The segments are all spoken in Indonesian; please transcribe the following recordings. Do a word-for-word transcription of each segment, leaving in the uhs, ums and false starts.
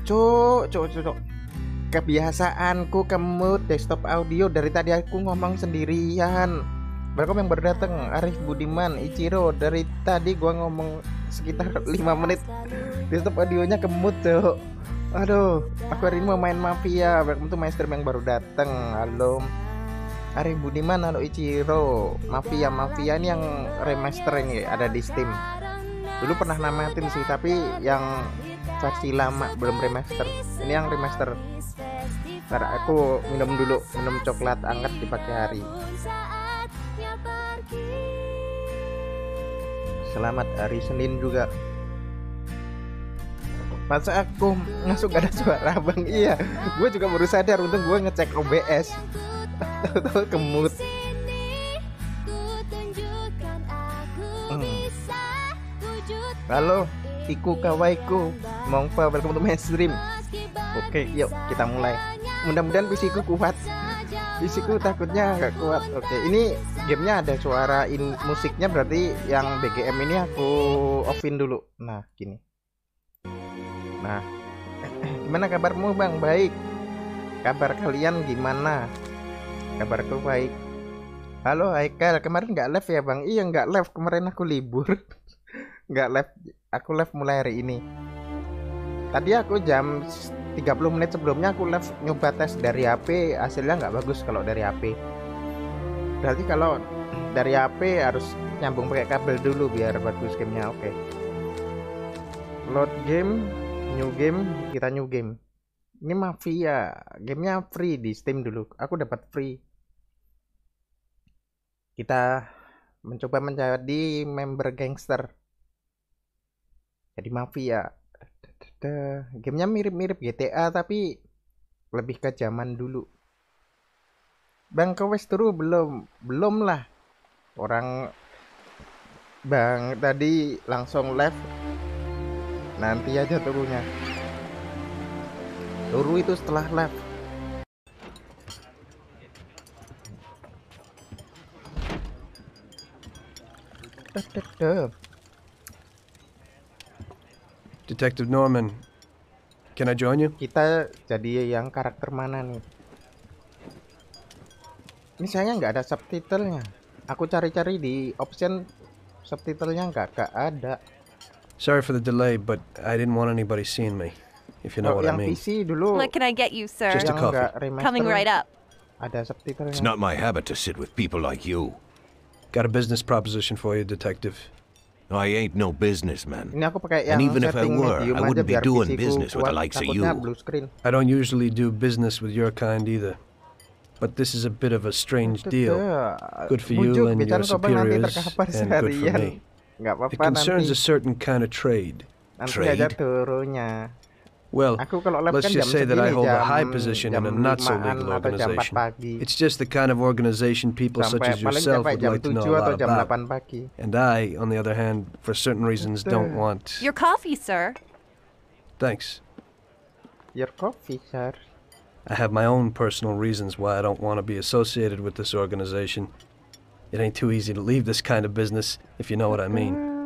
Cuk, cuk, cuk, cuk. Kebiasaanku kemut desktop audio dari tadi aku ngomong sendirian. Welcome yang baru datang, Arif Budiman, Ichiro. Dari tadi gua ngomong sekitar lima menit. Desktop audionya kemut, cuk. Aduh, aku hari ini mau main Mafia. Welcome to my stream yang baru datang. Halo. Arif Budiman, halo Ichiro. Mafia, Mafia ini yang remaster ini ada di Steam. Dulu pernah namatin sih, tapi yang versi lama belum remaster. Ini yang remaster. Ntar aku minum dulu, minum coklat anget di pagi hari. Selamat hari Senin juga. Masa aku masuk gak ada suara bang? Iya, gue juga baru sadar. Untung gue ngecek O B S. Tahu-tahu kemut. Hmm. Halo, Iku Kawaiku, Mongfa, welcome to my stream. Oke, yuk kita mulai. Mudah-mudahan P C ku kuat. P C ku takutnya nggak kuat. Oke, ini gamenya ada suara in musiknya, berarti yang B G M ini aku offin dulu. Nah, gini. Nah, gimana kabarmu bang? Baik. Kabar kalian gimana? Kabarku baik. Halo Haikal, kemarin nggak live ya bang? Iya nggak live, kemarin aku libur. Nggak live, aku live mulai hari ini. Tadi aku jam tiga puluh menit sebelumnya aku live nyoba tes dari H P, hasilnya nggak bagus kalau dari H P. Berarti kalau dari H P harus nyambung pakai kabel dulu biar bagus gamenya. Oke. Load game, new game, kita new game. Ini Mafia, gamenya free di Steam dulu. Aku dapat free. Kita mencoba menjadi member gangster. Jadi Mafia. Gamenya mirip-mirip G T A tapi lebih ke zaman dulu. Bang ke West turu belum? Belum lah. Orang Bang tadi langsung live. Nanti aja turunya. Turu itu setelah live. Detective Norman, can I join you? Kita jadi yang karakter mana nih? Ini sayangnya nggak ada subtitlenya. Aku cari-cari di option subtitlenya nggak nggak ada. Sorry for the delay, but I didn't want anybody seeing me, if you know Oh, what I yang mean. P C dulu. What can I get you, sir? Just a yang coffee. nggak remaster, Coming right up. ada subtitlenya. It's not my habit to sit with people like you. Got a business proposition for you, Detective. I ain't no businessman. Ini aku pakai yang And even if I setting were, medium I aja wouldn't be biar doing P C ku business with the kuat. likes of Takutnya you. blue screen. I don't usually do business with your kind either. But this is a bit of a strange deal. Good for you Bujuk, and your bicara kau nanti superiors, terkapar and good for seharian. me. Nggak It apa-apa concerns nanti. a certain kind of trade. Nanti aja Trade? turunnya. Well, Aku kalau live let's kan just jam say that I segini, hold a jam- high position in jam a not so limaan legal atau jam empat organization. pagi. It's just the kind of organization people such Sampai as paling yourself sampai would jam like to know tujuh a atau lot jam about. delapan pagi. And I, on the other hand, for certain reasons, don't want. Your coffee, sir. Thanks. Your coffee, sir. I have my own personal reasons why I don't want to be associated with this organization. It ain't too easy to leave this kind of business, if you know what I mean.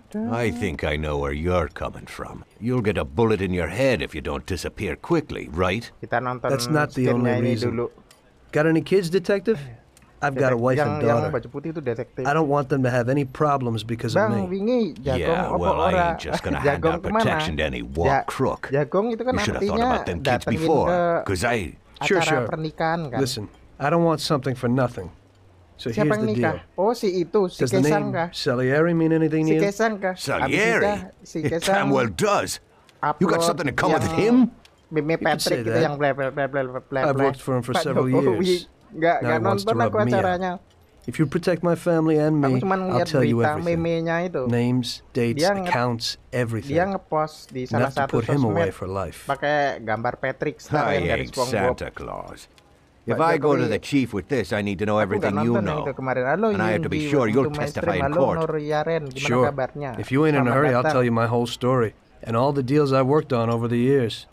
I think I know where you're coming from. You'll get a bullet in your head if you don't disappear quickly, right? Kita nonton That's not the streamnya only ini reason. dulu. Got any kids, Detective? I've got a wife yang, and yang daughter. baju putih itu detektif. I don't want them to have any problems because of Bang, me. wingi jagong Yeah, apa well, I ora? ain't just gonna hand Jagong out kemana? protection to any walk Ja- crook. Jagong itu kan You should have thought artinya about them kids datengin before, ke because I... Sure, acara sure. pernikahan kan. Listen, I don't want something for nothing. So Siapa here's yang the nikah? deal. Oh, si itu, si Does the Kesang name kah? Salieri mean anything Si to you? Kesang kah? Abis Salieri? nikah, si It Kesang damn well does. You got upload something in common with yang him? Meme could say Patrick gitu that. yang bla bla bla bla bla bla. I've bla. worked for him for Pak several Jokowi. years. Nggak Now nggak he wants to nonton aku rub me out. acaranya. If you protect my family and Aku me, cuma I'll ngeliat tell you berita everything. meme-nya itu. Names, dates, Dia nge- accounts, Dia everything. ngepost di salah Enough to satu put him away sosmed for life. pakai gambar Patrick Star I yang dari ain't SpongeBob. Santa Claus. If Pak I go to Jokowi- the chief with this, I need to know Aku nggak everything you nonton yang know. itu kemarin. Halo And I have to be Yindi, sure welcome you'll to my testify stream. in Halo court. Nur Yaren, gimana Sure. kabarnya? If you ain't in a Selamat hurry, I'll datang. tell you my whole story and all the deals I've worked on over the years.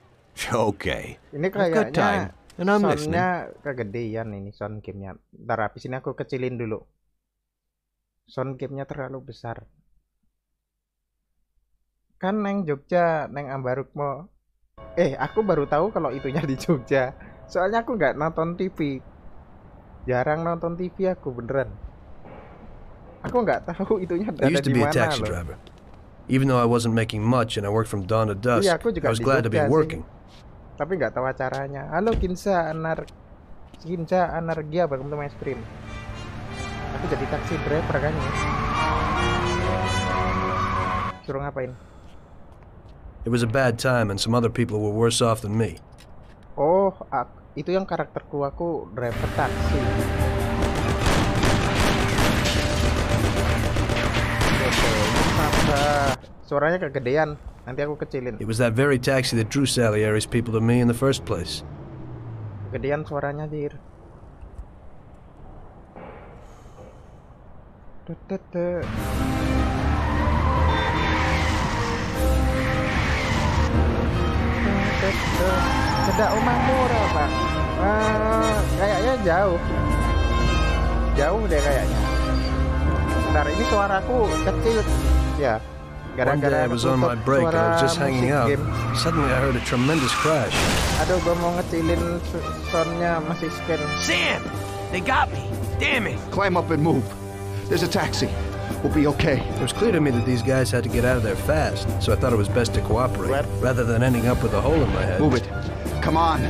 Okay. Ini I've got time, kayaknya and I'm listening. soundnya kegedean ini sound gamenya. Ntar habis ini aku kecilin dulu. Sound gamenya terlalu besar. Kan neng Jogja, neng Ambarukmo. Eh, aku baru tahu kalau itunya di Jogja. Soalnya aku nggak nonton T V. Jarang nonton T V aku beneran. Aku nggak tahu itunya I ada used to di be a mana taxi loh. driver. Even though I wasn't making much and I worked from dawn to dusk, Iya, aku juga I was di glad to be Jogja sih. working. Tapi nggak tahu acaranya. Halo Kinsa Anar Kinsa Anargia, welcome to my stream. Aku jadi taksi driver kan ya. Suruh ngapain? It was a bad time and some other people were worse off than me. Oh, ak- itu yang karakterku, aku driver taksi. Tambah suaranya kegedean, nanti aku kecilin. It was that very taxi that drew Salieri's people to me in the first place. Kegedean suaranya, Dir. Tetetet. Cedak omahmu ora, Pak? Ah, kayaknya jauh. Jauh deh kayaknya. Bentar, ini suaraku kecil. Ya. One day I Gara-gara was on my ketutup break and I was suara just hanging musik out. game. Suddenly I heard a tremendous crash. Aduh, gua mau ngecilin su- soundnya masih scan. Sam! They got me! Damn it! Climb up and move. There's a taxi. We'll be okay. It was clear to me that these guys had to get out of there fast, so I thought it was best to cooperate, What? rather than ending up with a hole in my head. Move it. Come on.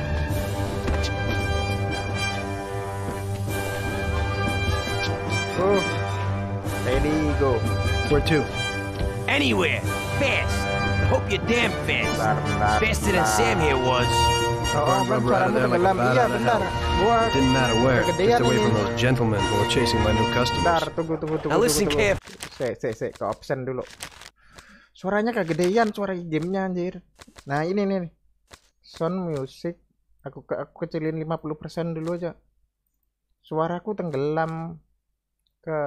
Oh. Ready, go. Where to? Anywhere! Fast! I hope you're damn fast! Bentar, bentar, Faster than bentar. Sam here was. Oh, Burn kan rubber out of suaramu there like a tenggelam. bat Iya, out of bentar. hell. Gua It didn't matter where, kegedean just away ini. from those gentlemen who were chasing my new Bentar, customers. tunggu, tunggu, tunggu, Now listen tunggu, tunggu. carefully. Se, se, se, ke option dulu. Suaranya kegedean, suara gamenya anjir. Nah, ini nih. Sound music. Aku ke, aku kecilin lima puluh persen dulu aja. Suaraku tenggelam ke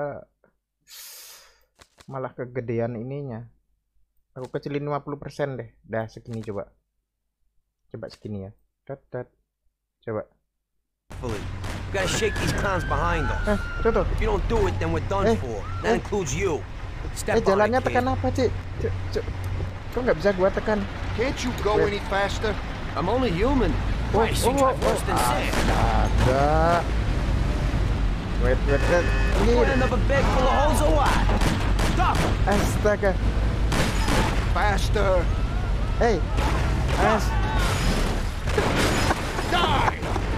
malah kegedean ininya. Aku kecilin lima puluh persen deh. Dah segini coba. Coba segini ya. Tet, tet. Coba. Fully. Gotta shake these clowns behind us. Eh, tuh tuh. If you don't do it, then we're done Eh, for. eh. That includes you. Eh, Step on jalannya it, kid. tekan apa, Cik? Cik, cik. Kok nggak bisa gua tekan? Can't you go Wait. any faster? I'm only human. Oh, Christ, you drive worse than Sam. Astaga. Wait, wait, wait. Ini, Want another bag full of holes or what? Stop! astaga. Faster. Hey, as. Die.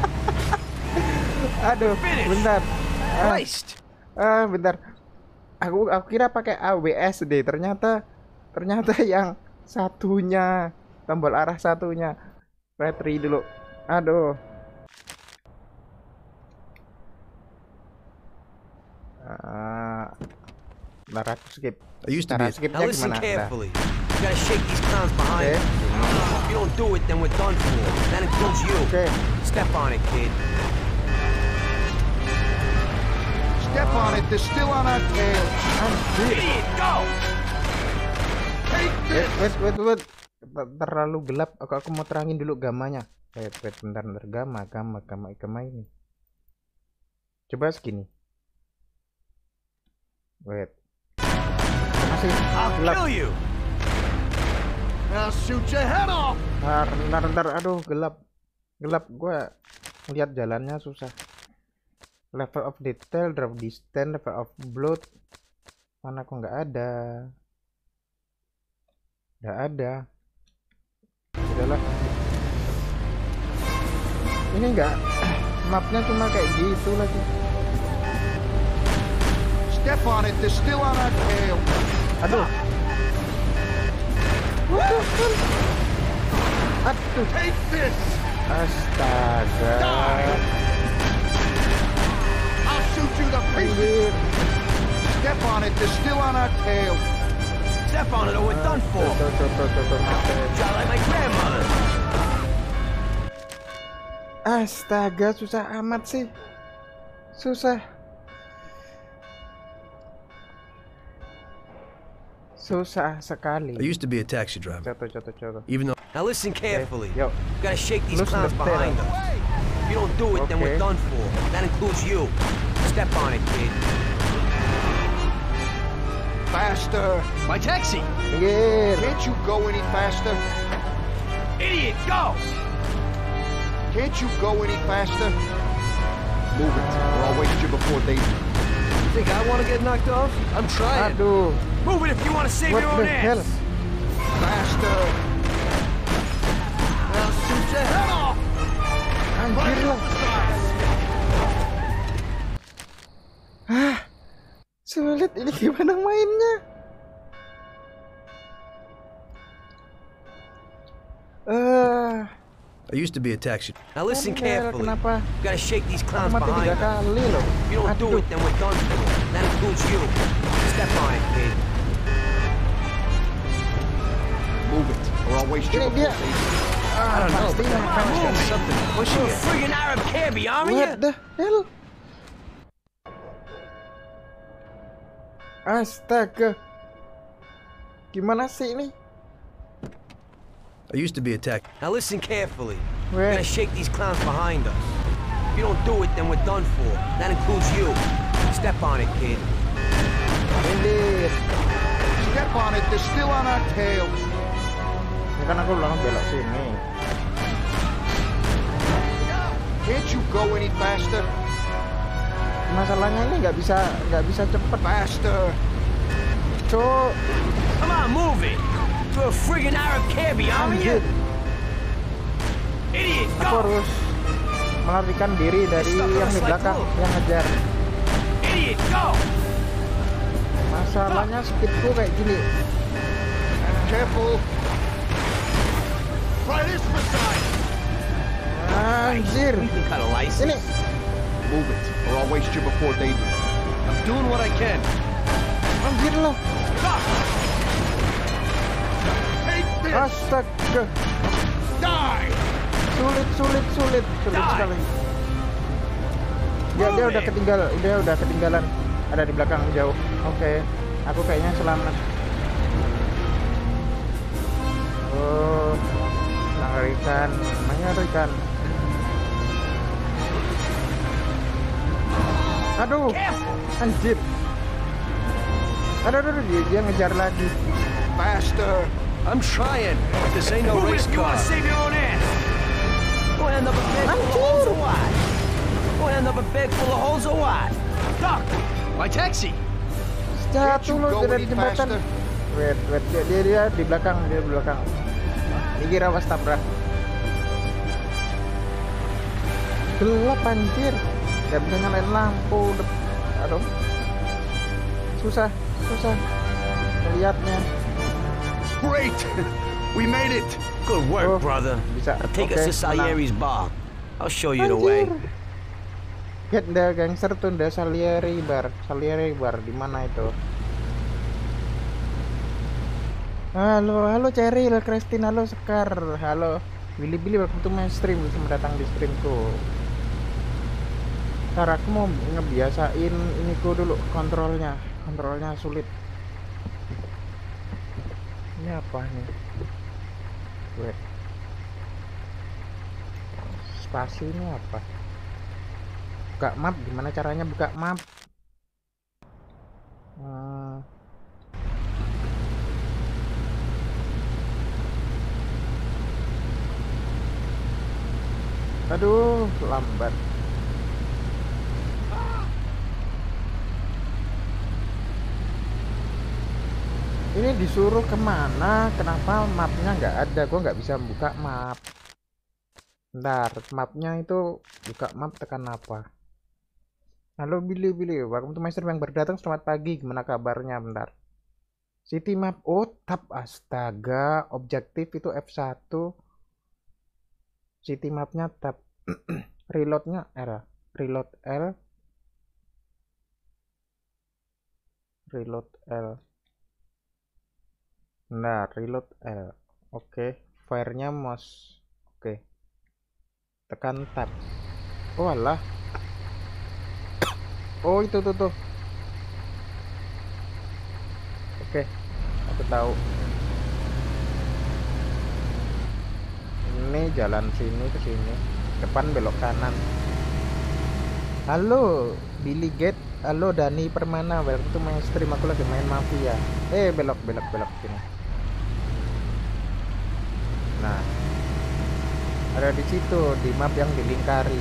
Aduh, Finish. bentar. Ah, Christ! ah, bentar. Aku, aku kira pakai A B S deh. Ternyata, ternyata yang satunya tombol arah satunya. Battery dulu. Aduh. Ah, bentar aku skip. I used to Cara be a Now skipnya listen gimana? Nah, carefully. You gotta shake these clowns behind Oke, us. If you don't do it, then we're done for. That includes you. oke. Step on it, kid. Step on it. They're still on our tail. Anjir. Idiot, go! Take Wait, this. wait, wait, wait. Ter- Terlalu gelap. Aku, aku mau terangin dulu gamanya. Wait, wait, bentar, bentar. Gama, gama, gama, gama ini. Coba segini. Wait. Masih I'll gelap. kill you! I'll shoot your head off. Bentar, bentar, bentar. Aduh, gelap. Gelap. Gua lihat jalannya susah. Level of detail, drop distance, level of blood. Mana kok nggak ada? Nggak ada. Udahlah. Ini enggak. Mapnya cuma kayak gitu lagi. Step on it. They're still on our tail. Aduh. Aduh. Take this. Astaga. I'll shoot you to pieces. Anjir. Step on it. They're still on our tail. Step on it or we're done for. Tuh, tuh, tuh, tuh, tuh, mati. Try like my grandmother. Astaga, susah amat sih. Susah. Susah sekali. I used to be a taxi driver. Jatuh, jatuh, jatuh. Even though Now listen carefully. Yo. You gotta shake these Listen clowns to behind them. us. If you don't do it, then we're Okay. done for. That includes you. Step on it, kid. Faster. My taxi! Minggir. Can't you go any faster? Idiot, go! Can't you go any faster? Move it, or I'll waste you before they do. You think I want to get knocked off? I'm trying. Aduh, Move it if you want to save what your own the hell? ass. Faster! Now shoot your head off. Anjir lah. Hah, sulit ini gimana mainnya? Eh, I used to be a taxi. Now listen Daniel, carefully. kenapa? You gotta shake these Aku clowns mati behind tiga you. kali loh. If you don't do Aduh. it, then we're done for. That includes you. Step on it, kid. Move it, or I'll waste you Ini before dia. they do. Ah, pasti Come makan on, move it. Something You pushing a it. friggin' Arab cabbie, aren't What you? the hell? Astaga. Gimana sih ini? I used to be a taxi. Now listen carefully. You Where? gotta shake these clowns behind us. If you don't do it, then we're done for. That includes you. Step on it, kid. Ini. Step on it, they're still on our tail. Ini kan aku belum belok sini. Can't you go any faster? Masalahnya ini nggak bisa nggak bisa cepet. Faster! Cuk, Come on, move it. You're a friggin' Arab cabbie, aren't anjir. you? Idiot, Aku go! harus melarikan diri dari yang di belakang yang ngejar. Idiot, go! Masalahnya speedku kayak gini. Careful! Try this side! Anjir. You can cut a license. Ini. Move it, or I'll waste you before they do. I'm doing what I can. Anjir lah. Stop! Take this! Astaga. Die! Sulit, sulit, sulit. Sulit Die. sekali. Dia, dia udah ketinggal, dia udah ketinggalan. Ada di belakang jauh. Oke, aku kayaknya selamat. Oh, mengerikan, mengerikan. Aduh, anjir. Aduh, aduh, aduh, dia, dia ngejar lagi. Faster! I'm trying. This ain't no Move it race if you car. want to save your own ass. We'll end up a bag full of holes or what? We'll end up a bag full of holes or what? Duck! My taxi. Jatuh loh go dari any jembatan. faster? Wait, wait, dia, dia, dia di belakang, dia di belakang. Dikira was tabrak. Gelap anjir. Gak bisa nyalain lampu. Aduh. Susah, susah melihatnya. Great! We made it! Good work, Oh, brother. bisa. Now take Oke, us to menang. Salieri's bar. I'll show you the way. Anjir. Get the gangster to the Salieri bar. Salieri bar di mana itu? Halo, halo Cheryl, Christine, halo Sekar, halo Billy Billy, welcome to my stream, selamat datang di streamku. Ntar aku mau ngebiasain iniku dulu, kontrolnya, kontrolnya sulit. Ini apa nih? Wait. Spasi ini apa? Buka map, gimana caranya buka map? Hmm. Aduh, lambat. Ini disuruh kemana? Kenapa mapnya nggak ada? Gua nggak bisa buka map. Bentar, mapnya itu buka map tekan apa? Halo Billy Billy, welcome to my stream yang baru datang. Selamat pagi, gimana kabarnya? Bentar. City map, oh tab, astaga. Objektif itu F satu. City mapnya tab. Reloadnya R. Reload L. Reload L. Nah, reload L. Oke, fire-nya mouse. Oke. Tekan tab. Oh alah. Oh itu tuh tuh. Oke, aku tahu. Ini jalan sini ke sini. Depan belok kanan. Halo, Billy Gate. Halo Dani Permana. Welcome to my stream. Aku lagi main Mafia. Eh, belok belok belok sini. Nah, Ada di situ di map yang dilingkari.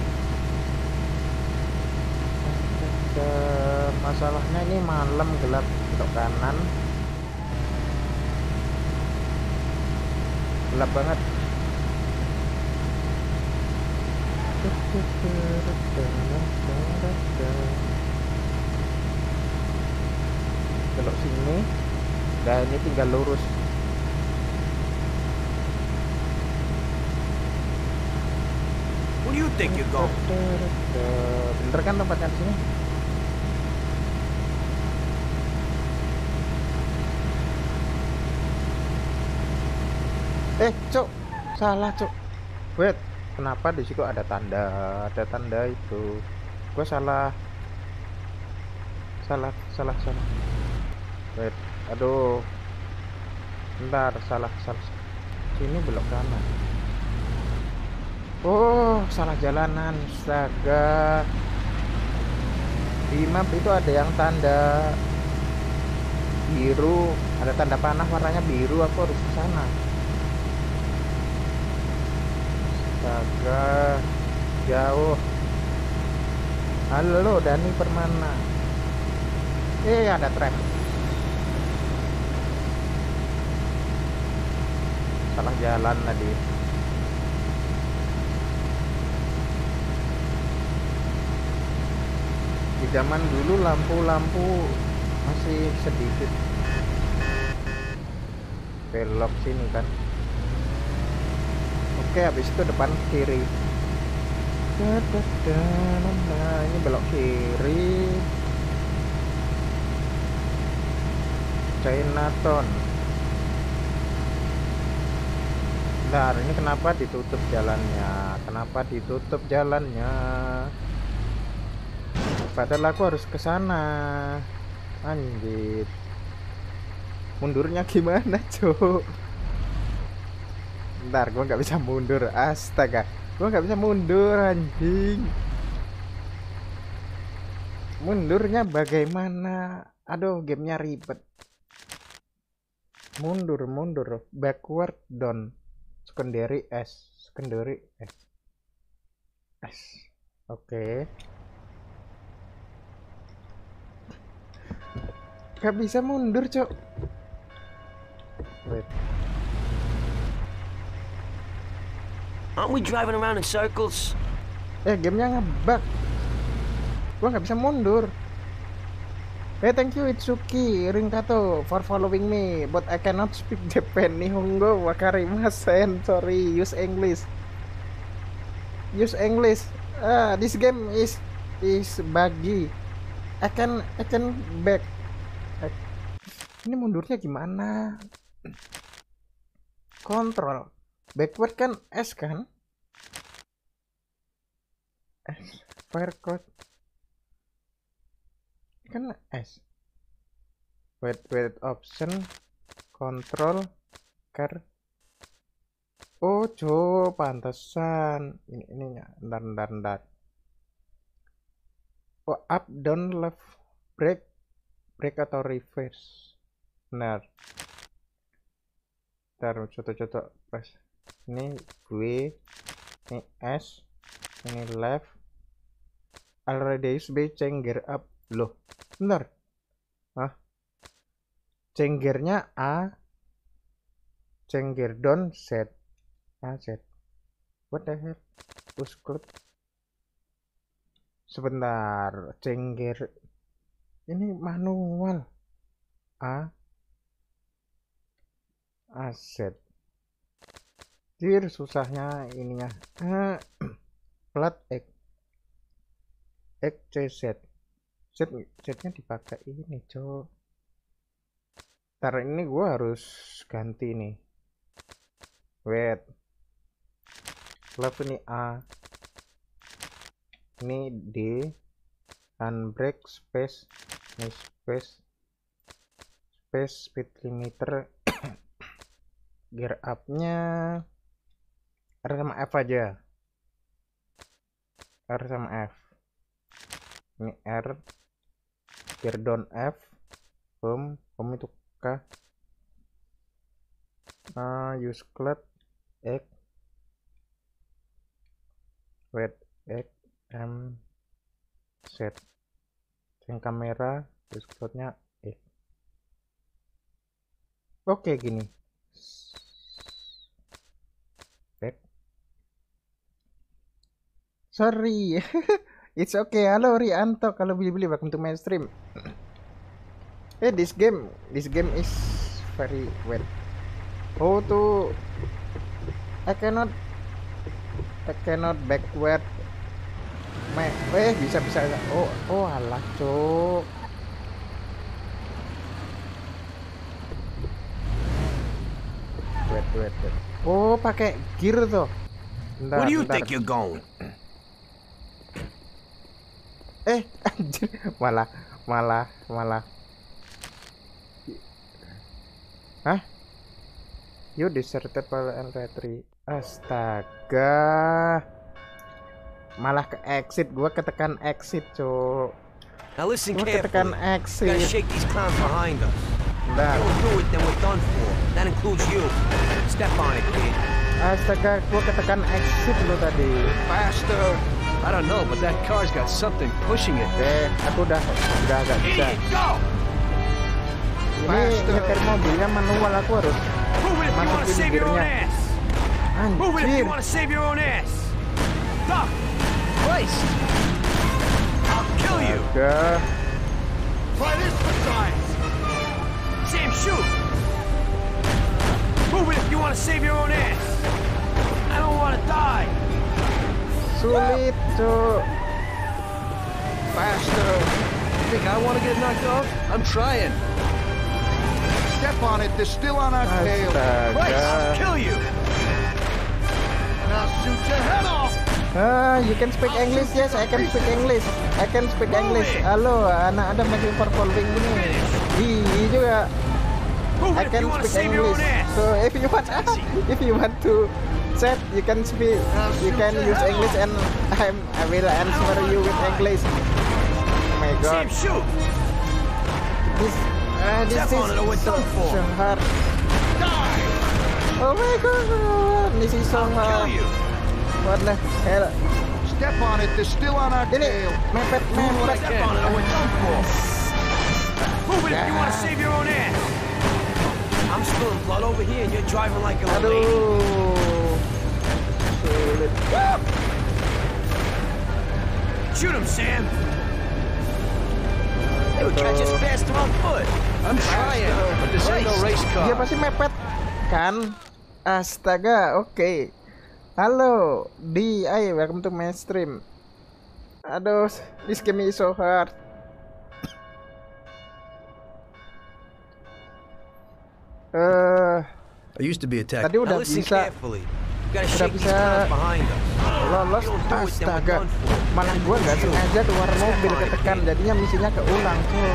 Masalahnya ini malam, gelap, belok kanan, gelap banget. Belok sini, dan ini tinggal lurus. Where do you think you're going? Bener kan tempatnya di sini? Eh, cok, salah cok. Wait, kenapa di situ ada tanda, ada tanda itu? Gue salah, salah, salah, salah. Wait, aduh, bentar, salah, salah. Sini belok kanan. Oh, salah jalanan, astaga. Di map itu ada yang tanda biru, ada tanda panah warnanya biru. Aku harus ke sana. Astaga, jauh. Halo, Dani Permana. Eh, ada trap. Salah jalan tadi. Di zaman dulu lampu-lampu masih sedikit. Belok sini kan. Oke, habis itu depan kiri. Nah, ini belok kiri. Chinatown. Bentar, ini kenapa ditutup jalannya? Kenapa ditutup jalannya? Padahal aku harus ke sana. Anjir. Mundurnya gimana, Cuk? Bentar, gua nggak bisa mundur. Astaga, gua nggak bisa mundur, anjing. Mundurnya bagaimana? Aduh, gamenya ribet. Mundur, mundur. Backward down. Secondary S. Secondary S. S. Oke. Okay. Gak bisa mundur, cok. Wait. Aren't we driving around in circles? Eh, gamenya ngebug. Gua nggak bisa mundur. Eh, hey, thank you Itsuki Ringkato for following me, but I cannot speak Japan. Nihongo wakarimasen. Sorry, use English. Use English. Ah, this game is is buggy. I can I can back. Ini mundurnya gimana? Kontrol. Backward kan S kan? S. Fire code. Kan S. Wait, wait, option. Control. Car. Oh, co, pantesan. Ini, ininya. Ntar, ntar, ntar. Oh, up, down, left, break. Break atau reverse. Benar. Ntar contoh-contoh press. Ini W, ini S, ini left. Already use B, cengger up. Loh, benar. Hah? Cenggernya A, cengger down Z. A Z. What the hell? Push club. Sebentar, cengger. Ini manual. A aset. Dir susahnya ininya. Plat X X C Z. Z Z-nya dipakai ini, cok. Ntar ini gua harus ganti nih. Wait. Left ini A. Ini D. Handbrake space. Ini space. Space speed limiter. Gear up-nya R sama F aja. R sama F. Ini R. Gear down F. Home. Home itu K. Uh, use clutch X. Wait, X, M, Z. Yang kamera, discordnya X. Oke, gini. Back. Sorry. It's okay. Halo Rianto, kalau beli-beli welcome to my stream. Eh, this game, this game is very well. Oh, to I cannot I cannot backward. Me, eh bisa bisa. Oh, oh alah, cuk. Wait, wait, wait. Oh, pakai gear tuh. Bentar, Where do you bentar. think you're going? Eh, anjir, malah malah malah. Hah? You deserted Paul and Retri. Astaga. Malah ke exit, gua ketekan exit, cuk. Now listen Gua ketekan carefully. We gotta exit. shake these clowns behind us. If Bentar. we don't do it, then we're done for. That includes you. Step on it, kid. Astaga, gua ketekan exit lo tadi. Faster! I don't know, but that car's got something pushing it. Eh, aku udah udah agak bisa. Idiot, go! Ini nyetir mobilnya manual, aku harus Move it if you want to masukin save your own gearnya. ass. Move it if Anjir. you want to save your own ass. Stop! Christ! I'll kill you. Astaga. Try this for size! Sam, shoot! Move it if you want to save your own ass. I don't want to die. Sulit, cuk. Faster! Think I want to get knocked off? I'm trying. Step on it, they're still on our tail! Christ, Astaga. I'll kill you. Now shoot your head off! Ah, you can speak English? Yes, I can speak English. I can speak English. Halo, anak ada masih for following ini. Ih, juga. Move I it if can you want to speak save your English. own ass. So if you want, if you want to chat, you can speak. You can use English, and I'm I will answer you with English. Oh my God, Sam, shoot! this uh, this Step is on it or we're so, done for. so hard. Oh my God, this is so I'll kill hard. you. What the hell? Step on it, they're still on our Ini tail! mepet mepet. Step on it or we're done for. Move it if you want to save your own ass. I'm spilling blood over here and you're driving like a lady. Aduh. Sulit. Shoot him, Sam. They would catch us faster on foot. I'm trying, but this ain't no race Dia car. pasti mepet kan? Astaga, oke. Halo, Di, ay, welcome to my stream. Aduh, this game is so hard. Eh, I used to be attacked. tadi udah Now listen bisa carefully. We gotta Udah shake these bisa clowns behind us. lolos. If we don't do it, then we're Astaga, done for. malah gua nggak sengaja keluar mobil ketekan, jadinya misinya keulang tuh.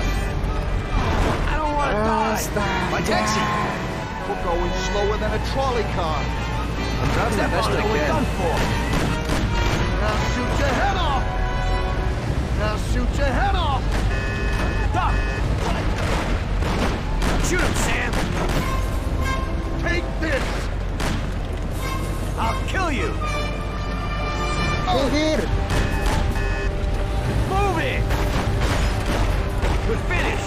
I don't want to die. Astaga. My taxi. We're going slower than a trolley car! I'm driving the Step best on I it or we're can. done for. Now shoot your head off! Now shoot your head off! Stop. Shoot him, Sam. Take this! I'll kill you. Minggir. Move it. Good finish.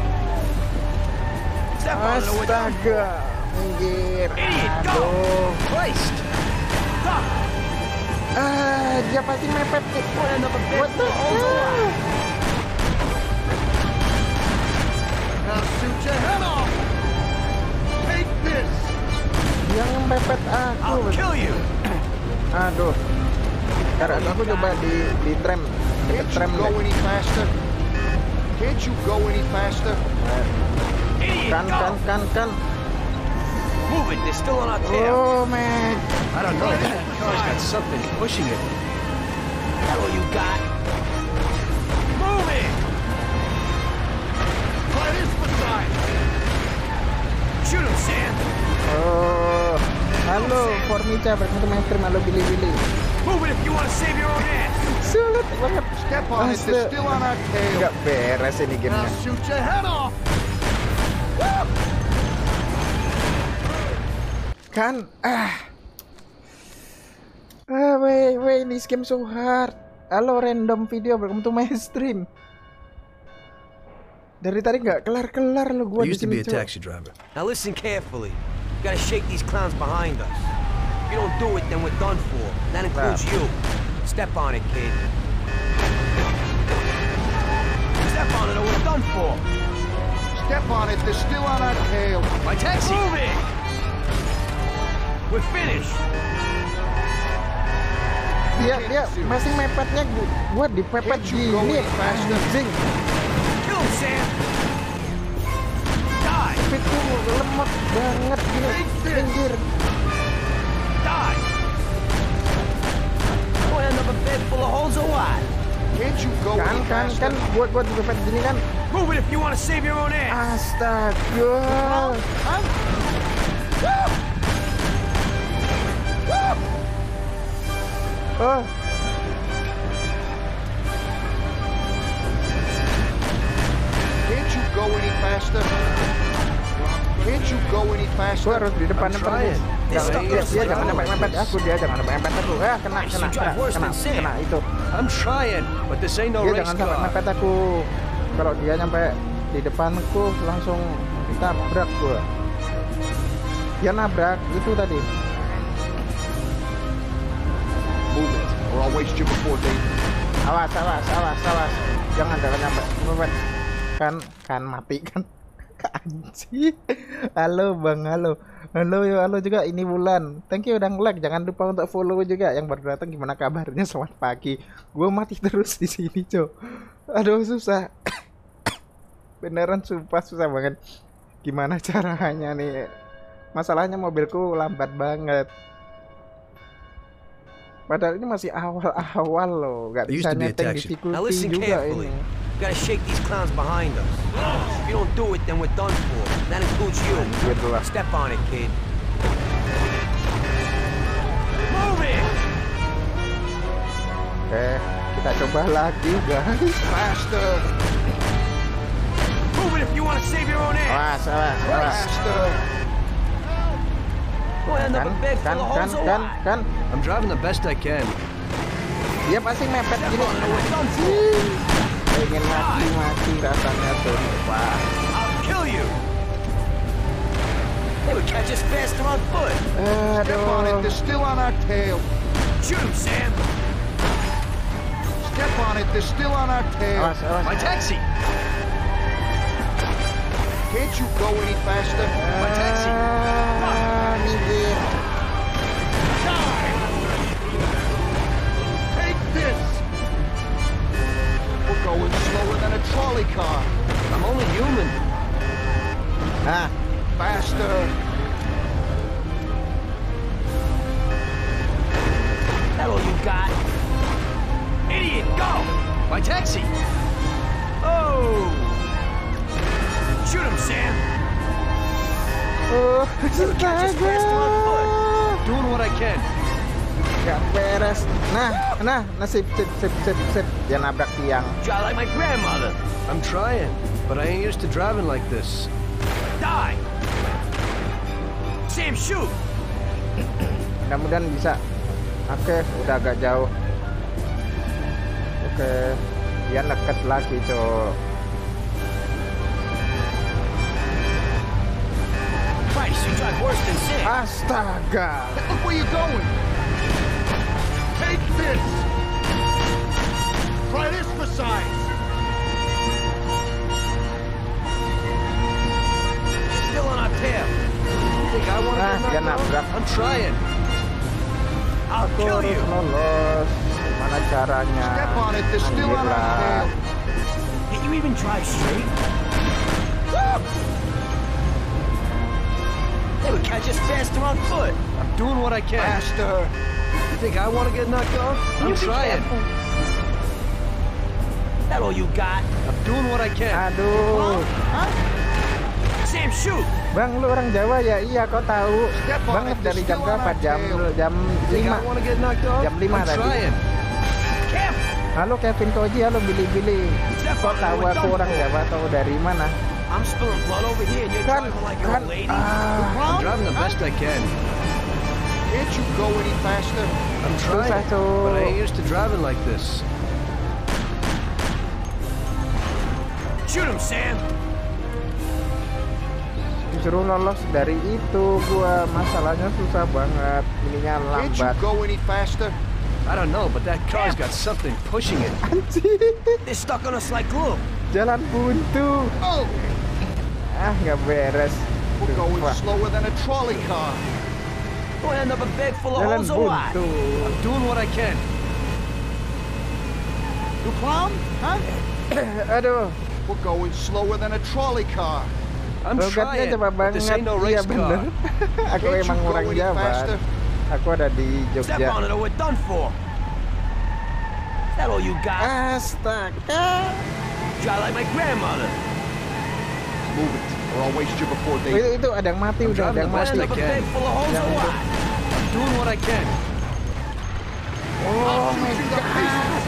Step on it or we're done for. Astaga, minggir. Idiot, go. Aduh. Christ. Stop. Ah, dia pasti mepet nih. We'll end up a bit What the full of hell? Now shoot your head off! Take this! Yang mepet aku. I'll kill you. Aduh. Ntar aku coba di di tram. Deket Can't tram you go deh. any faster? Can't you go any faster? Idiot, Kan kan go. kan kan. Move it. They're still on our tail. Oh man. I don't know, but that car's got something pushing it. That all you got? Move it. Try this for size! Shoot him, Sam. Oh. Halo, Formica, bertemu main stream. Halo Billy Billy. Move it if you want to save your own ass. Sulit banget. Step on it, they're Astaga. still on our tail! Nggak beres ini Now gamenya. shoot your head off! Kan ah. Ah, weh, weh, ini game so hard. Halo random video, welcome to my stream. Dari tadi nggak kelar-kelar lo gua I di used to be sini, a Cok. taxi driver. Now listen carefully. You gotta shake these clowns behind us. If you don't do it, then we're done for. That includes you. Step on it, kid. Step on it or we're done for. Step on it, they're still on our tail. My taxi! Move it! We're finished. Dia dia masih mepetnya gua, gua dipepet gini. Anjing. Kill him, Sam! Die! Itu lemot banget gini. Pinggir. Die! We'll end up a bed full of holes or what? Can't you go Kan any kan faster? kan gua gua dipepet gini kan. Move it if you want to save your own ass! Astaga. Oh. Can't you go any faster? Can't you go any Gua faster? harus di depan I'm depan. trying. Jangan dia, dia jangan mepet-mepet aku, dia jangan mepet-mepet aku. Ah, kena kena kena kena, kena itu. I'm trying, but this ain't no Dia race jangan sampai car. mepet aku. Kalau dia nyampe di depanku langsung tabrak gua. Dia nabrak itu tadi. Move it, or I'll waste you before they... Awas, awas, awas, awas. Jangan jangan nyampe mepet. Kan kan mati kan. Anjir. Halo Bang, halo. Halo yo, halo juga ini Wulan. Thank you udah nge-like. Jangan lupa untuk follow juga yang baru datang. Gimana kabarnya? Selamat pagi. Gua mati terus di sini, Cok. Aduh, susah. Beneran sumpah susah banget. Gimana caranya nih? Masalahnya mobilku lambat banget. Padahal ini masih awal-awal loh, gak I used bisa to be a nyeting taxi. Now difficulty listen juga carefully. ini. You gotta shake these clowns behind us. If you don't do it, then we're done for. That includes you. Gitu lah. Step on it, kid. Move it! Oke, kita coba lagi guys. Faster! Move it if you want to save your own ass. Awas, awas, awas. Faster! We'll end up Kan, a bed kan, full of kan, holes or kan, what? kan. I'm driving the best I can. Dia pasti mepet Step gini. on it or we're done for. Pengen mati-mati rasanya tuh. Wah. I'll kill you. They would catch us faster on foot. Step on it, Aduh. they're still on our tail. Shoot him, Sam. Step on it, they're still on our tail. Awas, awas. My taxi! Can't you go any faster? My taxi! Ah, minggir. Take this! We're going slower than a trolley car. I'm only human. Nah, Faster! That all you got? Idiot, go! My taxi! Oh! Shoot him, Sam. oh, They would catch us faster on foot. astaga. Doing what I can. Gak beres. Nah, nah, nasib, sip, sip, sip, sip. Dia nabrak tiang. Drive like my grandmother. I'm trying, but I ain't used to driving like this. Die! Sam, shoot! Mudah-mudahan bisa. Oke, udah agak jauh. Oke, dia deket lagi, Cok. Christ, you drive worse than Sam. Astaga. Look where you're going! Take this! Try this for size! Still on our tail. You think I want to Ah, get dia knocked nabrak. off? I'm trying. I'll Aku kill harus you. lolos. Gimana caranya? Step on it, they're still on our Anjir lah. tail. Can you even drive straight? They would catch us faster on foot. I'm doing what I can. Faster! You think I want to get knocked off? I'm You be trying. careful. That all you got? I'm doing what I can. Aduh. Sam, shoot! Bang, lu orang Jawa ya? Iya, kau tahu. Step on Banget it, dari jam still on berapa? our Jam tail. jam You think lima. I want to get knocked off? Jam lima I'm tadi. trying. Careful! Halo Kevin Koji, halo Billy-Billy. Step Kau on it, tahu we're aku done orang for. Jawa? Tahu dari mana? I'm spilling blood over here and you're Kan, driving like you're kan. a lady. Ah, I'm driving the best I can. Can't you go any faster? I'm trying, Susah, Cuk. but I ain't used to driving like this. Shoot him, Sam. Disuruh lolos dari itu gua, masalahnya susah banget, ininya Can't you lambat. go any faster? I don't know, but that car's got something pushing it. Anjir, They're stuck on us like glue. jalan buntu. Oh, Ah, nggak beres. we're going Wah, slower than a trolley car. We'll end up a bag full of jalan holes or what? buntu. I'm doing what I can. You clown? Huh? Aduh, We're going slower than a trolley car. I'm logatnya trying, cepet but this banget. ain't no Iya race bener. car. Aku Can't you emang go kurang any Jawa. faster? Aku ada di Step Jogja. on it or we're done for. Is that all you got? Astaga. Drive like my grandmother. Move it, or I'll waste you before Oh, itu, they... itu ada yang mati, I'm udah ada driving yang the best mati. End up a can. bag full of holes Yang or itu. what? I'm doing what I can. Oh my Shoot you to god. pieces.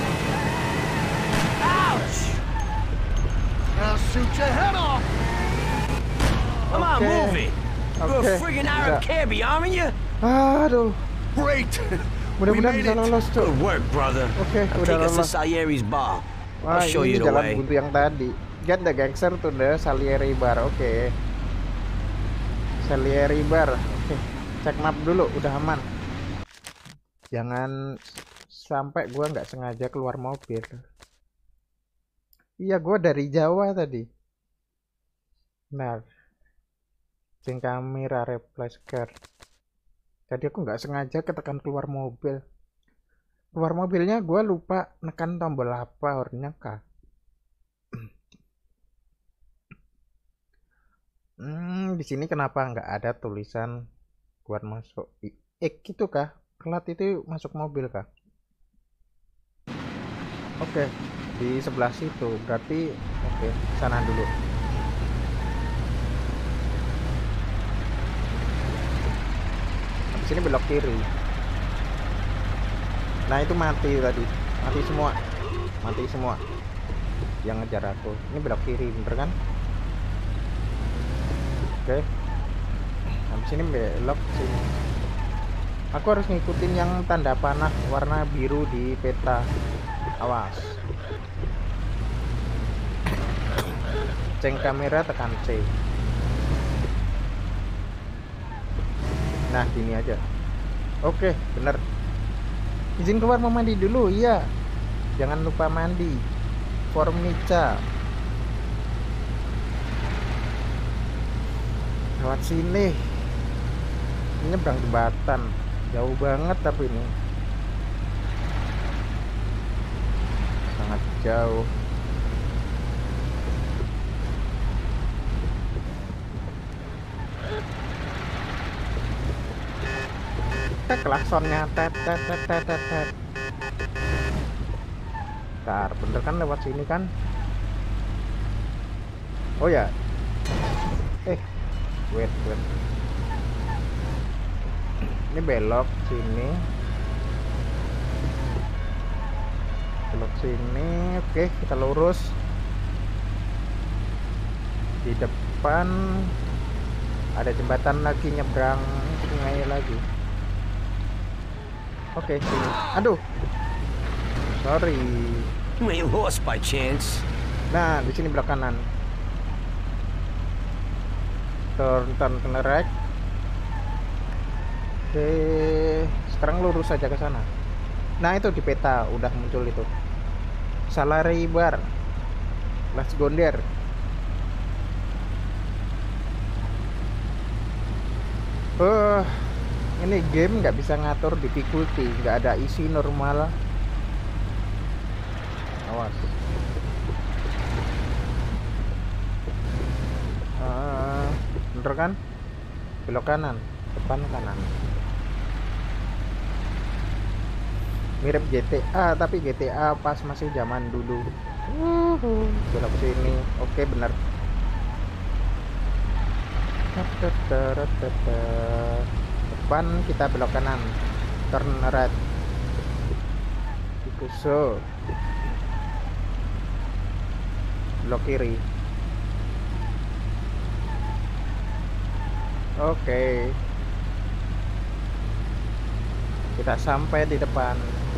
Ouch! I'll shoot your head off. Come on, Okay. move it. You're Okay. a friggin' Arab Bisa. cabbie, aren't you? Aduh, Great. mudah-mudahan We bisa made it. lolos tuh. Good work, brother. Oke, Now udah take us to lolos. Salieri's bar. Wah, I'll show ini you the jalan way. buntu yang tadi. Kan ada gangster tuh, deh, Salieri Bar. Oke. Salieri Bar. Oke. Cek map dulu, udah aman. Jangan sampai gua nggak sengaja keluar mobil. Iya, gua dari Jawa tadi. Nah, ceng kamera replace car. Tadi aku nggak sengaja ketekan keluar mobil. Keluar mobilnya gua lupa nekan tombol apa, orangnya kah? Hmm, di sini kenapa nggak ada tulisan buat masuk? Eh, gitu kah? Plat itu masuk mobil kah? Oke, di sebelah situ. Berarti oke, sana dulu. Habis ini belok kiri. Nah, itu mati tadi. Mati semua. Mati semua. Yang ngejar aku. Ini belok kiri, bener kan? Oke, habis ini belok sini. Aku harus ngikutin yang tanda panah warna biru di peta. Awas. Ceng kamera, tekan C. Nah, gini aja. Oke, bener. Izin keluar mau mandi dulu, iya. Jangan lupa mandi. Formica. Lewat sini. Ini nyebrang jembatan. Jauh banget tapi ini. Sangat jauh. Kita klaksonnya tet tet tet tet tet tet. Bentar, bener kan lewat sini kan? Oh ya. Eh, wait wait. Ini belok sini. Belok sini. Oke, kita lurus. Di depan ada jembatan lagi, nyebrang sungai lagi. Oke, sini. Aduh. Sorry. You ain't lost by chance. Nah, di sini belok kanan. Turn turn turn right. Oke, sekarang lurus saja ke sana. Nah, itu di peta udah muncul itu. Salieri Bar. Let's go there. Uh, ini game nggak bisa ngatur difficulty, nggak ada isi normal. Awas. Uh, bener kan? Belok kanan, depan kanan. Mirip G T A, tapi G T A pas masih zaman dulu. Wuhu, belok sini. Oke, bener. Depan kita belok kanan, turn right. Ikuso. Belok kiri. Oke. Kita sampai di depan.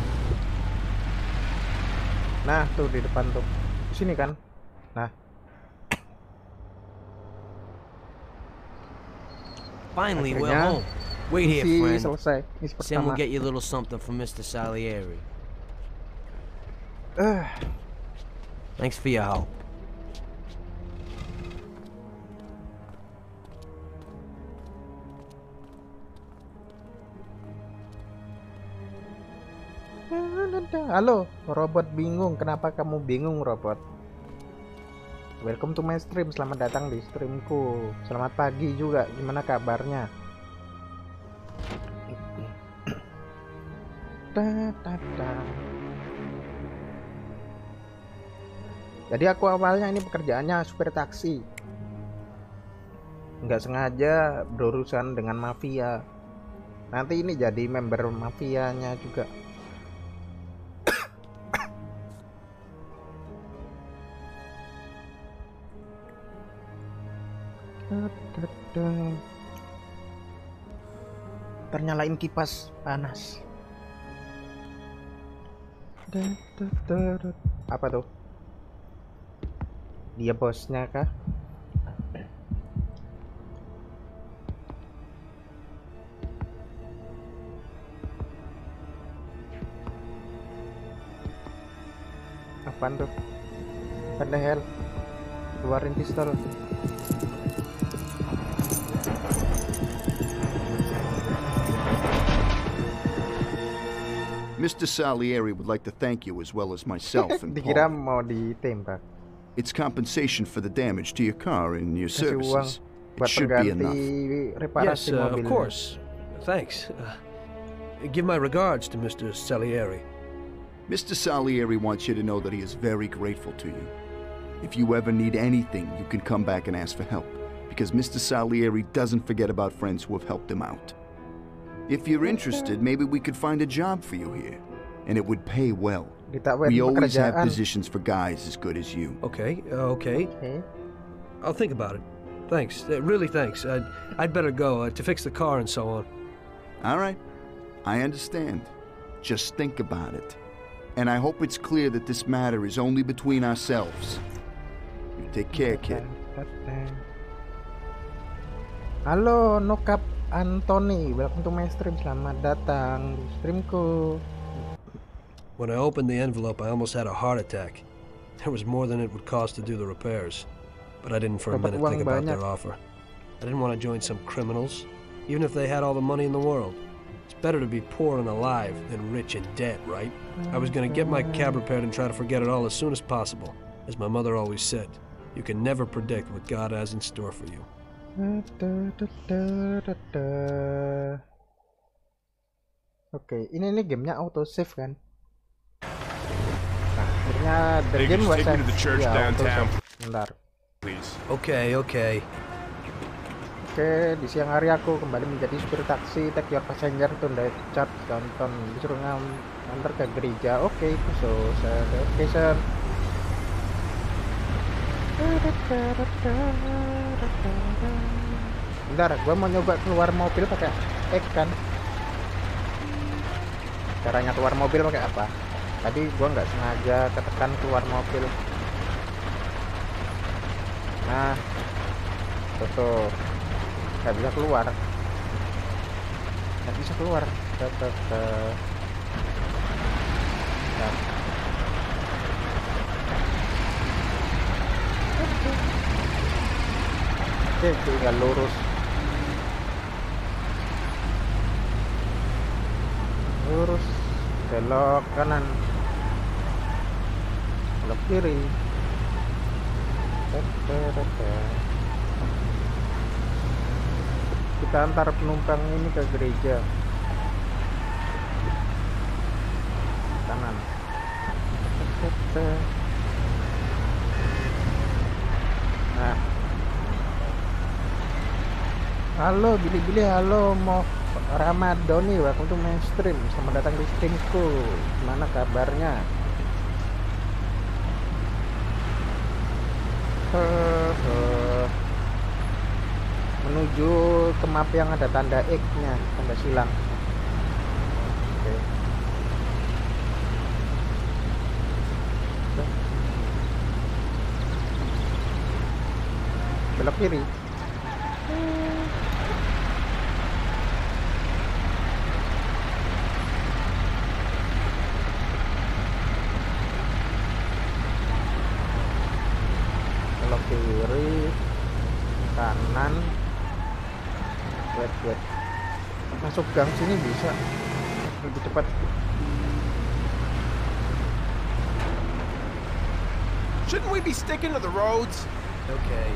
Nah, tuh di depan tuh. Sini kan? Nah. Finally, we're Akhirnya, home. Wait here, misi friend. selesai. Misi Sam will pertama. get you a little something from Mister Salieri. Eh, Thanks for your help. halo, robot bingung. Kenapa kamu bingung, robot? Welcome to my stream. Selamat datang di streamku. Selamat pagi juga. Gimana kabarnya? Da, da, da. Jadi aku awalnya ini pekerjaannya supir taksi. Nggak sengaja berurusan dengan mafia. Nanti ini jadi member mafianya juga. Ternyalain kipas panas. Apa tuh? Dia bosnya kah? Apaan tuh? What the hell? Keluarin pistol. Mister Salieri would like to thank you as well as myself and Dikira Paul. mau ditembak. It's compensation for the damage to your car and your Kasih uang services. It buat should be pengganti enough. reparasi Yes, uh, of mobilnya. course. Thanks. Uh, give my regards to Mister Salieri. Mister Salieri wants you to know that he is very grateful to you. If you ever need anything, you can come back and ask for help, because Mister Salieri doesn't forget about friends who have helped him out. If you're interested, maybe we could find a job for you here, and it would pay well. Ditawarin We always have pekerjaan. positions for guys as good as you. Okay, uh, okay. Oke. I'll think about it. Thanks. Uh, really, thanks. I'd, I'd better go uh, to fix the car and so on. All right, I understand. Just think about it. And I hope it's clear that this matter is only between ourselves. You take care, kid. Halo, Nokap Anthony. Welcome to my stream. Selamat datang di streamku. When I opened the envelope, I almost had a heart attack. There was more than it would cost to do the repairs. But I didn't for a Dapat minute uang think about banyak. their offer. I didn't want to join some criminals, even if they had all the money in the world. It's better to be poor and alive than rich and dead, right? I was going to get my cab repaired and try to forget it all as soon as possible. As my mother always said, you can never predict what God has in store for you. Oke, ini nih gamenya auto save kan? Nah, akhirnya the Hey, game just was take me to the church ya, auto downtown. save. Bentar. Please. Okay, okay. Oke, di siang hari aku kembali menjadi supir taksi. Take your passenger to the church downtown. Disuruh ngam- nganter ke gereja. Oke, itu so, oke sir. Bentar, gua mau nyoba keluar mobil pakai X kan. Caranya keluar mobil pakai apa? Tadi gua nggak sengaja ketekan keluar mobil. Nah, tuh, tuh. Nggak bisa keluar. Nggak bisa keluar. Tuh, tuh, tuh. Nah. Oke, tinggal lurus. Lurus, belok kanan, belok kiri. Kita antar penumpang ini ke gereja. Kanan. Nah. Halo Billy-Billy, halo mau Ramadhani, welcome to my stream. Selamat datang di streamku. Gimana kabarnya? Uh, uh, menuju ke map yang ada tanda X-nya, tanda silang. belok kiri. Belok kiri, kanan. Wait, wait. Masuk gang sini bisa lebih cepat. Shouldn't we be sticking to the roads? Okay.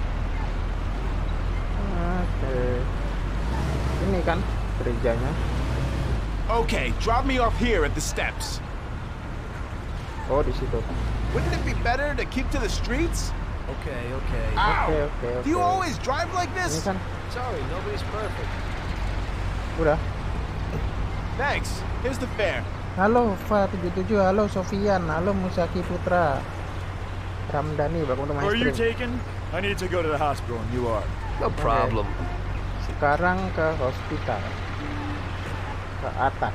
Oke. Ini kan gerejanya. Okay, drop me off here at the steps. Oh, di situ. Wouldn't it be better to keep to the streets? Okay, okay. Ow! Oke, oke, Do you oke. always drive like Ini this? kan Sorry, nobody's perfect. udah. Thanks. Here's the fare. Halo Fa tujuh tujuh, halo Sofian, halo Musaki Putra. Ramdhani, welcome to my Are you stream. taken? I need to go to the hospital in Newark. No problem. Sekarang ke hospital. Ke atas.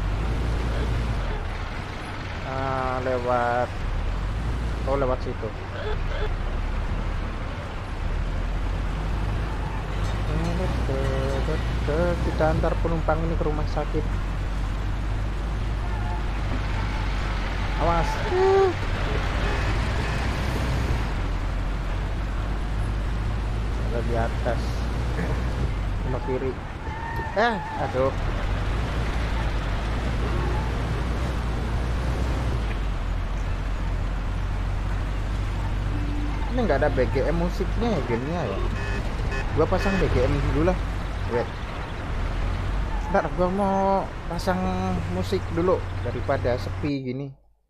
Ah, lewat Oh, lewat situ. Kita antar penumpang ini ke rumah sakit. Awas. Ada di atas. Belok kiri. Eh, aduh. Ini nggak ada B G M musiknya ya gamenya ya. Gua pasang B G M dulu lah. Wait. Ntar gua mau pasang musik dulu daripada sepi gini.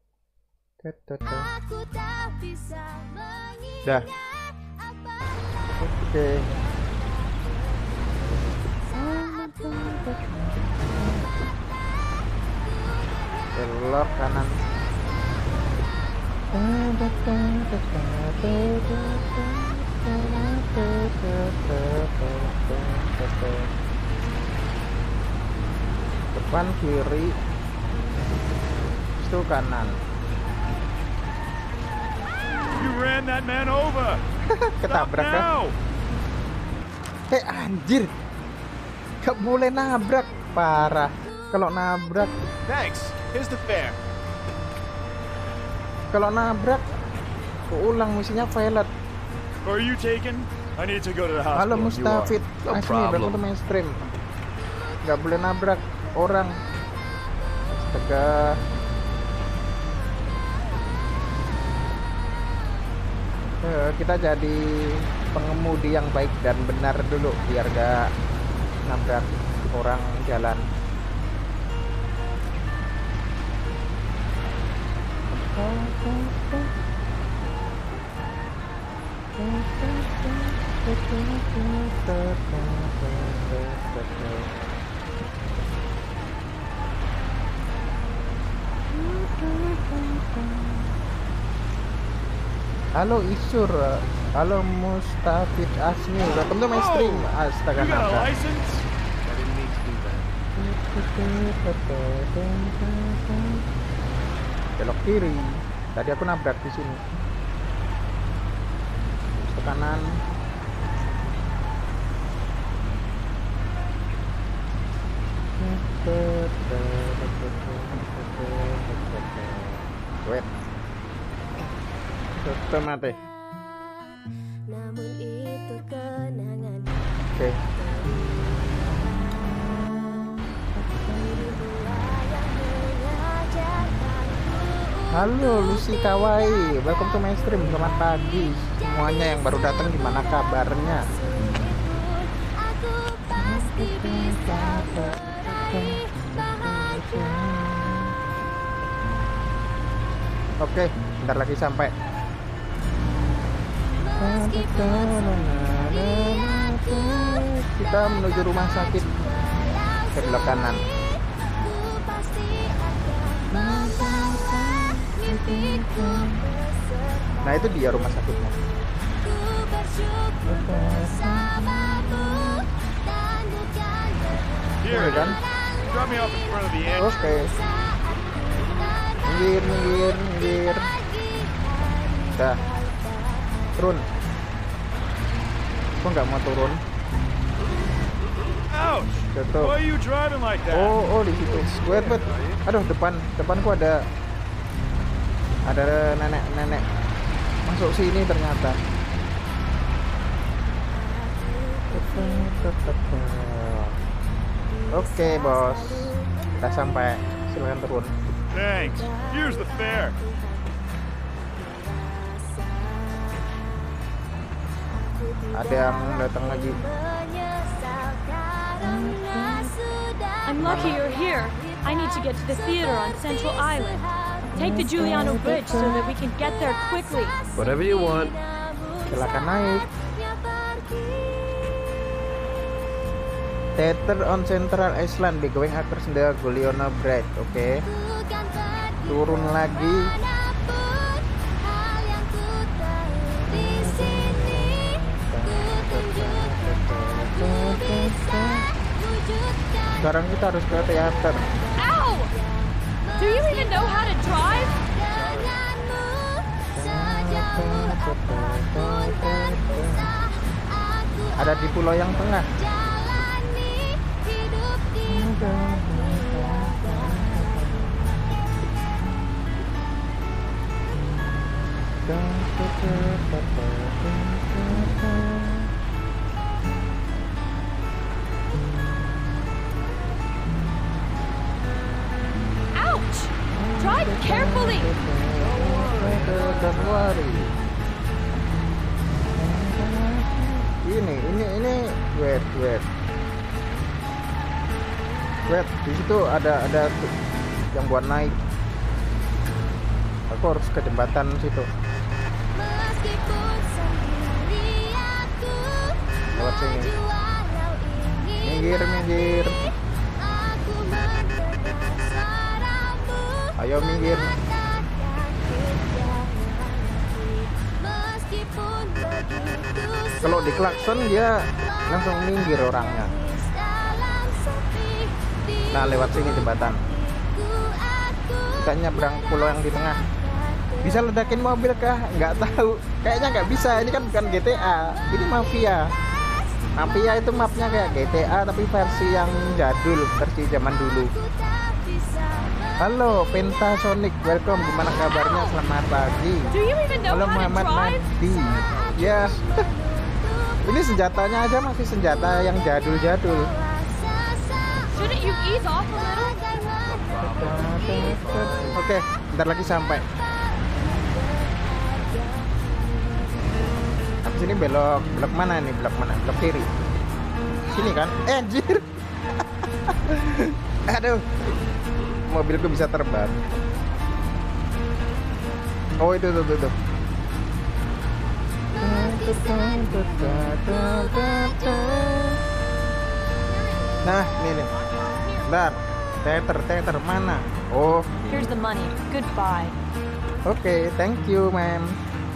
Dah. Oke. Belok kanan. Depan kiri, itu kanan. You ran that man over. Stop Ketabrak kan? now. Eh anjir, gak boleh nabrak, parah. Kalau nabrak, Thanks. Here's the fare. kalau nabrak, keulang misinya violet. Are you taken? I need to go to the hospital. Halo in Newark. Mustafid, No asli problem. welcome to mainstream. Gak boleh nabrak orang. Astaga. Eh, kita jadi pengemudi yang baik dan benar dulu biar gak nabrak orang jalan. Halo Isur, halo Mustafid Asmi, welcome to my stream. Astaga, You got a nabrak. license? I didn't mean to do that. Belok kiri. Tadi aku nabrak di sini. Ke kanan. Wait. Tutup mati. Namun itu kenangan. Oke. Halo Lucy Kawaii, welcome to my stream. Selamat pagi semuanya yang baru datang, gimana kabarnya? Aku pasti bisa meraih bahagia. Oke, bentar lagi sampai. Kita menuju rumah sakit. Ke belok kanan. Ku pasti akan membawa mimpiku beserta. Nah itu dia rumah sakitnya. Ku bersyukur bersamamu dan bukan Here Ini it kan? is. Drop me off in front of the engine. Oke. Minggir, minggir, minggir. Dah. Turun. Kok nggak mau turun? Ouch! Jatuh. Why are you driving like that? Oh, oh di situ. Wait, wait. Aduh, depan, depanku ada ada nenek-nenek masuk sini ternyata. Oke, bos. Kita sampai. Silakan turun. Thanks. Here's the fare. Ada yang datang lagi. I'm lucky you're here. I need to get to the theater on Central Island. Take the Giuliano Bridge so that we can get there quickly. Whatever you want. Silakan naik. Theater on Central Island, be going across the Giuliano Bridge. Oke. Okay. Turun lagi. Sekarang kita harus ke teater. Ow! Do you even know how to drive? Ada di pulau yang tengah. Ouch! Drive carefully! Don't worry. Ini, ini, ini, wait, wait, wait. Di situ ada, ada yang buat naik. Aku harus ke jembatan situ. Lewat sini. Minggir, minggir. Ayo minggir. Kalau di klakson dia langsung minggir orangnya. Nah, lewat sini jembatan. Kita nyebrang pulau yang di tengah. Bisa ledakin mobil kah? Nggak tahu. Kayaknya nggak bisa. Ini kan bukan G T A. Ini Mafia. Mafia itu mapnya kayak G T A tapi versi yang jadul, versi zaman dulu. Halo, Pentasonic, welcome. Gimana kabarnya? Selamat pagi. Halo Muhammad Madi. Ya. Ini senjatanya aja masih senjata yang jadul-jadul. Shouldn't you ease off a little? Oke, bentar lagi sampai. Habis ini belok, belok mana nih? Belok mana? Belok kiri. Sini kan? Eh, anjir. Aduh. Mobilku bisa terbang. Oh, itu tuh tuh tuh. Nah, ini nih. Bentar. Teater, teater mana? Oh. Here's the money. Goodbye. Oke, okay, thank you, ma'am.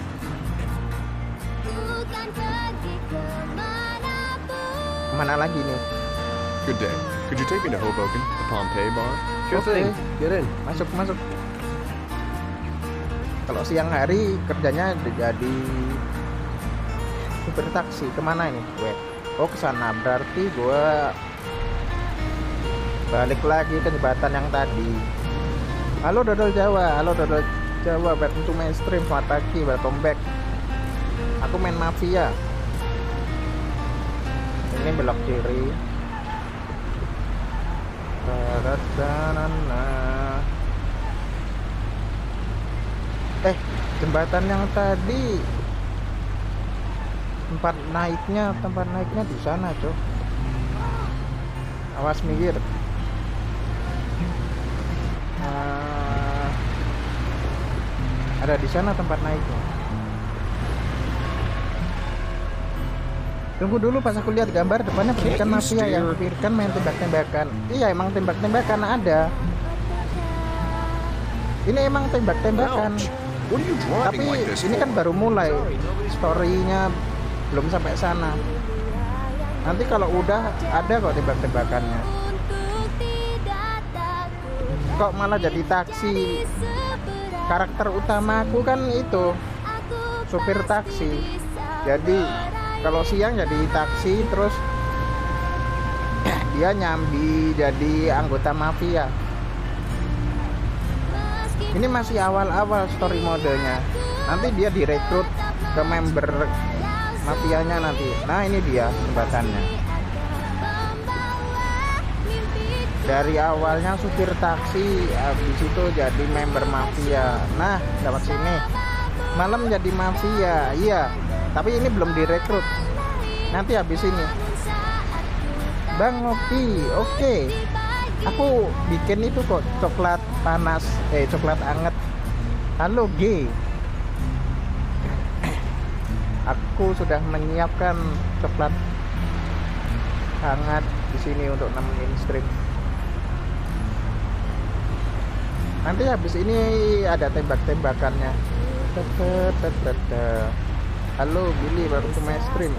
Mana lagi nih? Good day. Could you take me to Hoboken, the Pompeii bar? Sure Oke. thing. Get in. Masuk, masuk. Kalau siang hari kerjanya jadi supir taksi. Kemana ini? Gue. Oh, ke sana. Berarti gue balik lagi ke jembatan yang tadi. Halo Dodol Jawa. Halo Dodol Jawa. Welcome to mainstream. Selamat pagi. Welcome back. Aku main Mafia. Ini belok kiri. Eh, jembatan yang tadi tempat naiknya, tempat naiknya di sana, Cok. Awas minggir. Nah, ada di sana tempat naiknya. Tunggu dulu, pas aku lihat gambar depannya pendidikan Mafia, yang pikirkan main tembak-tembakan. Iya, emang tembak-tembakan ada. Ini emang tembak-tembakan. Tapi ini kan baru mulai, story-nya belum sampai sana. Nanti kalau udah ada kok tembak-tembakannya. Kok malah jadi taksi? Karakter utamaku kan itu supir taksi. Jadi kalau siang jadi taksi, terus dia nyambi jadi anggota mafia. Ini masih awal-awal story modenya. Nanti dia direkrut ke member mafianya nanti. Nah ini dia jembatannya. Dari awalnya supir taksi, habis itu jadi member mafia. Nah dapat sini. Malam jadi mafia, iya. Tapi ini belum direkrut. Nanti habis ini. Bang ngopi, oke. Okay. Aku bikin itu kok coklat panas, eh coklat anget. Halo G. Aku sudah menyiapkan coklat hangat di sini untuk nemenin stream. Nanti habis ini ada tembak-tembakannya. Halo Billy, baru ke main stream.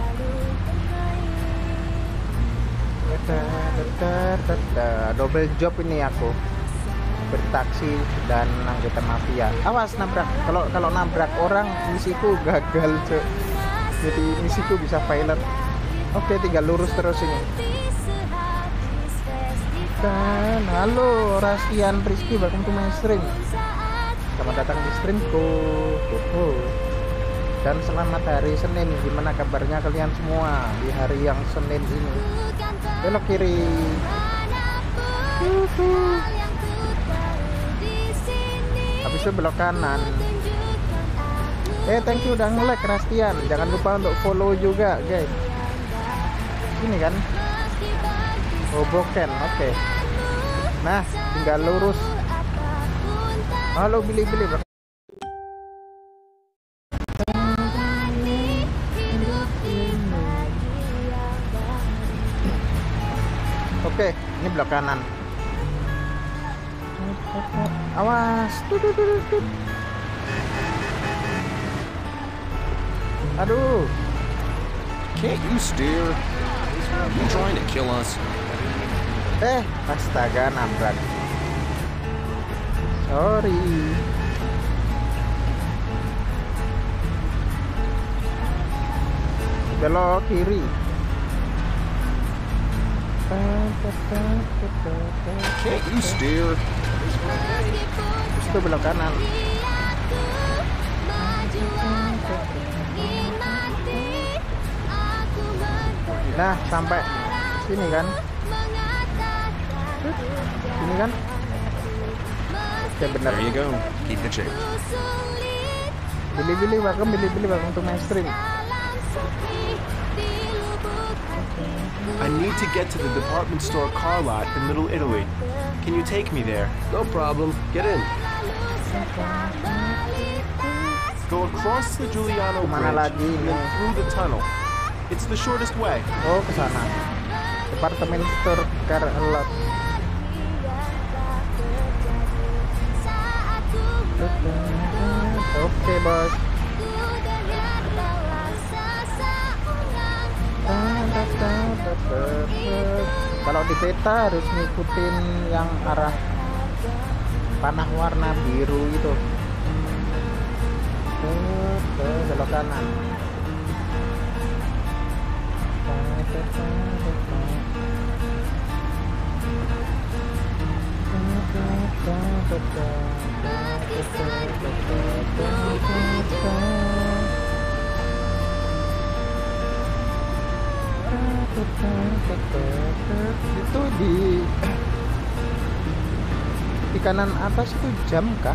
Double job ini aku, bertaksi dan anggota mafia. Awas nabrak, kalau kalau nabrak orang misiku gagal cok. Jadi misiku bisa failure. Oke, tinggal lurus terus ini. Dan halo Rastian Rizky, welcome to my stream. Selamat datang di streamku. Uhuh. Dan selamat hari Senin. Gimana kabarnya kalian semua di hari yang Senin ini? Belok kiri. Uhuh. Habis itu belok kanan. Eh thank you udah nge-like Rastian. Jangan lupa untuk follow juga guys. Ini kan Hoboken, oke. Okay. Nah tinggal lurus. Halo Billy-Billy. Oke, ini belok kanan. Awas. Aduh. Can't you steer? You trying to kill us? Eh, astaga nabrak. Sorry. Belok kiri. Can't you steer? Terus itu belok kanan. Nah, sampai sini kan? Sini kan? Oke, benar. There you go. Keep the change. Billy-Billy, welcome Billy-Billy, welcome to my stream. I need to get to the department store car lot in Little Italy. Can you take me there? No problem. Get in. Go across the Giuliano Kemana Bridge lagi and then through the tunnel. It's the shortest way. Oh, ke sana. Departemen store car lot. Oke, bos. Kalau di beta harus ngikutin yang arah panah warna biru itu. Ke belok kanan. Itu di di kanan atas itu jam kah?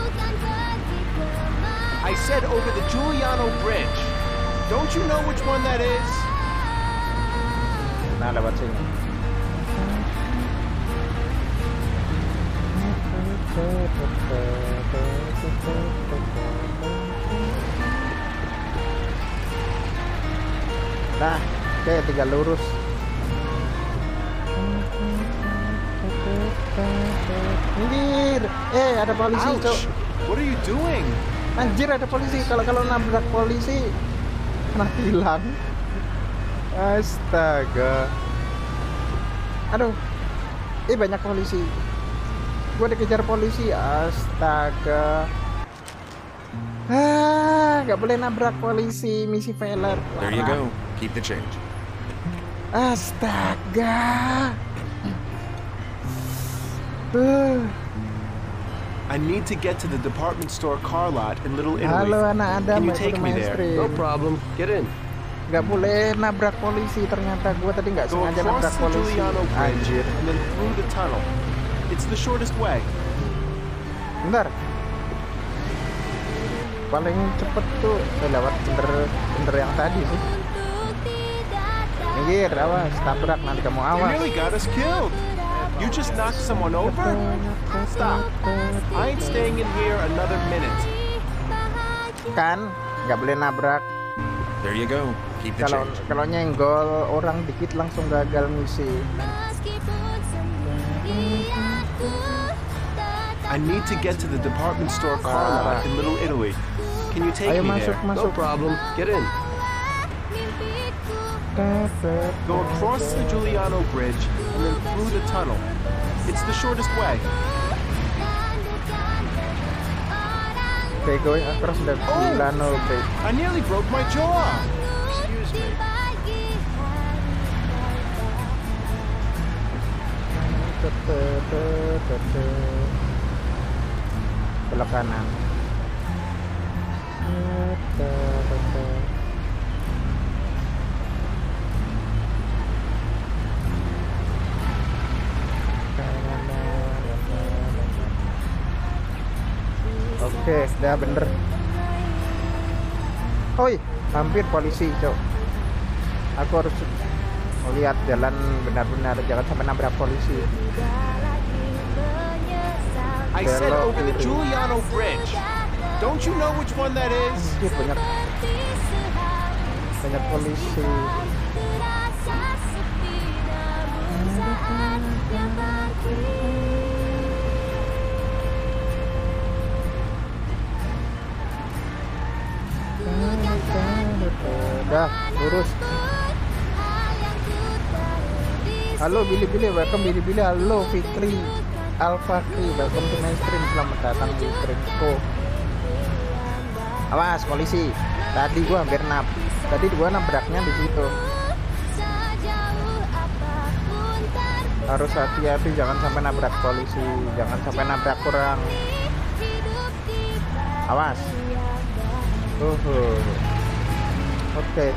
I said over the Giuliano Bridge. Don't you know which one that is? Nah, lewat sini. Nah, oke, tinggal lurus. Anjir, eh ada polisi, Cok. What are you doing? Anjir, ada polisi. Kalau kalau nabrak polisi kena tilang. Astaga. Aduh. Eh banyak polisi. Gua dikejar polisi. Astaga. Ah, nggak boleh nabrak polisi, misi failure. There you go. Keep the change. Astaga. Uh. I need to get to the department store car lot in Little Italy. Halo anak Adam, Can you welcome take to me my there? stream. No problem. Get in. Gak boleh nabrak polisi, ternyata gue tadi nggak Go sengaja across nabrak the polisi. Giuliano Bridge Anjir. and then through the tunnel. It's the shortest way. Bentar. Paling cepet tuh eh, lewat bener bener yang tadi sih. Minggir, awas, tabrak nanti kamu You awas. nearly got us killed. You just knocked someone over? Stop. I ain't staying in here another minute. Kan, nggak boleh nabrak. There you go. Keep the Kalau change. kalau nyenggol orang dikit langsung gagal misi. I need to get to the department store car lot in Little Italy. Can you take Ayo me masuk, there? No masuk. problem. Get in. Go across the Giuliano Bridge and then through the tunnel. It's the shortest way. Okay, going across the Giuliano Bridge. I nearly broke my jaw. Excuse me. Belok kanan. Oke, sudah bener. Oi, hampir polisi, cok. Aku harus lihat jalan benar-benar, jangan sampai nabrak polisi. I said Belok over the kiri. Giuliano Bridge. Don't you know which one that is? Anjir, banyak banyak polisi. Udah, lurus. Halo Billy-Billy, welcome Billy-Billy. Halo Fikri Al-Fakri, welcome to my stream. Selamat datang di streamku. Awas polisi. Tadi gua hampir nab. Tadi gua nabraknya di situ. Harus hati-hati, jangan sampai nabrak polisi, jangan sampai nabrak orang. Awas. Uhuh. Oke.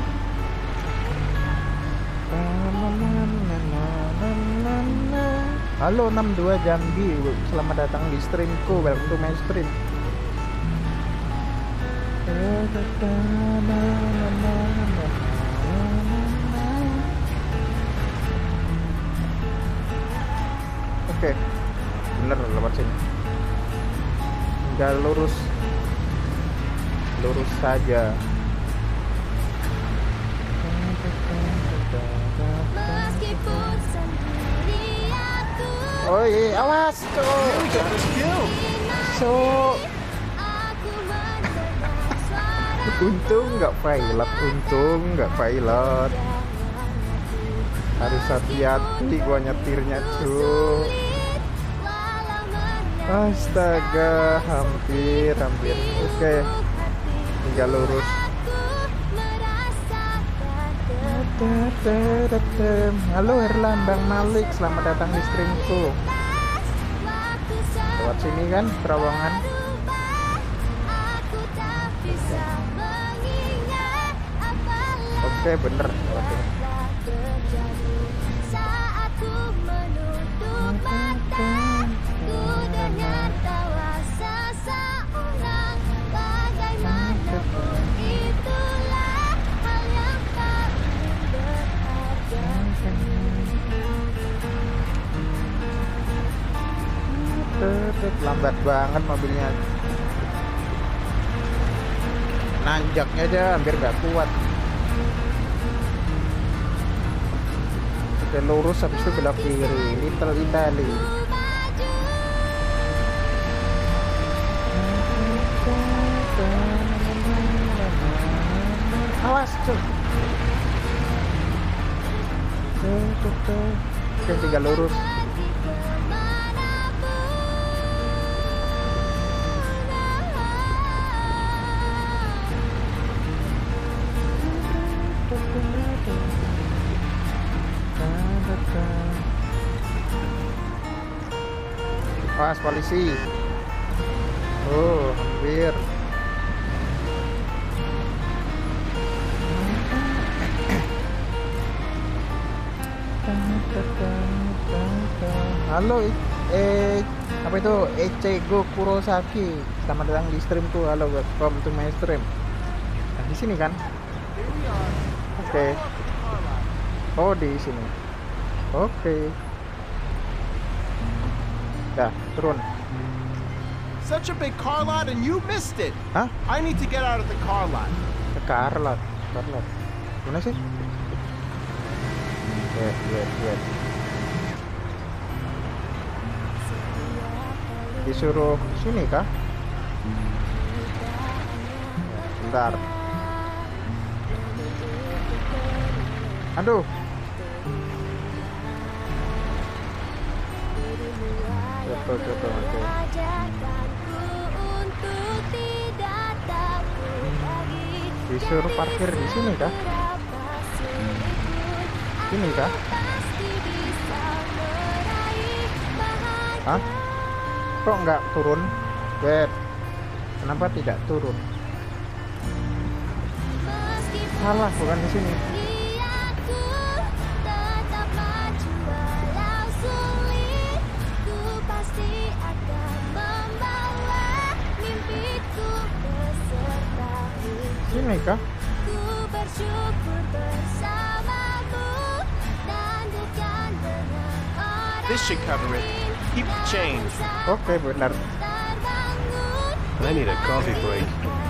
Halo enam dua Jambi, selamat datang di streamku. Welcome to my stream. Oke, bener lewat sini. Tinggal lurus, lurus saja. Oh iya, awas, cok. Cok. Untung nggak pilot, untung nggak pilot. Harus hati-hati gua nyetirnya, cok. Astaga, hampir, hampir. Oke, tinggal lurus. Halo Herlambang Malik, selamat datang di streamku. Lewat sini kan, terowongan. Oke, bener lewat sini. Lambat banget mobilnya. Nanjaknya aja hampir gak kuat. Oke, lurus habis itu belok kiri. Little Italy. Awas, cuy. Oke, tinggal lurus. Awas polisi. Oh, hampir. Halo, eh apa itu Eiichiro Kurosaki. Selamat datang di streamku. Halo, welcome to my stream. Nah, di sini kan? Oke. Okay. Oh, di sini. Oke. Okay. Dah, turun. Such a big car lot and you missed it. Hah? I need to get out of the car lot. Ke car lot, car lot. Mana sih? Wait, wait, wait. Disuruh sini kah? Bentar. Aduh. Coba, coba, oke. Disuruh parkir di sini kah? Sini kah? Hah? Kok nggak turun? Wait, kenapa tidak turun? Salah, bukan di sini. Sini kah? This should cover it. Keep the change. Oke, benar. I need a coffee break.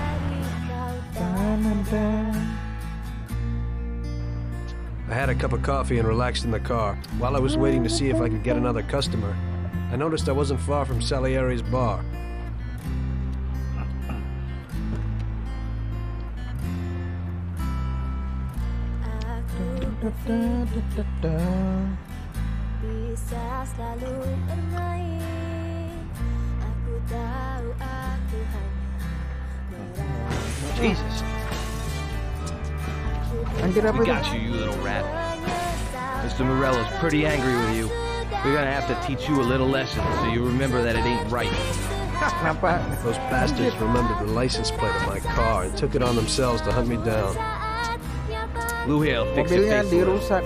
I had a cup of coffee and relaxed in the car. While I was waiting to see if I could get another customer, I noticed I wasn't far from Salieri's bar. Bisa selalu bermain. Aku tahu aku hanya Jesus. Anjir apa We itu? got you, you little rat. Mister Morello's pretty angry with you. We're gonna have to teach you a little lesson so you remember that it ain't right. Kenapa? Those bastards remembered the license plate of my car and took it on themselves to hunt me down. Lou Hale, fix your Mobilnya face. dirusak.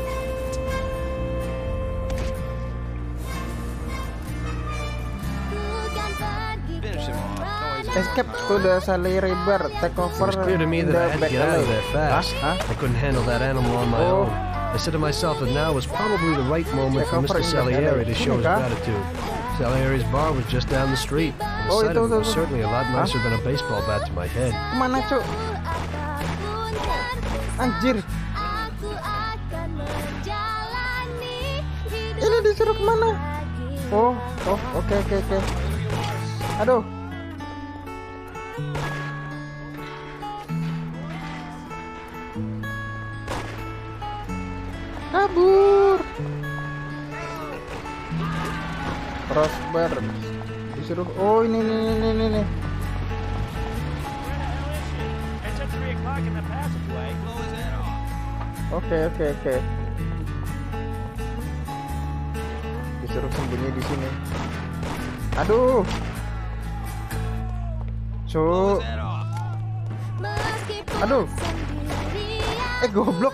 Finish him off. No, he's Escape to the Salieri bar. Take It over was clear to me in that I the had to back get out of alley. there fast. Huh? I couldn't handle that animal on my Oh. own. I said to myself that now was probably the right moment Take for over Mister in the Salieri alley. to show his Sini kah? gratitude. Salieri's bar was just down the street. The Oh, sight itu, of it itu, was itu. certainly a lot Hah? nicer than a baseball bat to my head. Kemana, Cuk? Anjir. Ini disuruh kemana? Oh, oh, oke, oke, oke. Aduh. Kabur. Crossbar. Disuruh. Oh, ini, ini, ini, ini, ini. It's at three o'clock in the passageway. Oke, oke, oke. Disuruh sembunyi di sini. Aduh. Cuk. Aduh. Eh, goblok.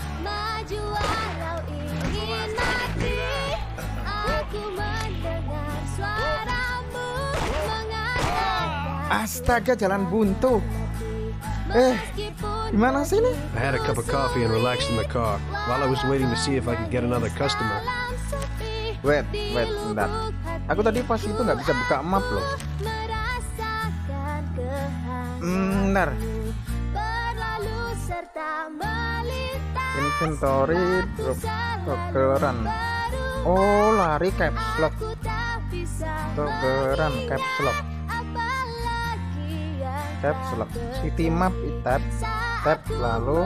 Astaga, jalan buntu. Eh, gimana sih ini? I had a cup of coffee and relaxed in the car while I was waiting to see if I could get another customer. Wait, wait, bentar. Aku tadi pas itu nggak bisa buka map loh. Hmm, bentar. Inventory, drop, togeran. Oh, lari caps lock. Togeran caps lock. Caps lock. City map tab, tab lalu.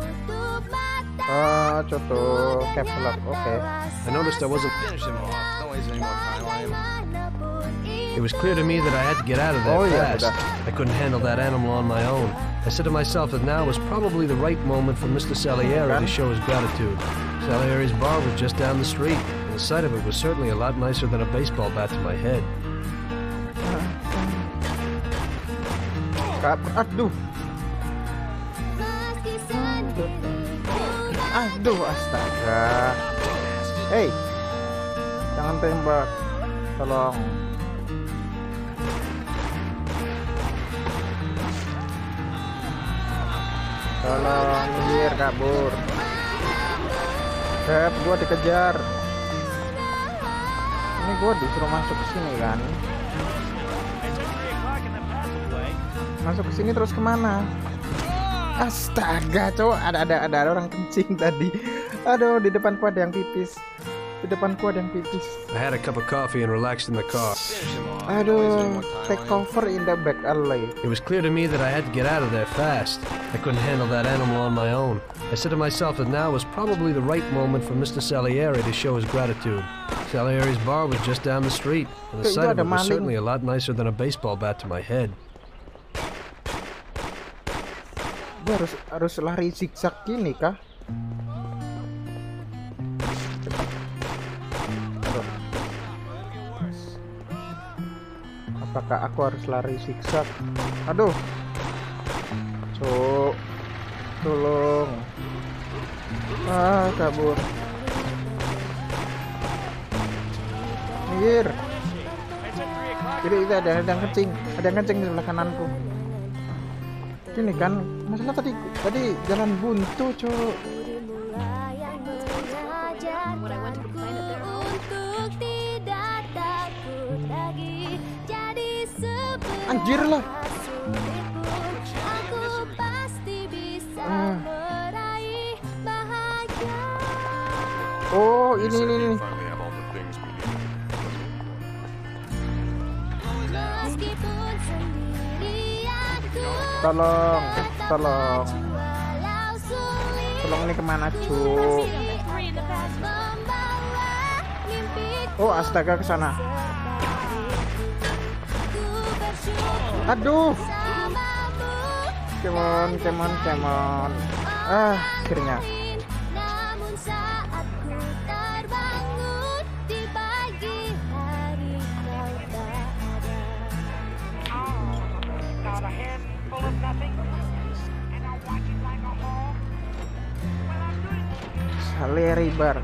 Oh, contoh caps lock. Oke. Okay. I noticed I wasn't. Finish him off. Don't waste any more time on him. It was clear to me that I had to get out of there Oh, yeah, fast. udah. I couldn't handle that animal on my own. I said to myself that now was probably the right moment for Mister Salieri to show his gratitude. Salieri's bar was just down the street, and the sight of it was certainly a lot nicer than a baseball bat to my head. Kabur. Aduh. Aduh, astaga. Hei, jangan tembak. Tolong. Tolong, minggir, kabur. Beb, gua dikejar. Ini gua disuruh masuk ke sini kan? Masuk ke sini terus kemana? Astaga, cowok, ada ada ada orang kencing tadi. Aduh, di depanku ada yang pipis. Di depanku ada yang pipis. I had a cup of coffee and relaxed in the car. Aduh, take cover in the back alley. It was clear to me that I had to get out of there fast. I couldn't handle that animal on my own. I said to myself that now was probably the right moment for Mister Salieri to show his gratitude. Salieri's bar was just down the street, and the sight of it was certainly a lot nicer than a baseball bat to my head. Gue harus harus lari zigzag gini kah? Aduh. Apakah aku harus lari zigzag? Aduh, cuk, tolong. Ah, kabur. Minggir. Jadi itu ada ada yang kencing, ada yang kencing di sebelah kananku. Ini kan masalah tadi tadi jalan buntu, cuk. Anjir lah. Ah. Oh, ini ini ini. Tolong, tolong, tolong, ini kemana, cu? Oh, astaga, ke sana. Aduh, come on, come on, come on. Ah, akhirnya. Salieri bar.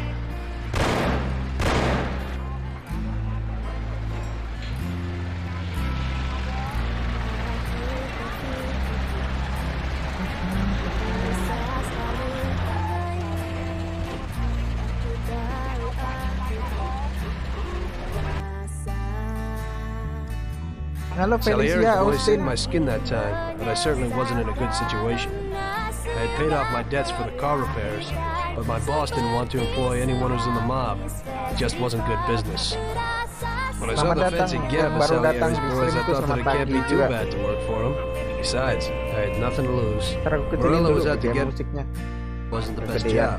Hello, Salieri's Felicia, really saved Austin. my skin that time, but I certainly wasn't in a good situation. I had paid off my debts for the car repairs, but my boss didn't want to employ anyone who's in the mob. It just wasn't good business. When I saw the fancy gab of Salieri's boys, I thought that it can't be too bad to work for him. Besides, I had nothing to lose. Morello was out to get wasn't the best job.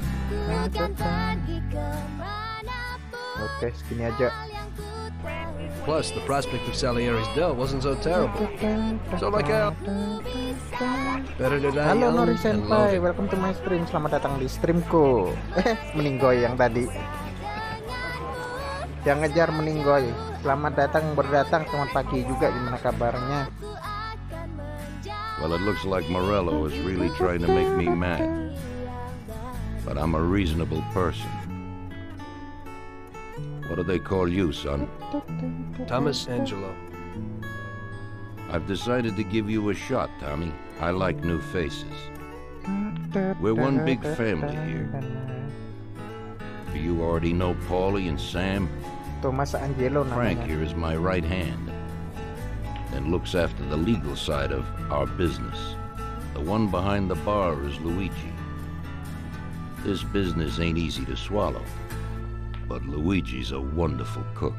Oke, segini aja. Plus, the prospect of Salieri's death wasn't so terrible. So like uh, better to die Halo young Nori and Senpai, loaded. welcome to my stream. Selamat datang di streamku. Eh, meninggoy yang tadi. Yang ngejar meninggoy. Selamat datang, berdatang, selamat pagi juga. Gimana kabarnya? Well, it looks like Morello is really trying to make me mad. But I'm a reasonable person. What do they call you, son? Thomas Angelo. I've decided to give you a shot, Tommy. I like new faces. We're one big family here. You already know Paulie and Sam. Thomas Angelo Frank namanya. here is my right hand and looks after the legal side of our business. The one behind the bar is Luigi. This business ain't easy to swallow, but Luigi's a wonderful cook.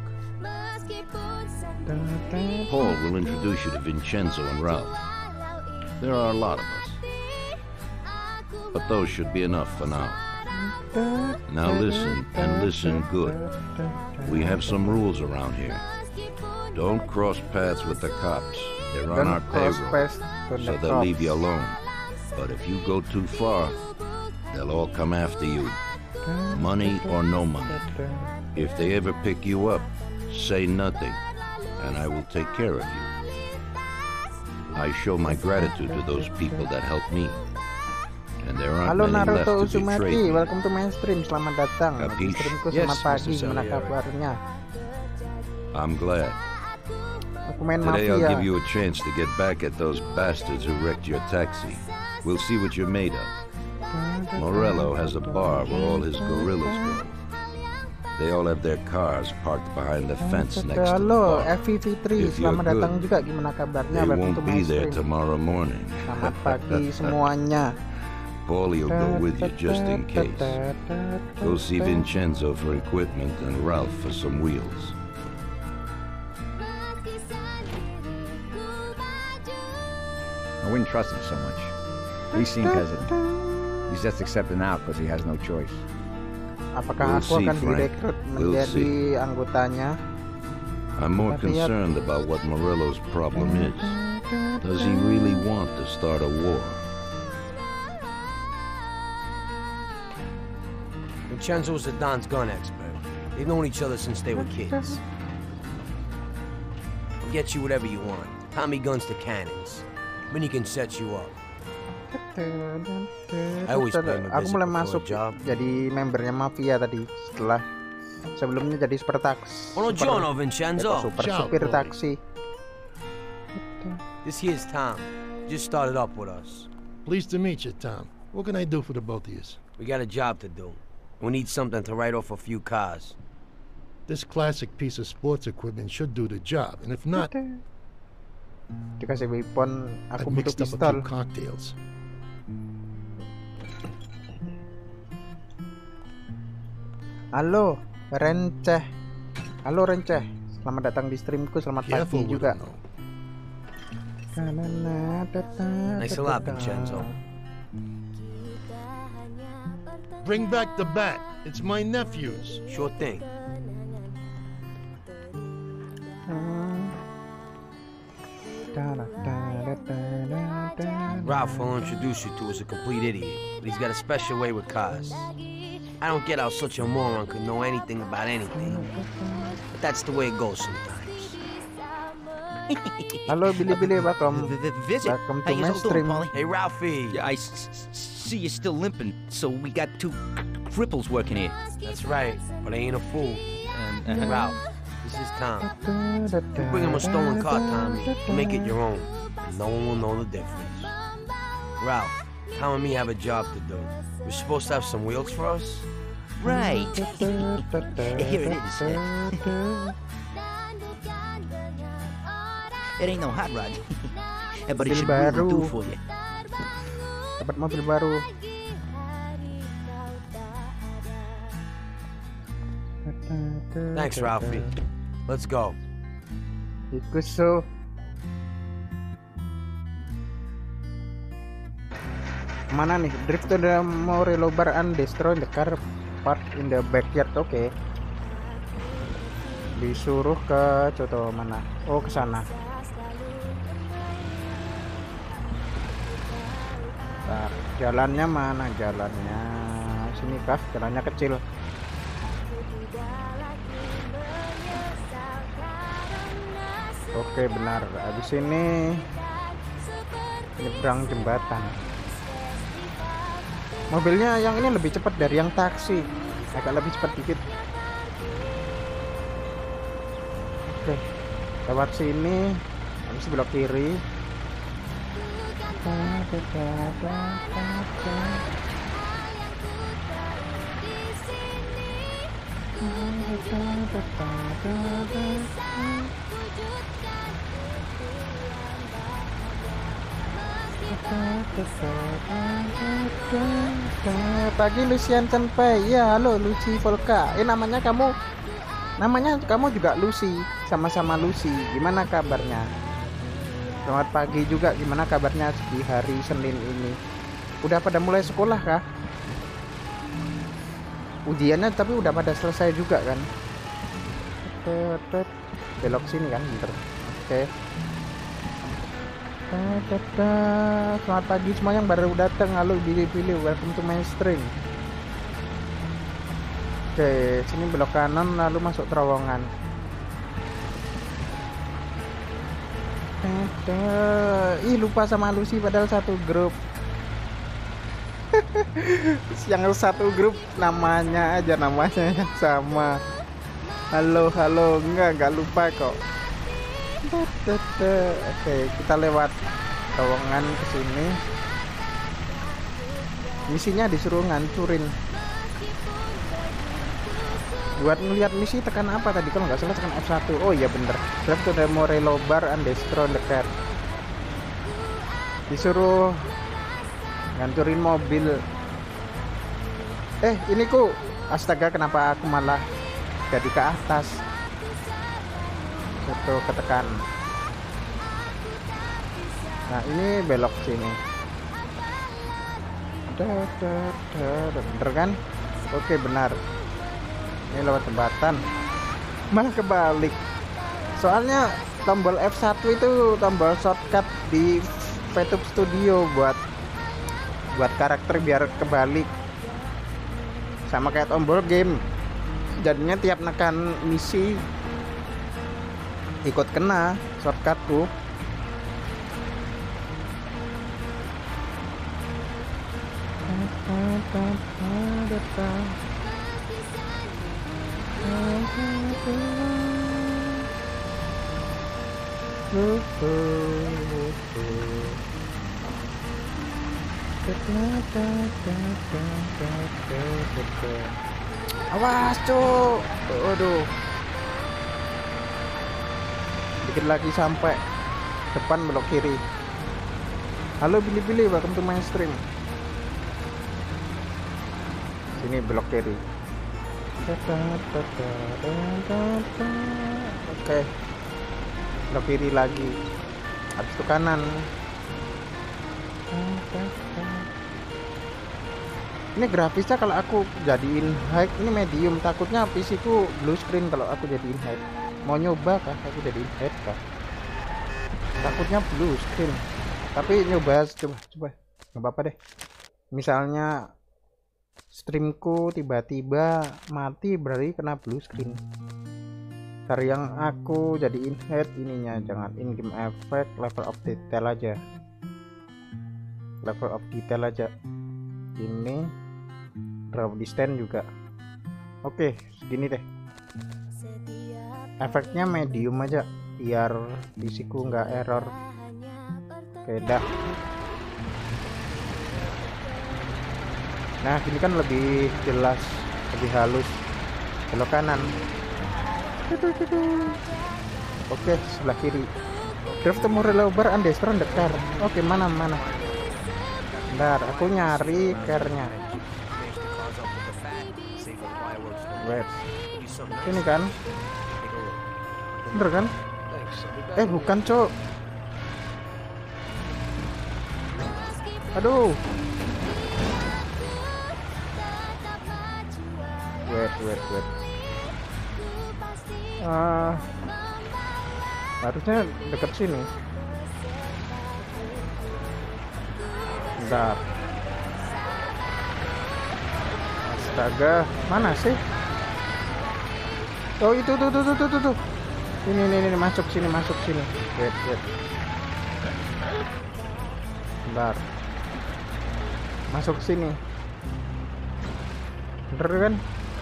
Paul will introduce you to Vincenzo and Ralph. There are a lot of us, but those should be enough for now. Now listen, and listen good. We have some rules around here. Don't cross paths with the cops. They're on our payroll, so they'll leave you alone. But if you go too far, they'll all come after you. Money or no money. If they ever pick you up, say nothing, and I will take care of you. I show my gratitude to those people that helped me. And there aren't Halo many left Naruto to betray Uzumaki, me. welcome to mainstream. Selamat datang di Capiche? streamku. Yes, Selamat pagi, Mister gimana Salieri. kabarnya? I'm glad. Aku main Today I'll mafia. give you a chance to get back at those bastards who wrecked your taxi. We'll see what you're made of. Morello has a bar where all his gorillas go. They all have their cars parked behind the fence next to the Halo bar. F V Fitri, If you're selamat datang good, juga. Gimana kabarnya? They Welcome to won't be there mainstream. tomorrow morning. Selamat pagi semuanya. Paulie will go with you just in case. Go see Vincenzo for equipment and Ralph for some wheels. I wouldn't trust him so much. He seemed hesitant. He's just accepting out because he has no choice. Apakah We'll aku see, akan Frank. direkrut We'll menjadi see. anggotanya? I'm more Tapi ya- concerned about what Morello's problem is. Does he really want to start a war? Vincenzo's the Don's gun expert. They've known each other since they were kids. I'll get you whatever you want. Tommy guns to cannons. Then he can set you up. I always pay him a Aku visit mulai before a masuk job. jadi membernya mafia tadi, setelah sebelumnya jadi super tax. Buongiorno, Vincenzo. Super Ciao, supir Paulie. taksi. This here's Tom. Just started up with us. Pleased to meet you, Tom. What can I do for the both of you? We got a job to do. We need something to write off a few cars. This classic piece of sports equipment should do the job, and if not, Dikasih weapon, I've aku butuh mixed up a pistol. few cocktails. Halo, Renceh. Halo Renceh. Selamat datang di streamku. Selamat Careful pagi with juga. him, though. Thanks a lot, Vincenzo. Bring back the bat. It's my nephew's. Sure thing. Ralph will introduce you to is a complete idiot, but he's got a special way with cars. I don't get how such a moron could know anything about anything, but that's the way it goes sometimes. Halo Billy-Billy, welcome. Visit. Welcome How to you my all doing, stream. Paulie? Hey, Ralphie. Yeah, I s- s- see you're still limping, so we got two cripples working here. That's right, but I ain't a fool. And, uh, Ralph, this is Tom. You bring him a stolen car, Tommy, and make it your own. And no one will know the difference. Ralph, Tom and me have a job to do. We're supposed to have some wheels for us. Right. Here it is. It ain't no hot rod, but it Mobil should really baru. do for you. Dapat mobil baru. Thanks, Ralphie. Let's go. Ikuso. Mana nih? Drift to the Morello bar and destroy the car parked in the backyard. Oke. Okay. Disuruh ke contoh mana? Oh, ke sana. Bentar, jalannya mana jalannya? Sini kah? Jalannya kecil. Oke, benar. Habis ini nyebrang jembatan. Mobilnya yang ini lebih cepat dari yang taksi, agak lebih cepat dikit. Oke, lewat sini, habis belok kiri. Pagi Lucian Senpai. Ya, halo Lucy Volka. Eh, namanya kamu Namanya kamu juga Lucy, sama-sama Lucy. Gimana kabarnya? Selamat pagi juga. Gimana kabarnya di hari Senin ini? Udah pada mulai sekolah kah? Ujiannya tapi udah pada selesai juga kan? Belok sini kan, bentar. Oke. Selamat pagi semua yang baru datang. Halo pilih-pilih, welcome to my stream. Oke, sini belok kanan lalu masuk terowongan. Ih, lupa sama Lucy padahal satu grup. Yang satu grup namanya aja namanya yang sama. Halo halo, enggak enggak lupa kok. Oke, kita lewat terowongan ke sini. Misinya disuruh ngancurin. Buat ngeliat misi tekan apa tadi? Kalau nggak salah tekan F satu. Oh iya bener. Drive to the Morello bar and destroy the car. Disuruh ngancurin mobil. Eh ini ku, astaga kenapa aku malah jadi ke atas? Itu ketekan. Nah ini belok sini. Bener kan? Oke benar. Ini lewat jembatan. Malah kebalik. Soalnya tombol F satu itu tombol shortcut di VTube Studio buat buat karakter biar kebalik. Sama kayak tombol game. Jadinya tiap nekan misi ikut kena shortcutku. Awas cuk. Aduh. Dikit lagi sampai depan, belok kiri. Halo Billy-Billy, welcome to my stream. Sini belok kiri. Oke, belok kiri lagi. Habis itu kanan. Ini grafisnya kalau aku jadiin high ini medium, takutnya P C ku blue screen kalau aku jadiin high. Mau nyoba kah aku jadiin high kah? Takutnya blue screen. Tapi nyoba coba coba. Nggak apa-apa deh. Misalnya streamku tiba-tiba mati berarti kena blue screen. Cari yang aku jadiin head ininya, jangan in game effect, level of detail aja. Level of detail aja. Ini draw distance juga. Oke, segini deh. Efeknya medium aja biar visiku nggak error. Oke dah. Nah ini kan lebih jelas, lebih halus. Belok kanan. Oke, sebelah kiri. Drive to Morello bar and destroy the car. Oke, mana mana. Bentar, aku nyari car-nya. Wait. Ini kan? Bener kan? Eh bukan cok. Aduh. Wait wait wait. Uh, harusnya deket sini. Bentar. Astaga, mana sih? Oh itu tuh tuh tuh tuh tuh. Ini ini ini masuk sini masuk sini. Wait wait. Bentar. Masuk sini. Bener kan?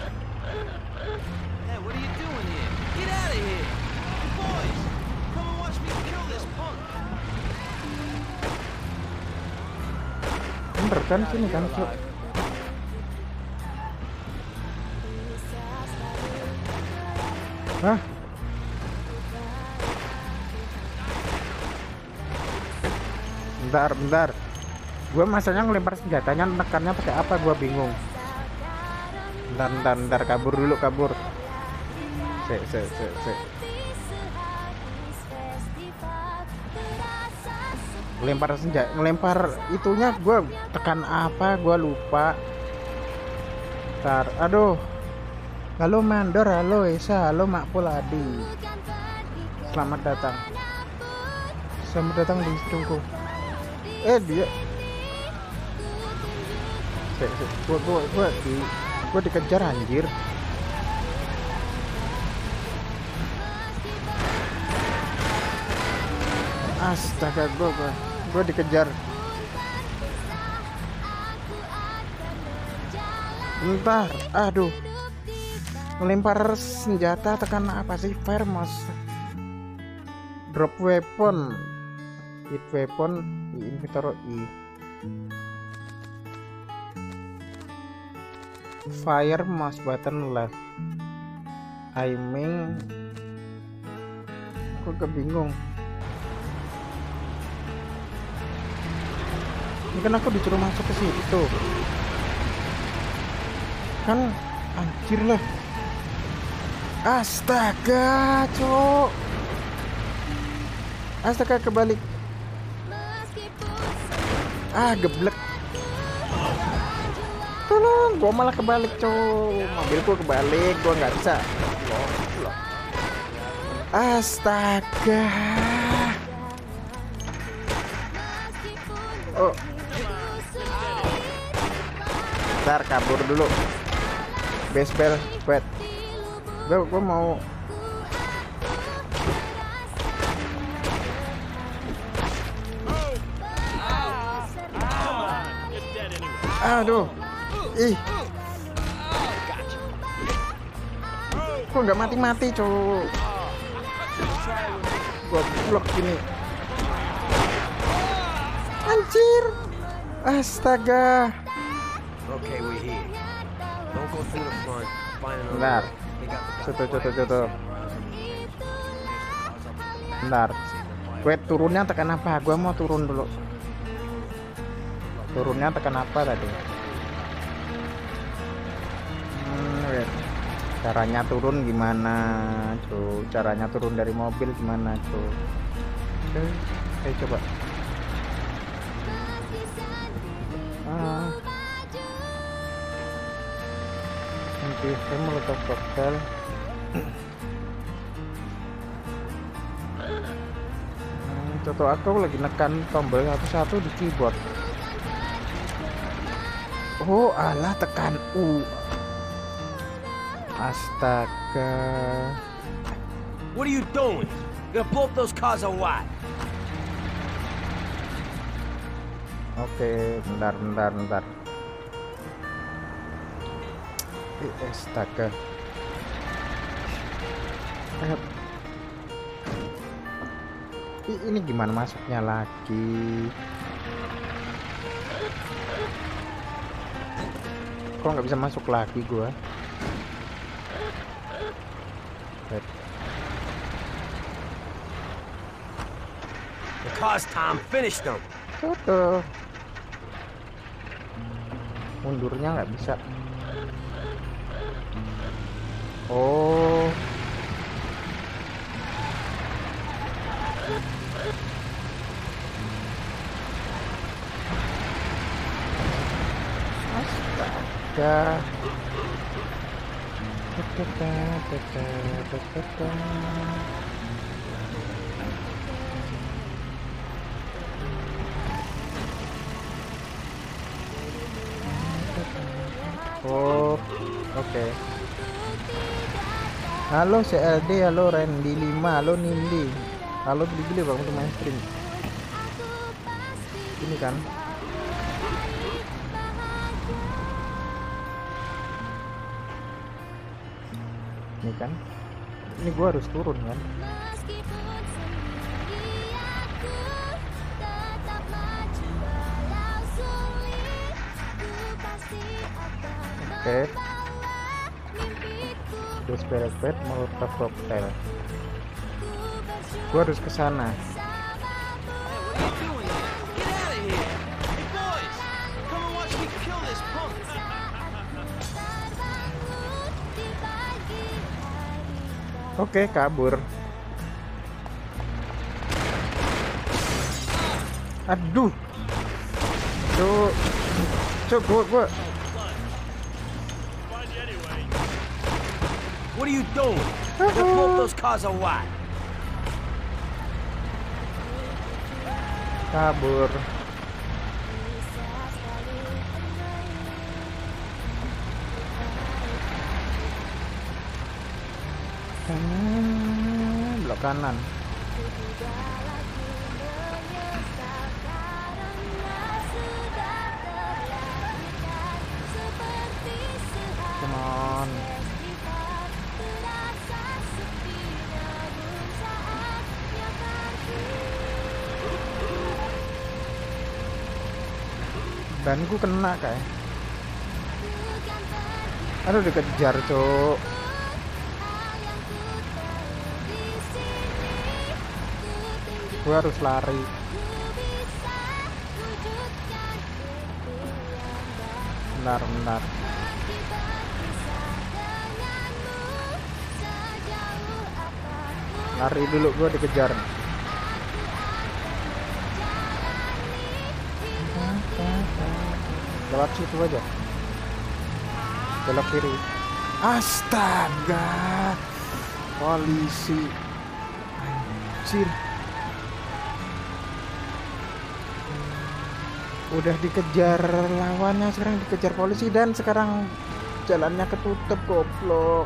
Bener kan sini kan cuk. Hah? Bentar, bentar. Gue masanya ngelempar senjatanya, nekannya pakai apa? Gue bingung. Bentar, bentar, bentar. Kabur dulu, kabur. Sek, sek, sek, sek. Ngelempar senjata, ngelempar itunya gue tekan apa? Gue lupa. Bentar, aduh. Halo Mandor, halo Esa, halo Mak Poladi. Selamat datang. Selamat datang di streamku. Eh dia. Gua gua gua di gua dikejar anjir. Astaga, gue gue gue dikejar. Bentar, aduh. Melempar senjata tekan apa sih? Fire mouse. Drop weapon. Hit weapon, I inventory I. Fire mouse button left. Aiming. Aku kebingung. Ini kan aku disuruh masuk ke situ. Kan anjir lah. Astaga, cok. Astaga, kebalik. Ah, geblek. Tolong, gua malah kebalik, cok. Mobilku kebalik, gua nggak bisa. Astaga. Oh. Ntar kabur dulu. Baseball, squad. Gue gue mau. Aduh. Ih. Kok nggak mati-mati, cowok. Gua blok gini. Anjir. Astaga. Okay, we're here. Don't go through the front. Find another. Bentar. Cutu, cutu, cutu. Bentar. Gue turunnya tekan apa? Gue mau turun dulu. Turunnya tekan apa tadi? Hmm, wait. Caranya turun gimana, cuy? Caranya turun dari mobil gimana, cuy? Oke, ayo coba. Ah. Nanti saya meletak koktel. Hmm, contoh aku lagi nekan tombol satu-satu di keyboard. Oh, alah, tekan U. Astaga. What are you doing? You're gonna blow up those cars or what? Oke, bentar, bentar, bentar. Eh, astaga. Eh. Ini gimana masuknya lagi? Kok nggak bisa masuk lagi gua? The car's Tom, finish them. Tuh. Mundurnya nggak bisa. Oh. Astaga. Oh, oke. Okay. Halo C L D, halo Randy lima, halo Nindi, halo Billy, bang untuk main stream. Ini kan. Ini kan. Ini gua harus turun kan. Oke. Terus beres-beres molotov cocktail. Gua harus ke sana. Oke, kabur. Aduh. Cuk. Cuk, gua gua What are you doing? You're gonna blow up those cars or what? Kabur. Hmm, belok kanan. Dan gue kena kayak. Aduh, dikejar, cok. Gue harus lari. Bentar, bentar. Lari dulu, gue dikejar. Lewat situ aja. Belok kiri. Astaga, polisi. Anjir. Udah dikejar lawannya, sekarang dikejar polisi, dan sekarang jalannya ketutup, goblok.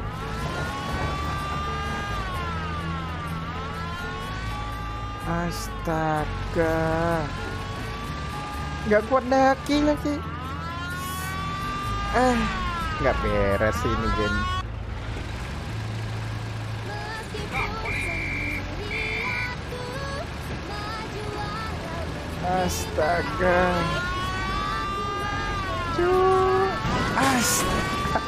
Astaga, nggak kuat daki lagi. Eh, nggak beres ini game. Astaga, cuy, astaga.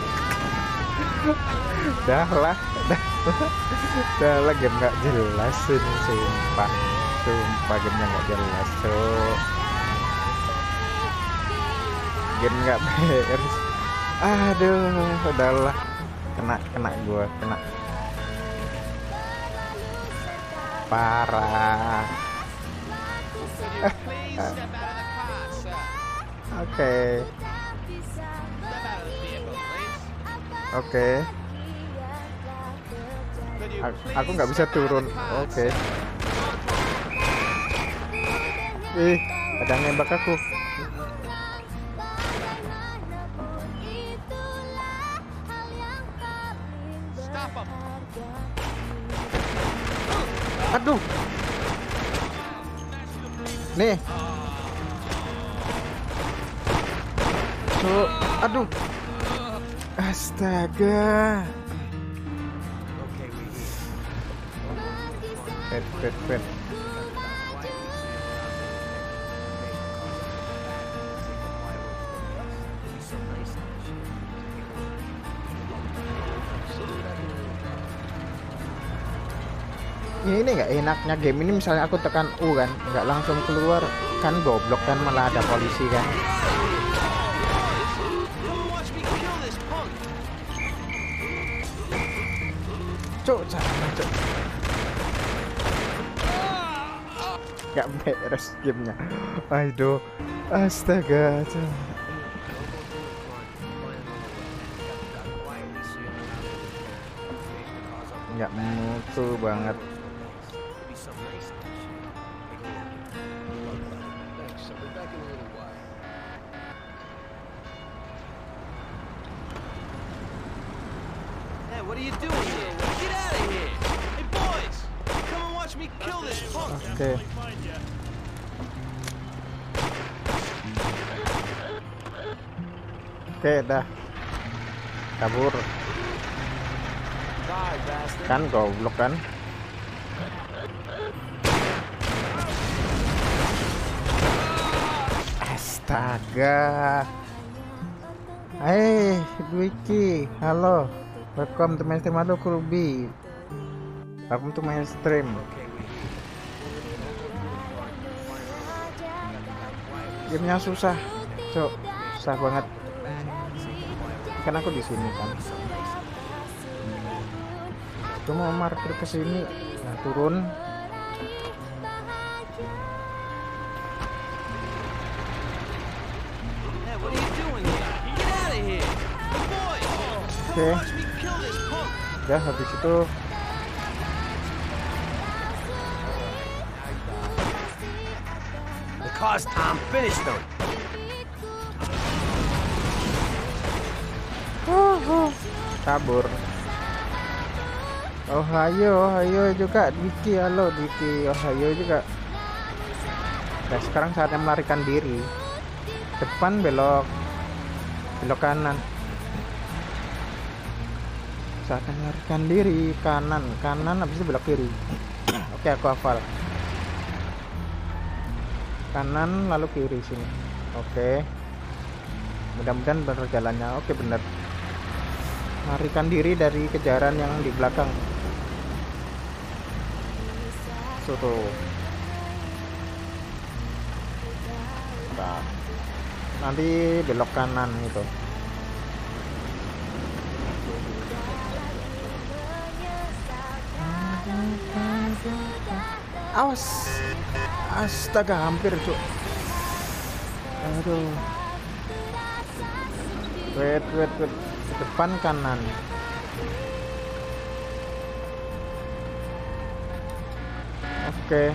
Dah lah, dah, dah lah, game nggak jelas ini, sumpah, sumpah gamenya nggak jelas, tuh. Game nggak beres. Aduh, udahlah, kena, kena gua, kena. Parah. Oke. Oke. Aku nggak bisa turun. Oke. Ih, ada yang nembak aku. Aduh. Nih. So, aduh. Astaga. Pet, pet, pet. Ini nggak enaknya game ini, misalnya aku tekan U kan, nggak langsung keluar kan, goblok kan, malah ada polisi kan. Cuk, jangan, cuk. Nggak beres gamenya. Aduh, astaga, cuk. Nggak mutu banget. What are you doing here? Get out of here! Hey boys, come and watch me kill this punk. Oke. Oke, dah. Kabur. Kan goblok kan? Astaga. Hai, Dwiki. Halo. Welcome to my stream. Halo Ruby. Welcome to my stream. Gamenya susah, cok, susah banget. Kan aku di sini kan. Aku mau marker ke sini, nah turun. Oke. Ya, habis itu the car's time finished them. Kabur. Ohio, Ohio juga, Diki, halo Diki, Ohio juga. Nah, sekarang saatnya melarikan diri. Depan belok, belok kanan. Saatnya melarikan diri, kanan, kanan, habis itu belok kiri. Oke, aku hafal. Kanan lalu kiri sini. Oke. Mudah-mudahan bener jalannya. Oke, bener. Larikan diri dari kejaran yang di belakang. Soto. Nah, nanti belok kanan itu. Awas. Astaga, hampir, Cuk. Aduh. Wait, wait, wait. Depan kanan. Oke.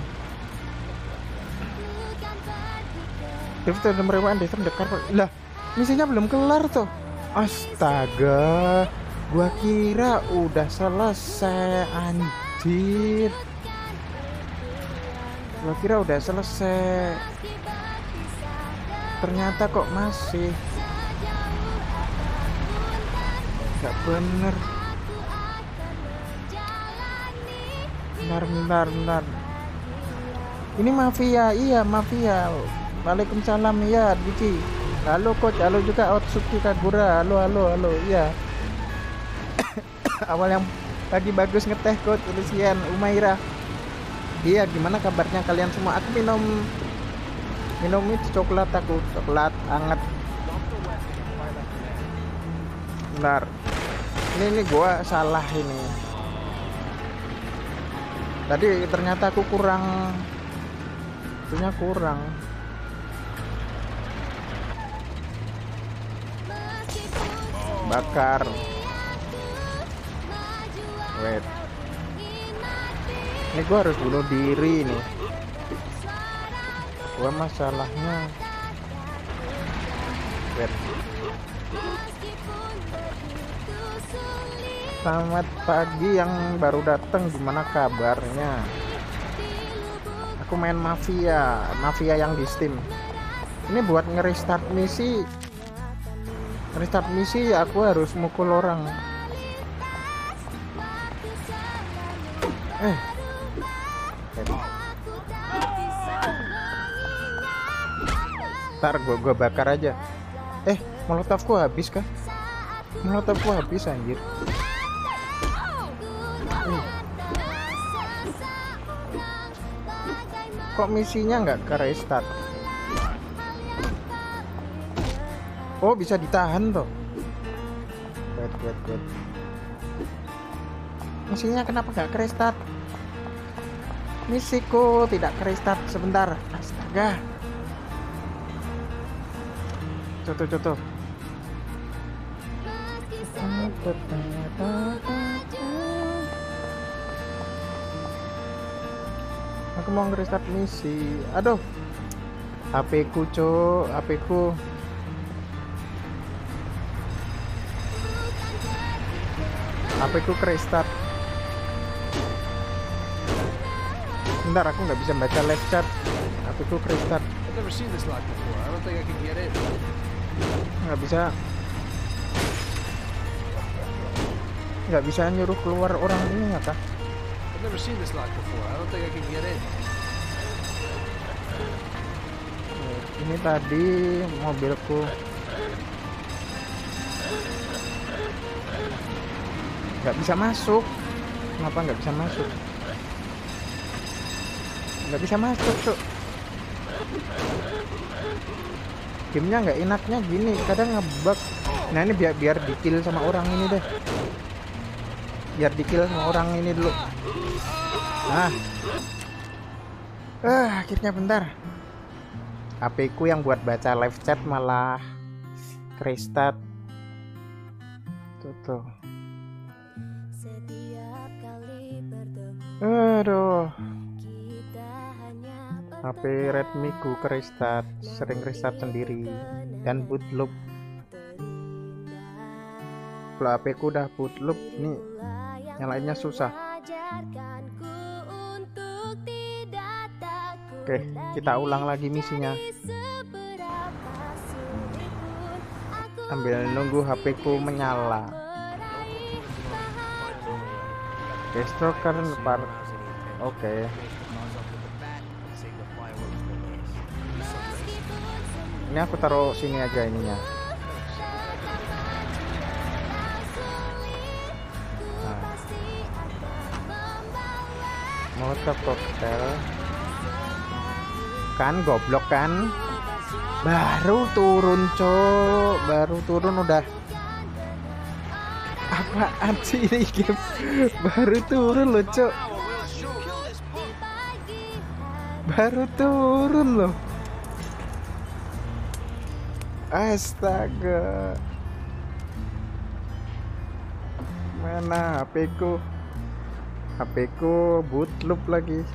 Drift dan merewaan desa mendekat. Lah, misinya belum kelar tuh. Astaga. Gua kira udah selesai, anjir. Gua kira udah selesai. Ternyata kok masih. Gak bener. Bentar, bentar, bentar. Ini mafia, iya mafia. Waalaikumsalam, ya Diki. Halo coach, halo juga Otsuki Kagura. Halo, halo, halo, iya. Awal yang lagi bagus ngeteh coach, Lucian, Umaira. Iya, gimana kabarnya kalian semua? Aku minum minum itu coklat, aku coklat hangat. Bentar. Ini ini gua salah ini. Tadi ternyata aku kurang. Itunya kurang. Bakar. Wait. Ini gua harus bunuh diri nih. Gua masalahnya. Wait. Selamat pagi yang baru datang, gimana kabarnya? Aku main mafia, mafia yang di Steam. Ini buat nge-restart misi. Restart misi aku harus mukul orang. Eh. Ntar gua gua bakar aja. Eh, molotovku habis kah? Molotovku habis anjir. Kok misinya nggak ke restart? Oh, bisa ditahan tuh. Wait, wait, wait. Misinya kenapa nggak ke restart? Misiku tidak ke restart, sebentar. Astaga. Contoh, contoh. Aku mau nge-restart misi. Aduh. H P ku, Cuk. H P ku. H P ku ke-restart. Bentar, aku nggak bisa baca live chat. H P ku ke-restart. Nggak bisa. Nggak bisa nyuruh keluar orang ini nggak kah? Never seen this lock before. I don't think I can get in. Ini tadi mobilku. Nggak bisa masuk. Kenapa nggak bisa masuk? Nggak bisa masuk, Cuk. Gamenya nggak enaknya gini, kadang ngebug. Nah ini biar biar di-kill sama orang ini deh. Biar di-kill sama orang ini dulu. Nah, eh akhirnya bentar. H P ku yang buat baca live chat malah restart. Tuh tuh. Aduh. H P Redmi ku ke restart, sering restart sendiri dan boot loop. Kalau H P ku udah boot loop nih, nyalainnya susah. Oke, kita ulang lagi misinya. Sambil nunggu H P ku menyala. Destroyer part. Oke. Ini aku taruh sini aja ininya. Molotov cocktail. Kan goblok kan. Baru turun, Cok. Baru turun udah. Apaan sih ini game? Baru turun loh, Cok. Baru turun loh. Astaga. Mana H P ku? H P ku boot loop lagi.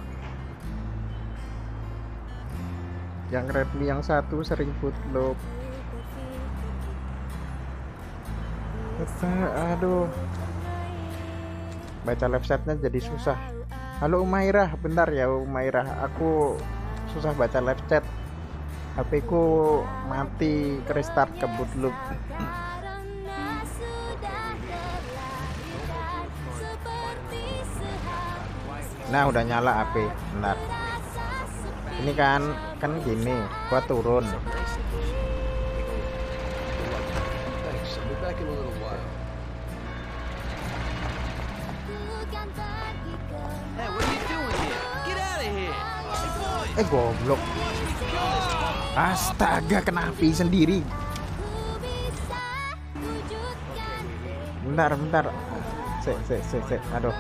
Yang Redmi yang satu sering boot loop. Aduh. Baca websitenya jadi susah. Halo Umairah, bentar ya Umairah. Aku susah baca live chat. H P ku mati, restart ke boot loop. Nah, udah nyala H P. Bentar. Ini kan kan gini, gua turun. Eh goblok. Astaga, kena api sendiri. Bentar, bentar. Sek, sek, sek, sek. Aduh.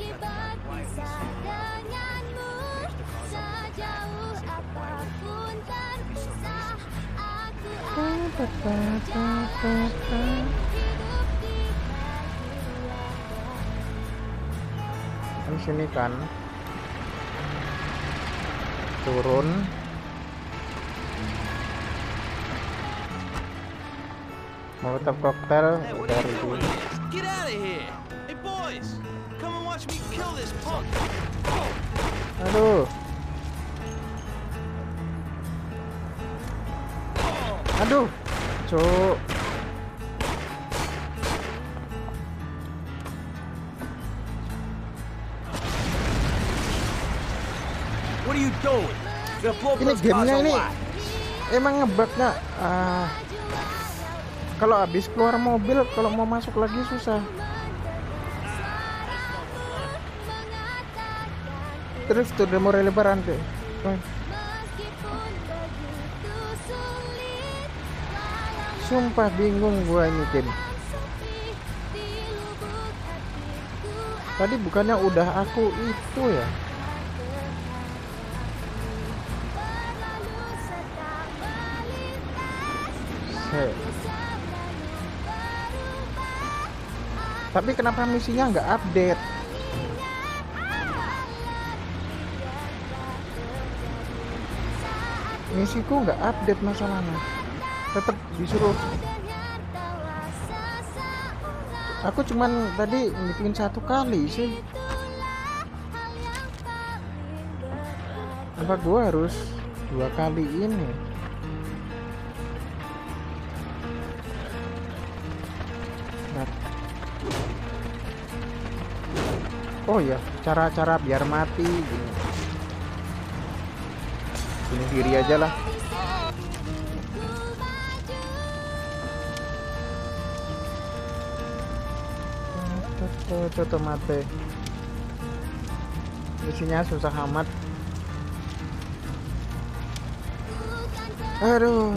Di sini kan turun. Molotov cocktail dari dulu. Aduh. Aduh. Cuk. What are you doing? Ini gamenya ini emang ngebug nggak? Ah, kalau habis keluar mobil, kalau mau masuk lagi susah. Terus tuh udah mau lebaran deh. Sumpah bingung gua ini game. Tadi bukannya udah aku itu ya? Set. Tapi kenapa misinya nggak update? Misiku nggak update masalahnya. Tetap disuruh. Aku cuman tadi bikin satu kali sih. Apa gua harus dua kali ini? Nah. Oh ya, cara-cara biar mati gini. Bunuh diri aja lah. Coto mate. Isinya susah amat. Aduh.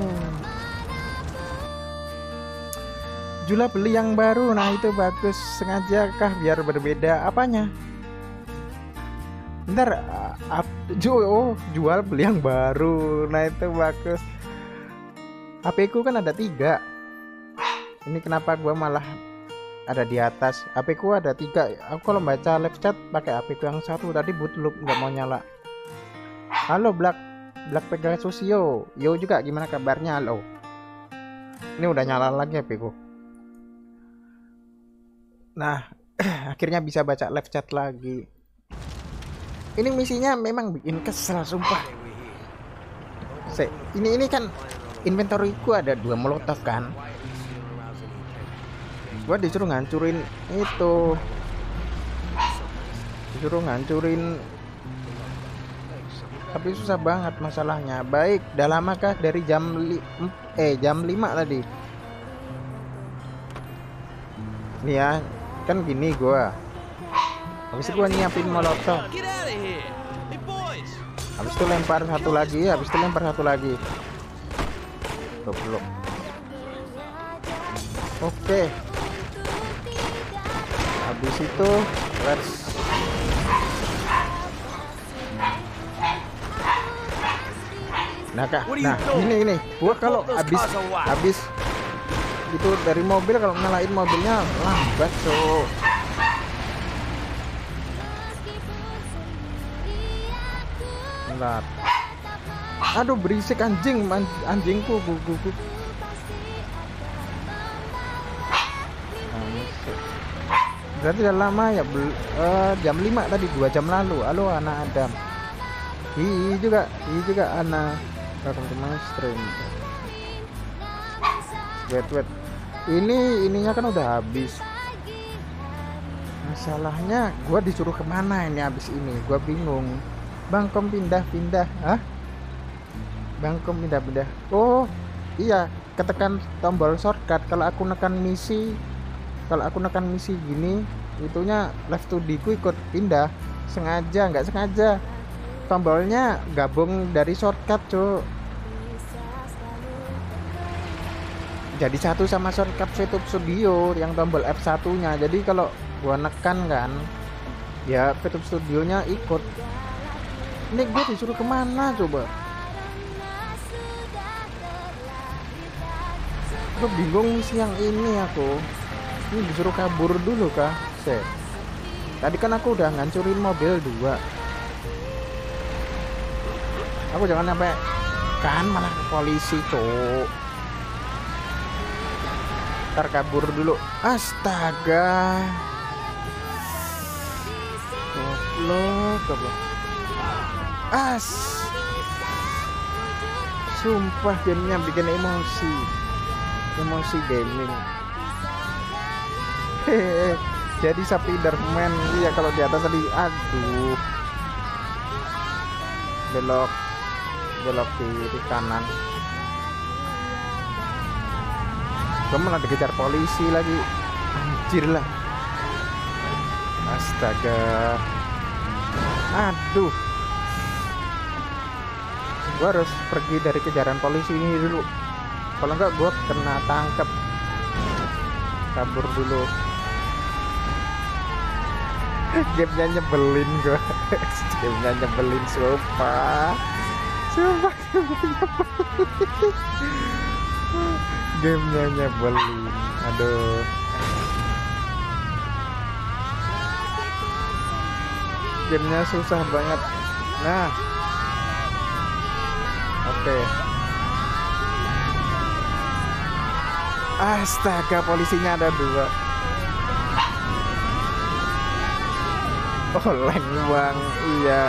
Jula beli yang baru. Nah itu bagus. Sengaja kah biar berbeda? Apanya? Bentar. Uh, ju oh, jual beli yang baru. Nah itu bagus. H P ku kan ada tiga. Ini kenapa gua malah ada di atas? H P ku ada tiga. Aku kalau baca live chat pakai H P ku yang satu. Tadi boot loop nggak mau nyala. Halo Black Black Pegasus yo. Yo juga gimana kabarnya? Halo. Ini udah nyala lagi H P ku. Nah akhirnya bisa baca live chat lagi. Ini misinya memang bikin kesel sumpah. Se ini ini kan inventoryku ada dua molotov kan. Gua disuruh ngancurin itu, disuruh ngancurin, tapi susah banget masalahnya. Baik, udah lama kah dari jam li eh jam lima tadi? Nih ya, kan gini gua Habis itu gua nyiapin molotov. Habis itu lempar satu lagi, habis itu lempar satu lagi. Goblok. Oke. Habis itu let's Nah, Kak. Nah, ini ini. Gua kalau habis habis itu dari mobil, kalau nyalain mobilnya lambat, so. Bentar. Aduh, berisik anjing, anjingku gugup. Berarti udah lama ya, uh, jam lima tadi, dua jam lalu. Halo anak Adam. Hi juga, hi juga anak. Welcome to my stream. Wait, wait. Ini ininya kan udah habis. Masalahnya gua disuruh kemana ini habis ini? Gua bingung. Bang Kom pindah-pindah. Hah? Bang Kom pindah-pindah. Oh, iya, ketekan tombol shortcut kalau aku nekan misi. Kalau aku nekan misi gini, itunya left to D ku ikut pindah. Sengaja, nggak sengaja. Tombolnya gabung dari shortcut, Cuk. Jadi satu sama shortcut YouTube Studio yang tombol F satu nya. Jadi kalau gua nekan kan, ya YouTube Studio nya ikut. Ini gue disuruh kemana coba? Gue bingung misi yang ini aku. Ini disuruh kabur dulu kah? Set. Tadi kan aku udah ngancurin mobil dua. Aku jangan sampai kan malah ke polisi, Cuk. Ntar kabur dulu. Astaga. Goblok, goblok. As. Sumpah gamenya bikin emosi. Emosi gaming. Hehehe. Jadi Spiderman. Iya kalau di atas tadi. Aduh. Belok. Belok kiri kanan. Gue malah dikejar polisi lagi. Anjir lah. Astaga. Aduh. Gue harus pergi dari kejaran polisi ini dulu. Kalau enggak gue kena tangkap. Kabur dulu. Gamenya nyebelin gue. Gamenya nyebelin. Sumpah. Sumpah gamenya nyebelin. Aduh. Gamenya susah banget. Nah. Oke. Astaga, polisinya ada dua. Oleng bang, iya.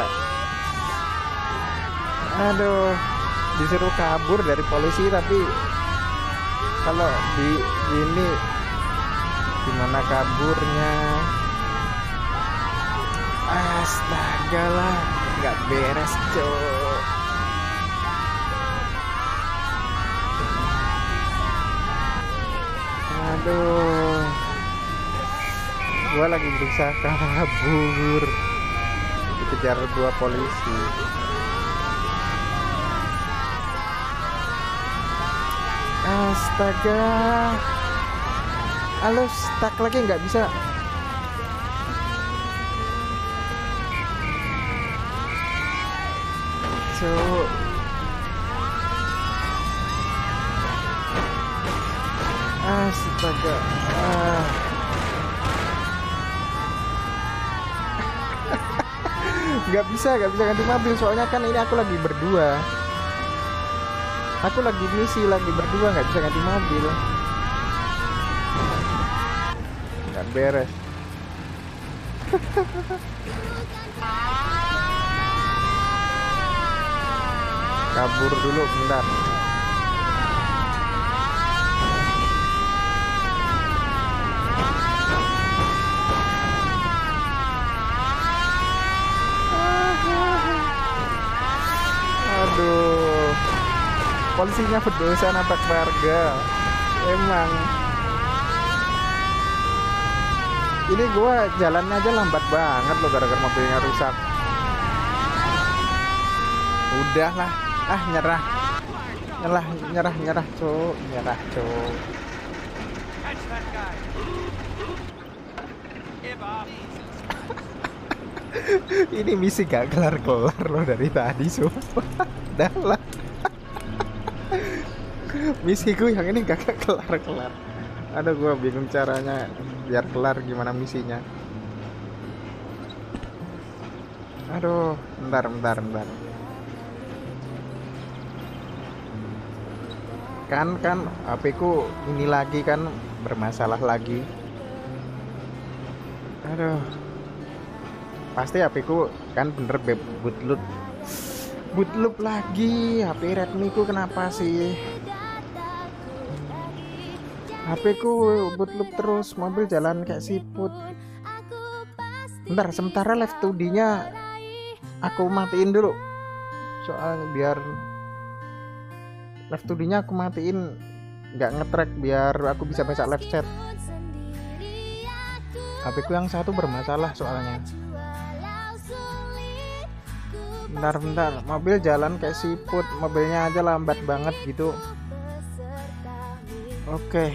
Aduh, disuruh kabur dari polisi tapi kalau di ini gimana kaburnya? Astaga lah, nggak beres, Cok. Aduh, gua lagi berusaha kabur, dikejar dua polisi. Astaga, halo, stuck lagi nggak bisa. So astaga, ah. Nggak bisa, nggak bisa ganti mobil soalnya kan ini aku lagi berdua. Aku lagi misi, lagi berdua, nggak bisa ganti mobil. Nggak beres. Kabur dulu, bentar. Aduh, polisinya berdosa nabrak warga. Emang Ini gua jalannya aja lambat banget loh gara-gara mobilnya rusak. Udahlah, ah nyerah. Nyerah, nyerah, nyerah, cuk, nyerah, cuk. Ini misi gak kelar-kelar loh dari tadi, sumpah. Dah lah. Misiku yang ini gak kelar-kelar. Aduh, gua bingung caranya biar kelar gimana misinya. Aduh, bentar, bentar, bentar. Kan, kan, H P ku ini lagi kan bermasalah lagi. Aduh. Pasti H P ku kan bener bootloop. Bootloop lagi. H P Redmi ku kenapa sih? H P ku bootloop terus, mobil jalan kayak siput. Bentar, sementara live two D-nya aku matiin dulu. Soal biar live two D-nya aku matiin, nggak ngetrack biar aku bisa baca live chat. H P ku yang satu bermasalah soalnya. Bentar-bentar, mobil jalan kayak siput, mobilnya aja lambat banget gitu. Oke.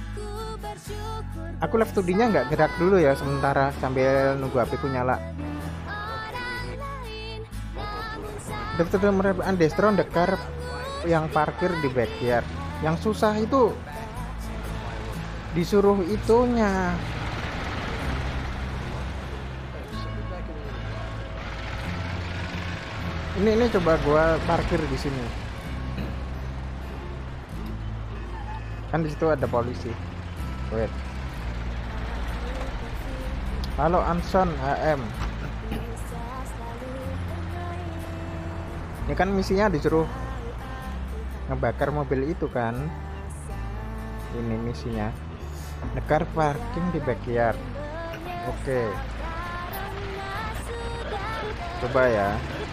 Aku live two D-nya nggak gerak dulu ya sementara sambil nunggu H P ku nyala. Daftar merebutkan Destron dekar yang parkir di backyard. Yang susah itu disuruh itunya. Ini ini coba gua parkir di sini. Kan di situ ada polisi. Wait. Halo Anson H M. Ini kan misinya disuruh ngebakar mobil itu kan. Ini misinya. Dekar parking di backyard. Oke. Coba ya.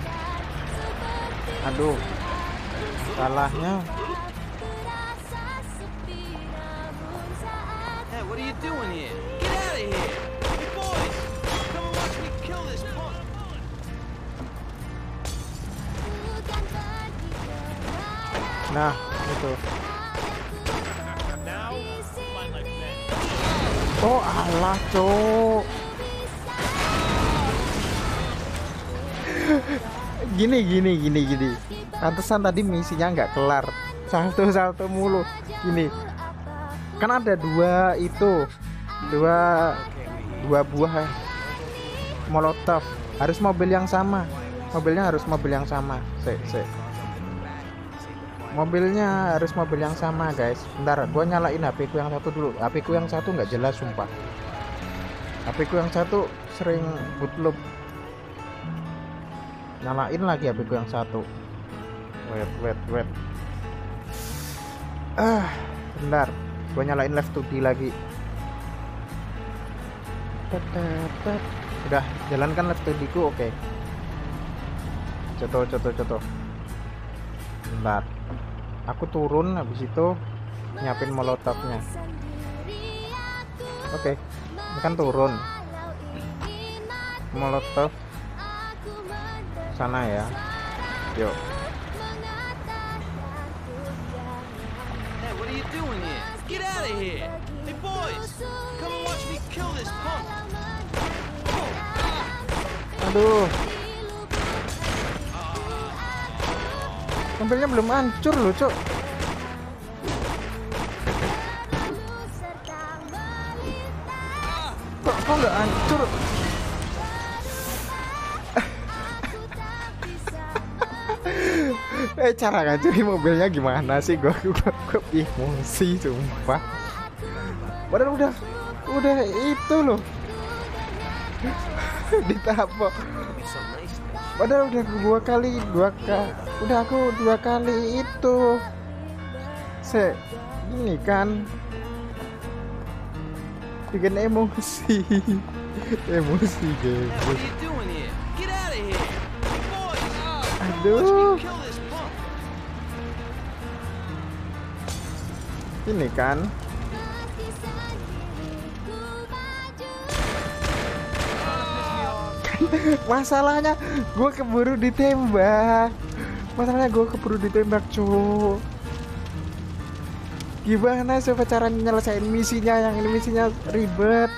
Aduh. Salahnya. Hey, what are you doing here? Get out of here! Hey boys, come and watch me kill this punk. Nah, itu. Oh alah, cok. Gini gini gini gini. Pantesan tadi misinya nggak kelar. Salto-salto mulu. Gini. Kan ada dua itu. Dua dua buah molotov. Harus mobil yang sama. Mobilnya harus mobil yang sama. Sek, sek. Mobilnya harus mobil yang sama guys. Bentar, gua nyalain H P ku yang satu dulu. H P ku yang satu nggak jelas sumpah. H P ku yang satu sering bootloop. Nyalain lagi H P ku yang satu. Wait, wait, wait. Ah, bentar. Gua nyalain live two D lagi. Udah, jalankan live two D ku, oke. Okay. Contoh, contoh, contoh. Bentar. Aku turun habis itu nyiapin molotovnya. Oke, ini kan turun. Molotov sana ya. Yuk. Hey, what are you doing here? Get out of here! Hey boys, come and watch me kill this punk. Aduh. Mobilnya belum hancur loh, Cok. Kok kok nggak hancur? Eh, cara ngancurin mobilnya gimana sih? Gua gua, gua emosi sumpah. Padahal udah udah itu loh. Ditapok. Padahal udah dua kali dua kali udah aku dua kali itu se ini kan bikin emosi emosi guys. Aduh, ini kan Masalahnya gue keburu ditembak. Masalahnya gue keburu ditembak, cu. Gimana coba cara nyelesain misinya? Yang ini misinya ribet.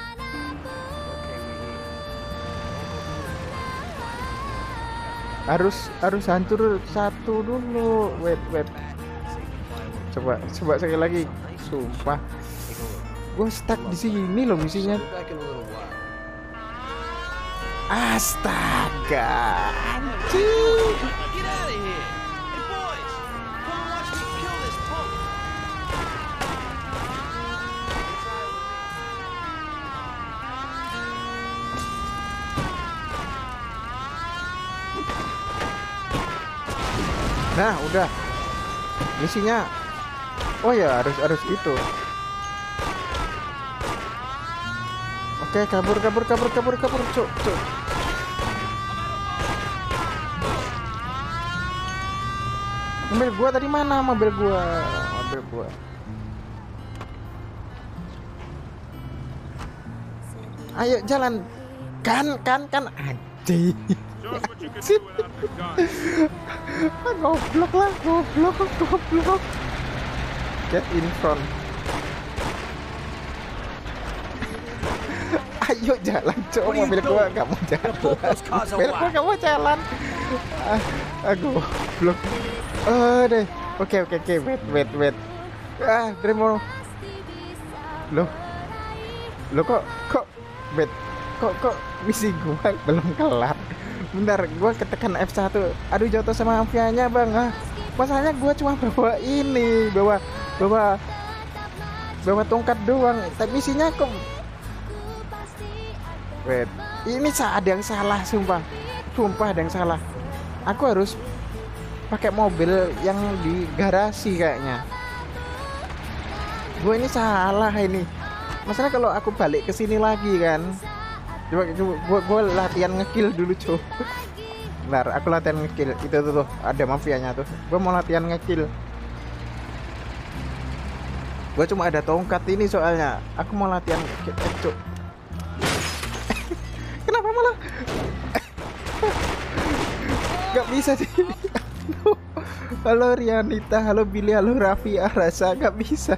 Harus harus hancur satu dulu. Wait wait. Coba coba sekali lagi. Sumpah. Gue stuck di sini loh misinya. Astaga, anjing. Nah, udah. Misinya. Oh ya, harus harus gitu. Oke, kabur kabur kabur kabur kabur, cuk, cuk. Mobil gua tadi mana? Mobil gua, mobil gua. Ayo jalan. Kan kan kan anjing. Goblok lah, goblok, goblok. Get in front. Ayo jalan, cok. Mobil gua gak mau jalan. Mobil gua gak mau jalan. Ah, aku goblok. Oh deh. Oke oke oke. Wait wait wait. Ah, Dremo. Loh. Loh kok kok wait. Kok kok misi gua belum kelar. Bentar, gua ketekan F satu. Aduh, jatuh sama mafianya, Bang. Ah, masalahnya gua cuma bawa ini, bawa bawa bawa tongkat doang. Tapi misinya kok wait. Ini ada yang salah, sumpah. Sumpah ada yang salah. Aku harus pakai mobil yang di garasi kayaknya. Gue ini salah ini. Masalah kalau aku balik ke sini lagi kan. Coba gue gue latihan ngekill dulu, cuy. Bentar, aku latihan ngekill. Itu tuh, tuh ada mafianya tuh. Gue mau latihan ngekill. Gue cuma ada tongkat ini soalnya. Aku mau latihan ngekill, eh, cuy. Kenapa malah? Gak bisa sih. Halo Rianita, halo Billy, halo Raffi, Arasa, gak bisa.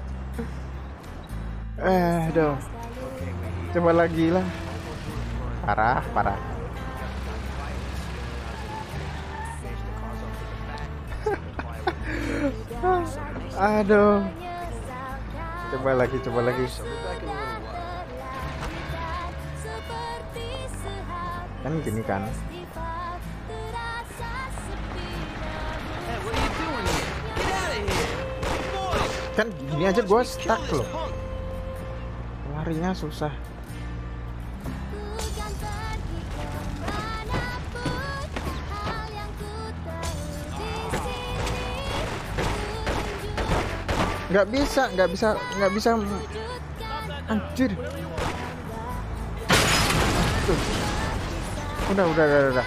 Eh, dong. Coba lagi lah. Parah, parah. Aduh. Coba lagi, coba lagi. Kan gini kan. Kan gini aja gue stuck loh. Larinya susah. Nggak bisa, nggak bisa, nggak bisa. Anjir. Tuh. Udah, udah, udah, udah.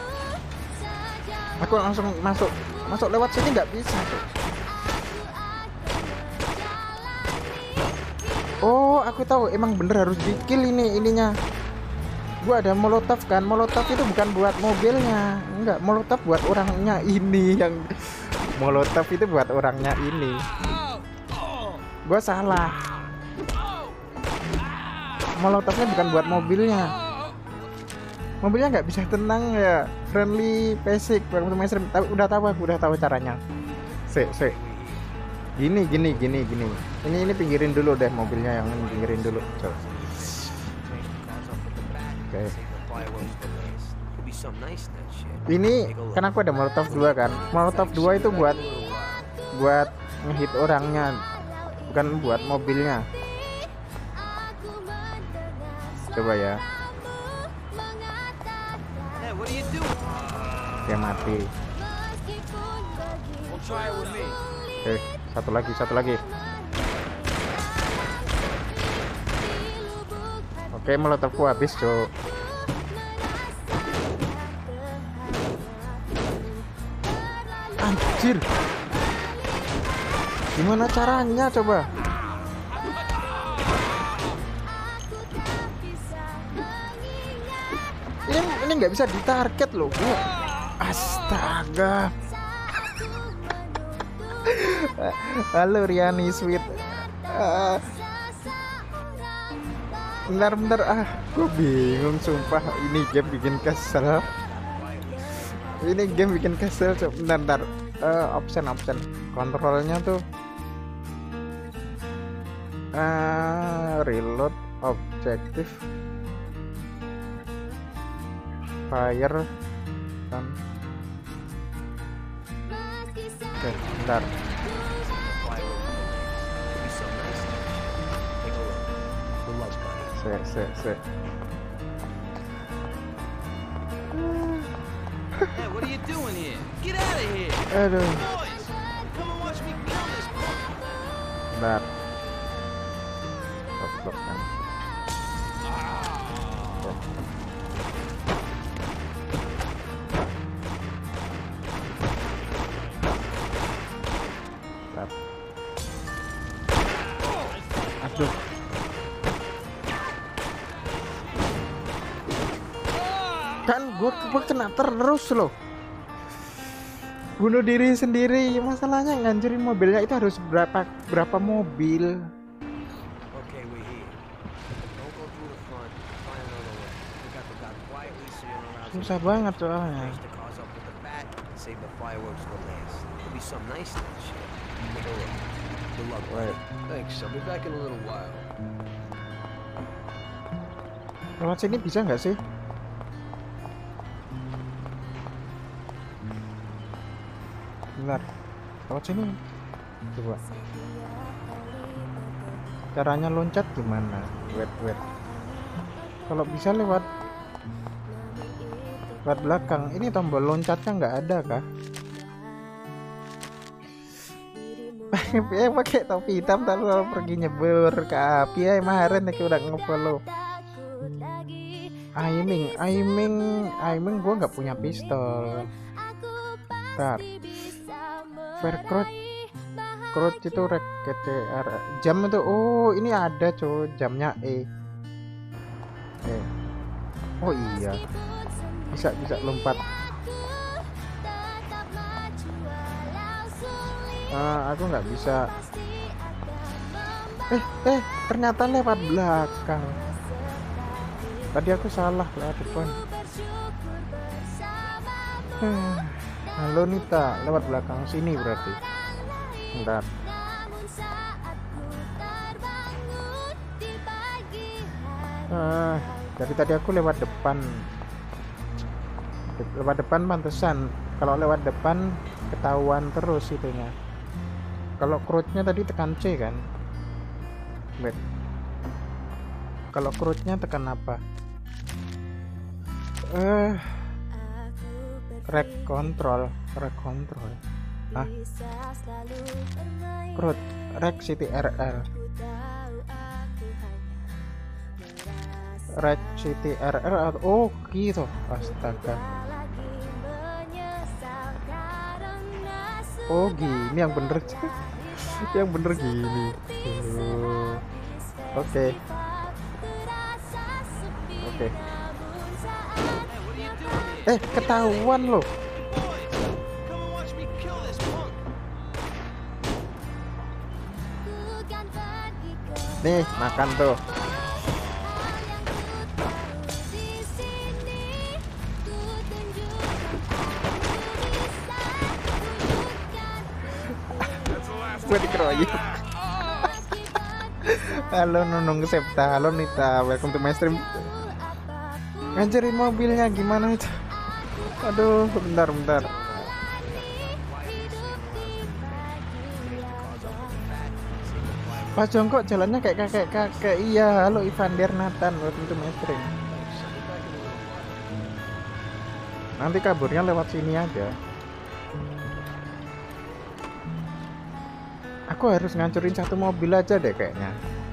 Aku langsung masuk, masuk lewat sini nggak bisa tuh. Oh, aku tahu, emang bener harus di-kill ini ininya. Gua ada molotov kan, molotov itu bukan buat mobilnya, enggak, molotov buat orangnya ini yang molotov itu buat orangnya ini. Gua salah. Molotovnya bukan buat mobilnya. Mobilnya nggak bisa tenang ya, friendly, basic, udah tahu, aku udah tahu caranya. Sik, sik. Gini, gini, gini, gini. Ini ini pinggirin dulu deh mobilnya, yang ini pinggirin dulu. Coba. Oke. Ini kan aku ada molotov dua kan. Molotov dua itu buat buat ngehit orangnya, bukan buat mobilnya. Coba ya. Oke, mati. Oke, satu lagi, satu lagi. Oke, molotovku habis, Cok. Anjir. Gimana caranya coba? Ini ini ini nggak bisa ditarget loh. Gua. Astaga. Halo Riani Sweet. Uh, bentar bentar ah, gue bingung sumpah. Ini game bikin kesel. Ini game bikin kesel. Bentar bentar. Uh, option option kontrolnya tuh. Uh, reload objektif fire dan oke bentar se se se Hey, what are you doing here? Get out of here! aduh Boys, come and watch me kill this punk. bentar blok kan. Aduh. Kan gue kena terus loh. Bunuh diri sendiri. Masalahnya ngancurin mobilnya itu harus berapa berapa mobil. Susah banget soalnya. Right. Thanks. I'll be back in a little while. Lewat sini bisa nggak sih? Bentar. Lewat sini. Coba. Caranya loncat gimana? Wait, wait. Kalau bisa lewat lewat belakang. Ini tombol loncatnya nggak ada kah? Ya pakai topi hitam lalu pergi nyebur ke api ya kemarin aku udah ngefollow. Aiming, aiming, aiming gue nggak punya pistol. Bentar. Fair crouch, crouch itu rek K T R. Jam itu, oh ini ada cow, jamnya E. Eh. Oh iya, bisa bisa lompat. Uh, aku nggak bisa. Eh, eh, ternyata lewat belakang. Tadi aku salah lewat depan. Hmm. Halo Nita, lewat belakang sini berarti. Bentar. Uh, dari tadi aku lewat depan. Lewat depan pantesan. Kalau lewat depan ketahuan terus itunya. Kalau crouch-nya tadi tekan C kan? Wait. Kalau crouch-nya tekan apa? Eh, uh, rek control, rek control. Ah, crouch, rek C T R L, rek C T R L. Oh gitu, astaga. Oh gini yang bener. Yang bener gini. uh. Oke okay. Oke okay. Eh ketahuan loh. Nih makan tuh. Gue dikeroyok. Halo Nunung Septa, halo Nita, welcome to my stream. Ngancurin mobilnya gimana itu? Aduh, bentar bentar. Pak Jongkok jalannya kayak kakek kakek. Iya, halo Ivander Nathan, welcome to my stream. Nanti kaburnya lewat sini aja. Aku harus ngancurin satu mobil aja deh kayaknya.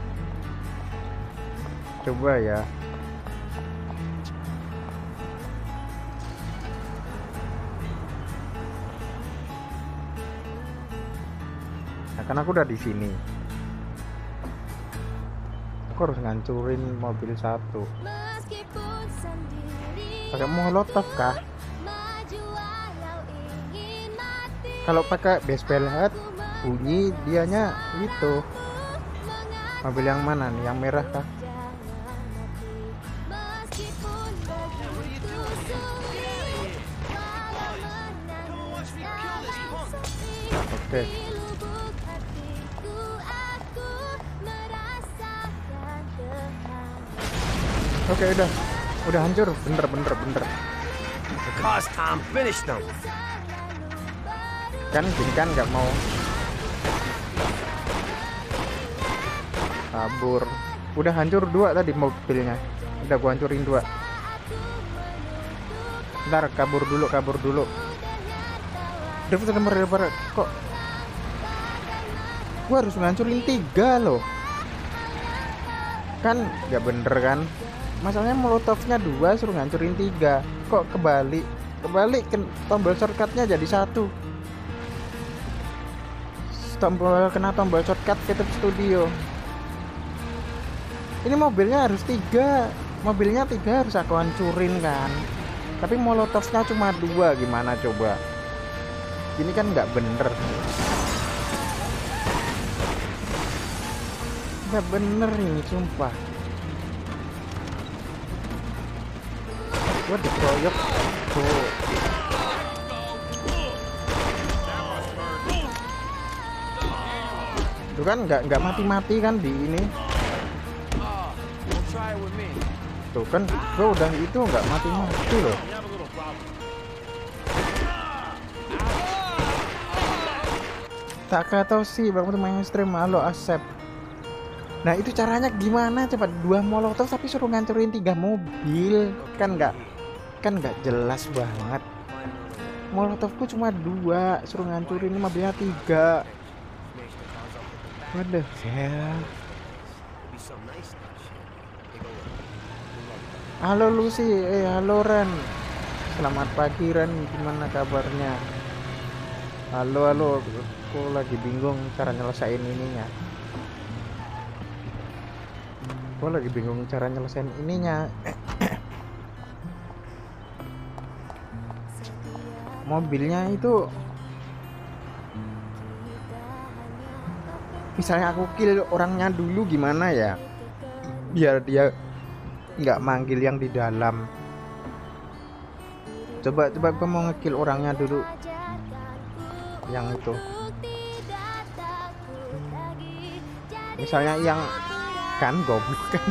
Coba ya. Nah, kan aku udah di sini. Aku harus ngancurin mobil satu. Pakai molotov kah? Kalau pakai base pellet bunyi dianya gitu. Mobil yang mana nih? Yang merah kah? Oke. Oke, udah. Udah hancur. Bener bener bener. The car's Tom. Finish them. Kan gini kan nggak mau kabur. Udah hancur dua tadi mobilnya. Udah gua hancurin dua. Ntar kabur dulu, kabur dulu. Dapat nomor lebar kok. Gua harus ngancurin tiga loh. Kan nggak bener kan? Masalahnya molotovnya dua, suruh ngancurin tiga. Kok kebalik? Kebalik kan tombol shortcutnya jadi satu. Tombol kena tombol shortcut Fitip Studio. Ini mobilnya harus tiga. Mobilnya tiga harus aku hancurin kan. Tapi molotovnya cuma dua, gimana coba? Ini kan nggak bener. Nggak bener ini, sumpah. Gua dikeroyok tuh. Itu kan nggak nggak mati-mati kan di ini. Tuh kan gua udah itu nggak mati-mati loh. Tak kata sih bang untuk mainstream. Halo Asep. Nah itu caranya gimana? Coba dua molotov tapi suruh ngancurin tiga mobil. Kan nggak kan nggak jelas banget. Molotovku cuma dua, suruh ngancurin mobilnya tiga. Waduh ya. Halo Lucy, eh halo Ren. Selamat pagi Ren, gimana kabarnya? Halo halo, aku lagi bingung cara nyelesain ininya. Aku lagi bingung cara nyelesain ininya. Mobilnya itu misalnya aku kill orangnya dulu gimana ya, biar dia nggak manggil yang di dalam. Coba coba gue mau ngekill orangnya dulu yang itu, misalnya yang kan goblok kan.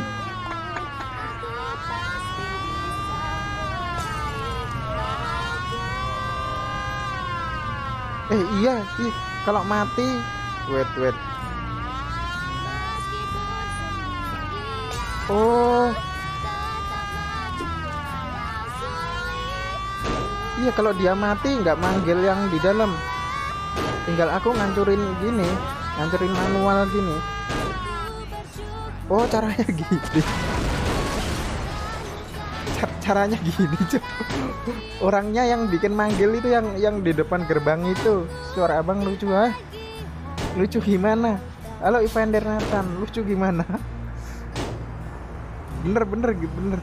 Eh iya sih, kalau mati wait wait. Oh iya, kalau dia mati nggak manggil yang di dalam, tinggal aku ngancurin gini, ngancurin manual gini. Oh caranya gini. Caranya gini cuy. Orangnya yang bikin manggil itu yang yang di depan gerbang itu. Suara abang lucu ah. Lucu gimana? Halo Evander Nathan, lucu gimana? Bener bener bener.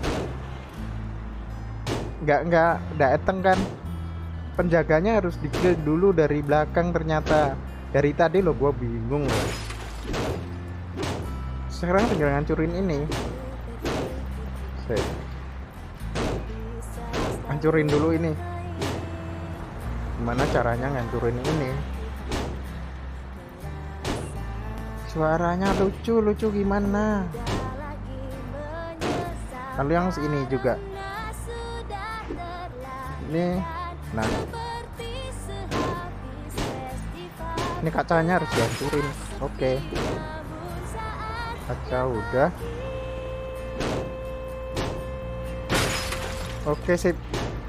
Nggak nggak dateng kan? Penjaganya harus di-kill dulu dari belakang ternyata. Dari tadi lo gua bingung loh. Sekarang tinggal ngancurin ini. Set. Hancurin dulu ini. Gimana caranya ngancurin ini? Suaranya lucu, lucu gimana? Lalu yang ini juga. Ini, nah. Ini kacanya harus dihancurin. Oke. Kaca udah. Oke sip.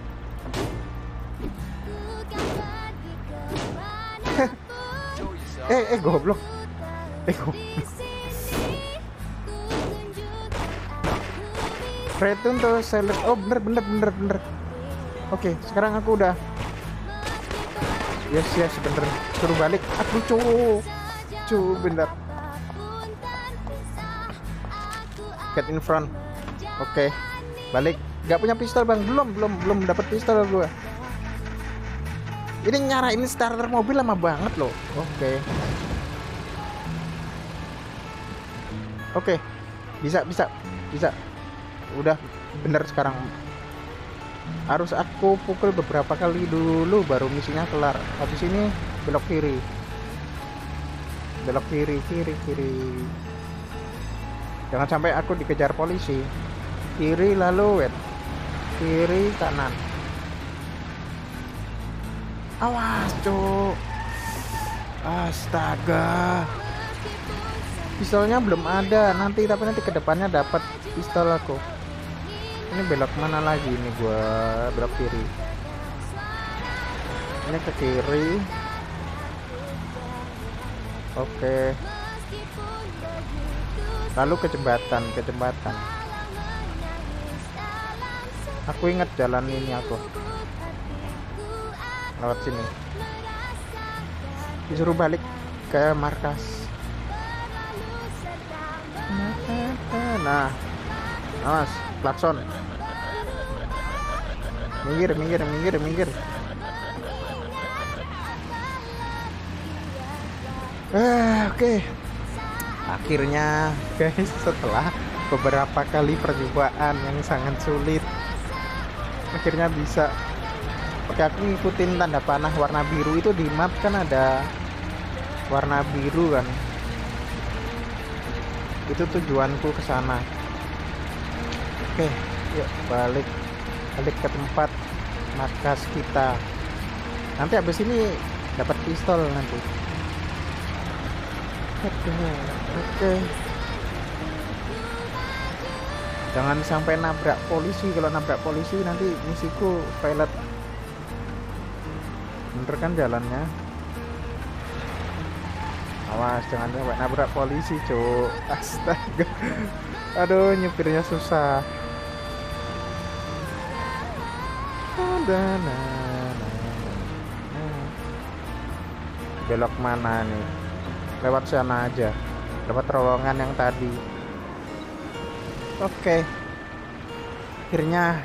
eh eh goblok. Eh goblok. Return to select. Oh bener bener bener bener. Oke sekarang aku udah. Yes yes bener. Suruh balik. Aku cu. Cu bener. Get in front. Oke balik. Gak punya pistol bang, belum belum belum dapat pistol gue. Ini nyarain starter mobil lama banget loh. Oke. Oke, bisa bisa bisa. Udah bener sekarang. Harus aku pukul beberapa kali dulu baru misinya kelar. Habis ini belok kiri. Belok kiri, kiri, kiri. Jangan sampai aku dikejar polisi. Kiri lalu wet. Kiri kanan. Awas, cuk. Astaga. Pistolnya belum ada. Nanti tapi nanti kedepannya dapat pistol aku. Ini belok mana lagi ini gua? Belok kiri. Ini ke kiri. Oke. Lalu ke jembatan, ke jembatan. Aku ingat jalan ini aku. Lewat sini. Disuruh balik ke markas. Nah. Awas, klakson. Minggir, minggir, minggir, minggir. Eh, oke. Okay. Akhirnya, guys, setelah beberapa kali percobaan yang sangat sulit, akhirnya bisa. Oke, aku ngikutin tanda panah warna biru itu di map kan ada warna biru kan. Itu tujuanku ke sana. Oke, yuk balik balik ke tempat markas kita. Nanti habis ini dapat pistol nanti. Oke, oke. Jangan sampai nabrak polisi. Kalau nabrak polisi nanti misiku pilot. Bener kan jalannya? Awas jangan sampai nabrak polisi, cuk. Astaga. Aduh, nyetirnya susah. Belok mana nih? Lewat sana aja. Lewat terowongan yang tadi. Oke. Akhirnya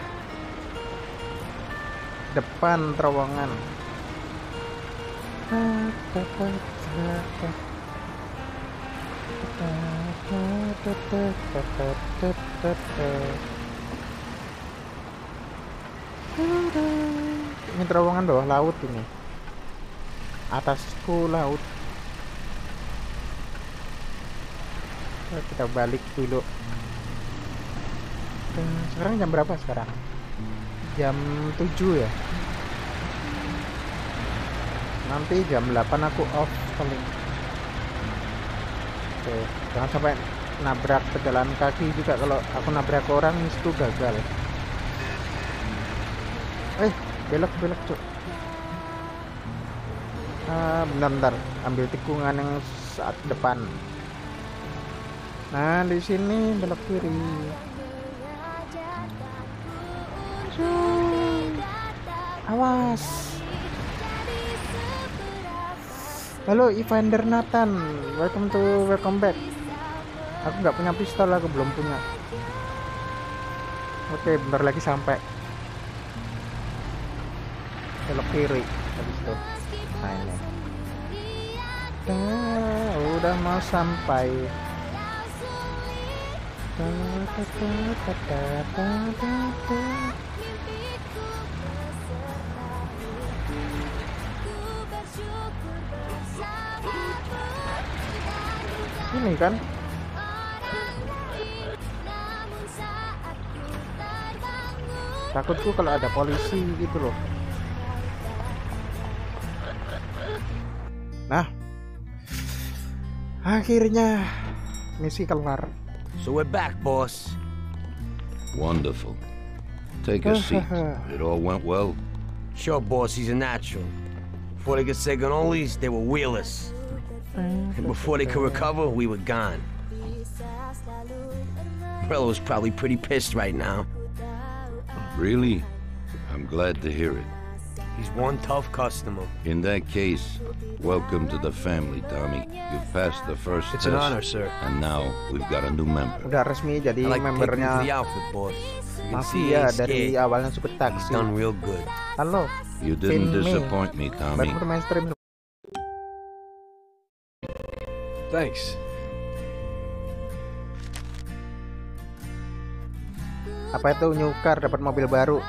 depan terowongan. Ini terowongan bawah laut ini. Atasku laut. Kita balik dulu. Sekarang jam berapa sekarang? Jam tujuh ya. Nanti jam delapan aku off paling. Oke, jangan sampai nabrak pejalan kaki juga. Kalau aku nabrak orang itu gagal. Eh, belok belok cuk. Ah, bentar-bentar, ambil tikungan yang saat depan. Nah, di sini belok kiri. Cuk. Awas. Halo Evander Nathan, welcome to welcome back. Aku nggak punya pistol, aku belum punya. Oke, bentar lagi sampai. Belok kiri habis itu. Nah ini. Ah, udah mau sampai. Ini kan takutku kalau ada polisi gitu loh. Nah, akhirnya misi kelar. So we're back, boss. Wonderful. Take a seat. It all went well? Sure, boss, he's a natural. Before they could say cannolis, they were wheelers. And before they could recover, we were gone. Morello's probably pretty pissed right now. Really? I'm glad to hear it. He's one tough customer. In that case, welcome to the family, Tommy. You've passed the first It's test. an honor, sir. And now we've got a new member. Udah resmi jadi I like to take him to membernya the outfit, boss. You can see he mafia ain't dari scared. awalnya supir He's taksi. done real good. Halo. You didn't Finn May. disappoint me, Tommy. Baru mainstream. Thanks. Apa itu new car, dapat mobil baru?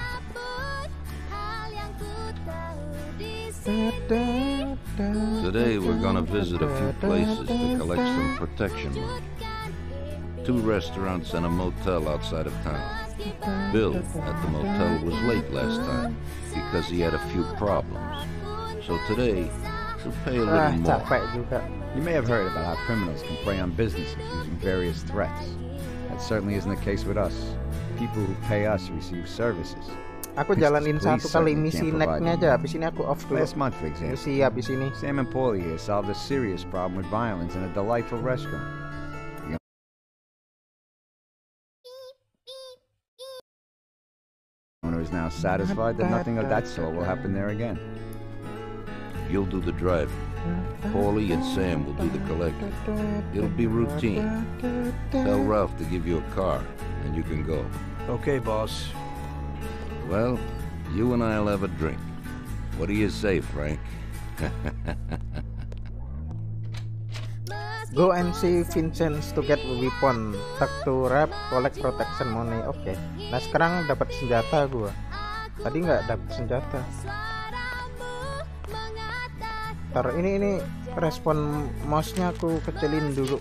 Today we're gonna visit a few places to collect some protection money. Two restaurants and a motel outside of town. Bill at the motel was late last time because he had a few problems. So today he'll pay a Ah, little more. capek juga. You may have heard about how criminals can prey on businesses using various threats. That certainly isn't the case with us. People who pay us receive services. Aku jalanin satu kali misi necknya aja, habis ini aku off dulu. Last month, for example, Misi habis ini. Sam and Paulie here solved a serious problem with violence in a delightful restaurant. The owner is now satisfied that nothing of that sort will happen there again. You'll do the driving. Paulie and Sam will do the collecting. It'll be routine. Tell Ralph to give you a car, and you can go. Okay, boss. Well, you and I'll have a drink. What do you say, Frank? Go and see Vincent to get a weapon. Talk to Rap, collect protection money. Oke. Okay. Nah sekarang dapat senjata gua. Tadi nggak dapat senjata. Ntar ini ini respon mouse-nya aku kecilin dulu.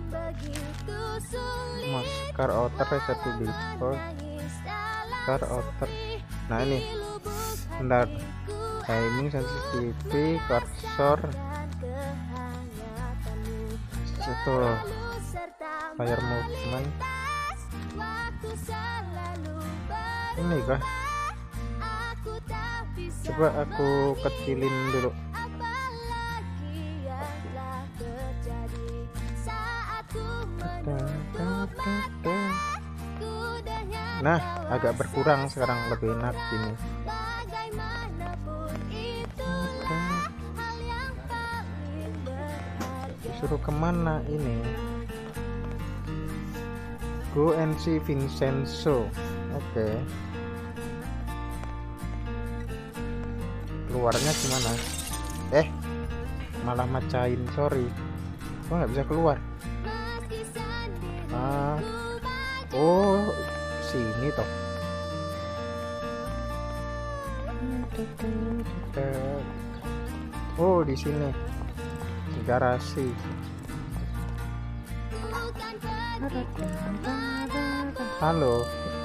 Mouse car outer satu default. Car outer. Nah ini. Bentar. Timing sensitivity, cursor. Itu fire movement. Ini kah? Coba aku kecilin dulu. Nah, agak berkurang sekarang, lebih enak gini. Disuruh kemana ini? Go and see Vincenzo. Oke. Okay. Keluarnya gimana? Eh, malah macain, sorry. Gua nggak bisa keluar. Ah, oh, sini toh. Oh, di sini. Di garasi. Halo.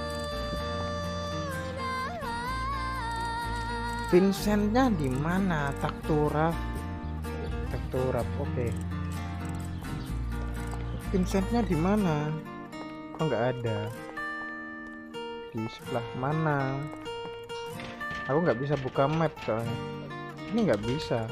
Vincentnya di mana? Taktura. Taktura. Oke. Okay. Vincentnya di mana? Kok nggak ada? Di sebelah mana? Aku nggak bisa buka map soalnya. Ini nggak bisa.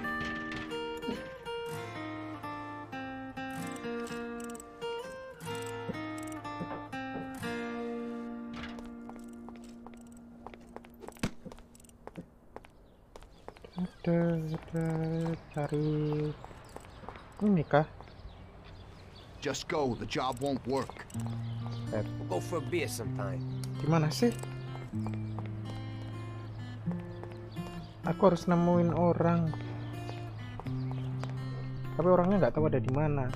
Ada, ada, cari ini kah? Just go, the job won't work. We'll go for a beer sometime. Gimana sih? Aku harus nemuin orang. Tapi orangnya nggak tahu ada di mana.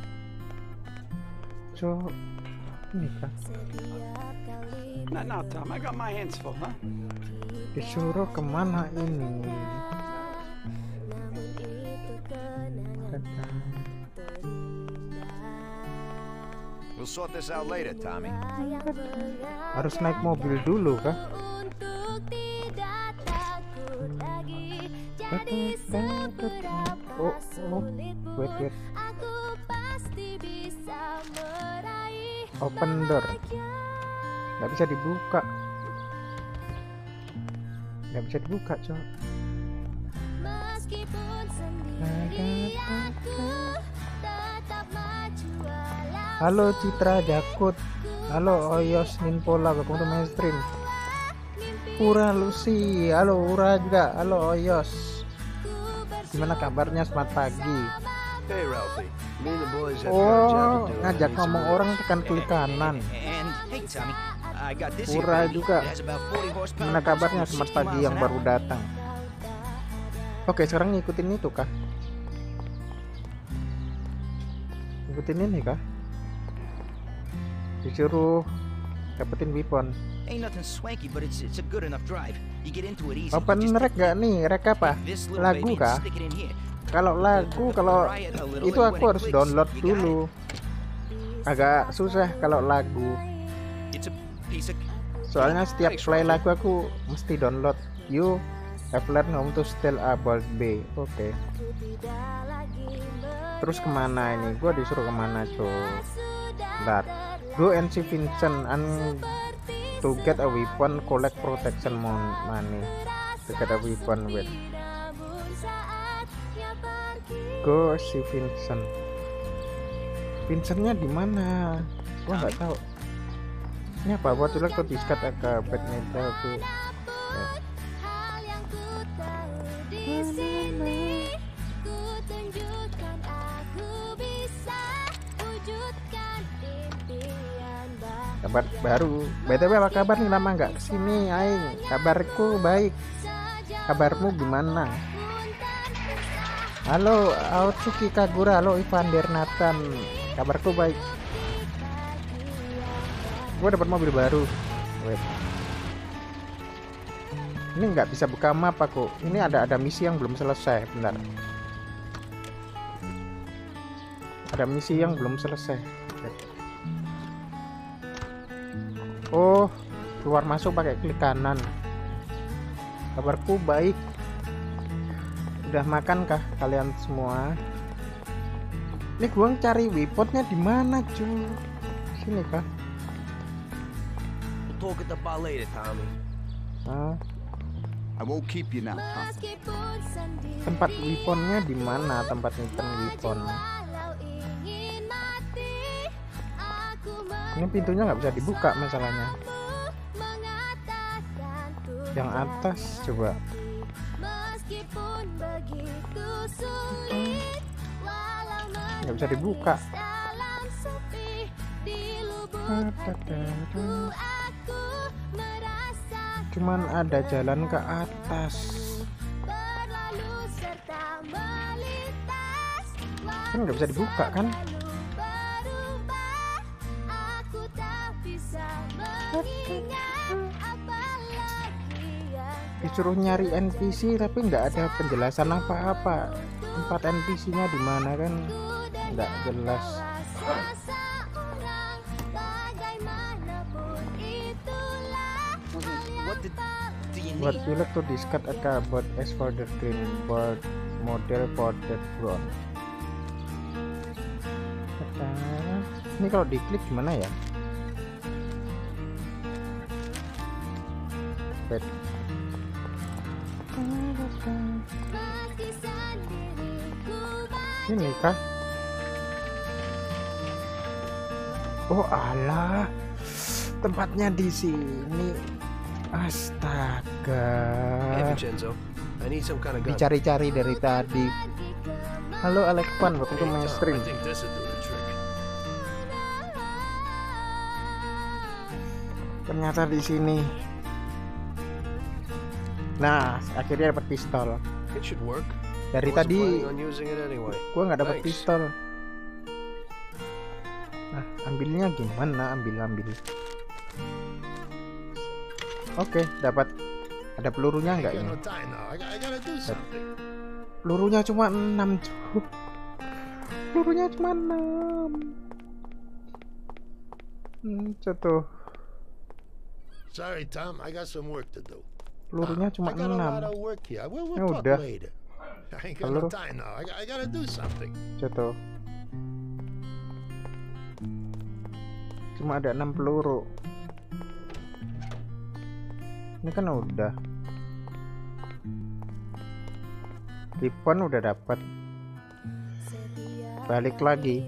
So, ini kah? No, no, Tom, I got my hands full, huh? Disuruh kemana ini? We'll sort this out later, Tommy. Harus naik mobil dulu kah? Oh, oh, wait, wait. Open door. Nggak bisa dibuka. Nggak bisa dibuka, cok. Halo Citra Jakut. Halo Oyos Ninpola, welcome to my stream. Ura Lucy, halo Ura juga, halo Oyos. Gimana kabarnya? Selamat pagi. Hey Ralphie, me and the boys have got a job Oh, to do. ngajak ngomong orang tekan klik kanan. And hey, Tommy, I got this here Ura baby. juga. It has about forty horsepower. Gimana kabarnya? goes Selamat sixty pagi miles yang an baru hour. datang. Oke, sekarang ngikutin itu kah? Ngikutin ini kah? Disuruh dapetin weapon. Ain't nothing swanky, but it's it's a good enough drive. You get into it easy. Open Just rek gak nih? Rek apa? this little Lagu baby and kah? stick it in here. Kalau lagu, kalau itu aku harus download dulu. Agak susah kalau lagu. It's a piece of Soalnya setiap play lagu aku mesti download. You have learned how to steal a bald bay. Oke. Terus kemana ini? Gua disuruh kemana cuy? Bentar. Go and see Vincent and to get a weapon, collect protection money. To get a weapon with. Go see Vincent. Vincentnya di mana? Gua nggak tahu. Ini apa? Buat tulak tuh diskat agak bad metal tuh. Kabar baru. B T W apa kabar nih, lama nggak kesini aing? Kabarku baik. Kabarmu gimana? Halo Aotsuki Kagura, halo Ivan Bernatan. Kabarku baik. Gue dapat mobil baru. Wait. Ini nggak bisa buka map aku. Ini ada ada misi yang belum selesai. Bentar. Ada misi yang belum selesai. Wait. Oh, keluar masuk pakai klik kanan. Kabarku baik. Udah makan kah kalian semua? Ini gua cari weaponnya di mana, cuy? Sini kah? We'll talk at the bar later, Tommy. Ah, I won't keep you now, Tom. tempat weaponnya di mana? Tempat nyimpen weapon. Ini pintunya nggak bisa dibuka masalahnya. Yang atas coba. Nggak bisa dibuka. Cuman ada jalan ke atas. Kan nggak bisa dibuka kan? Disuruh nyari N P C tapi nggak ada penjelasan apa-apa. Tempat N P C-nya di mana kan nggak jelas. What you like to discuss about as for the green board model for that brown. Ini kalau diklik gimana ya? Wait. Ini kah? Oh alah, tempatnya di sini. Astaga. Hey Vincenzo, I need some kind of gun. Dicari-cari dari tadi. Halo Alex Pan, waktu itu mainstream. I think this will do the trick. Ternyata di sini. Nah, akhirnya dapat pistol. It should work. Dari I wasn't tadi planning on using it anyway. gua nggak dapat Thanks. pistol. Nah, ambilnya gimana? Ambil ambil. Oke, dapat. Ada pelurunya nggak ini? Pelurunya cuma enam, cuy. Pelurunya cuma enam. Hmm, contoh. Sorry, Tom. I got some work to do. Pelurunya cuma I got a enam. lot of work here. We'll, Ya we'll talk udah. later. I ain't got Peluru. no time now. I, got- I gotta do something. Contoh. Cuma ada enam peluru. Ini kan udah. Weapon udah dapat. Balik lagi.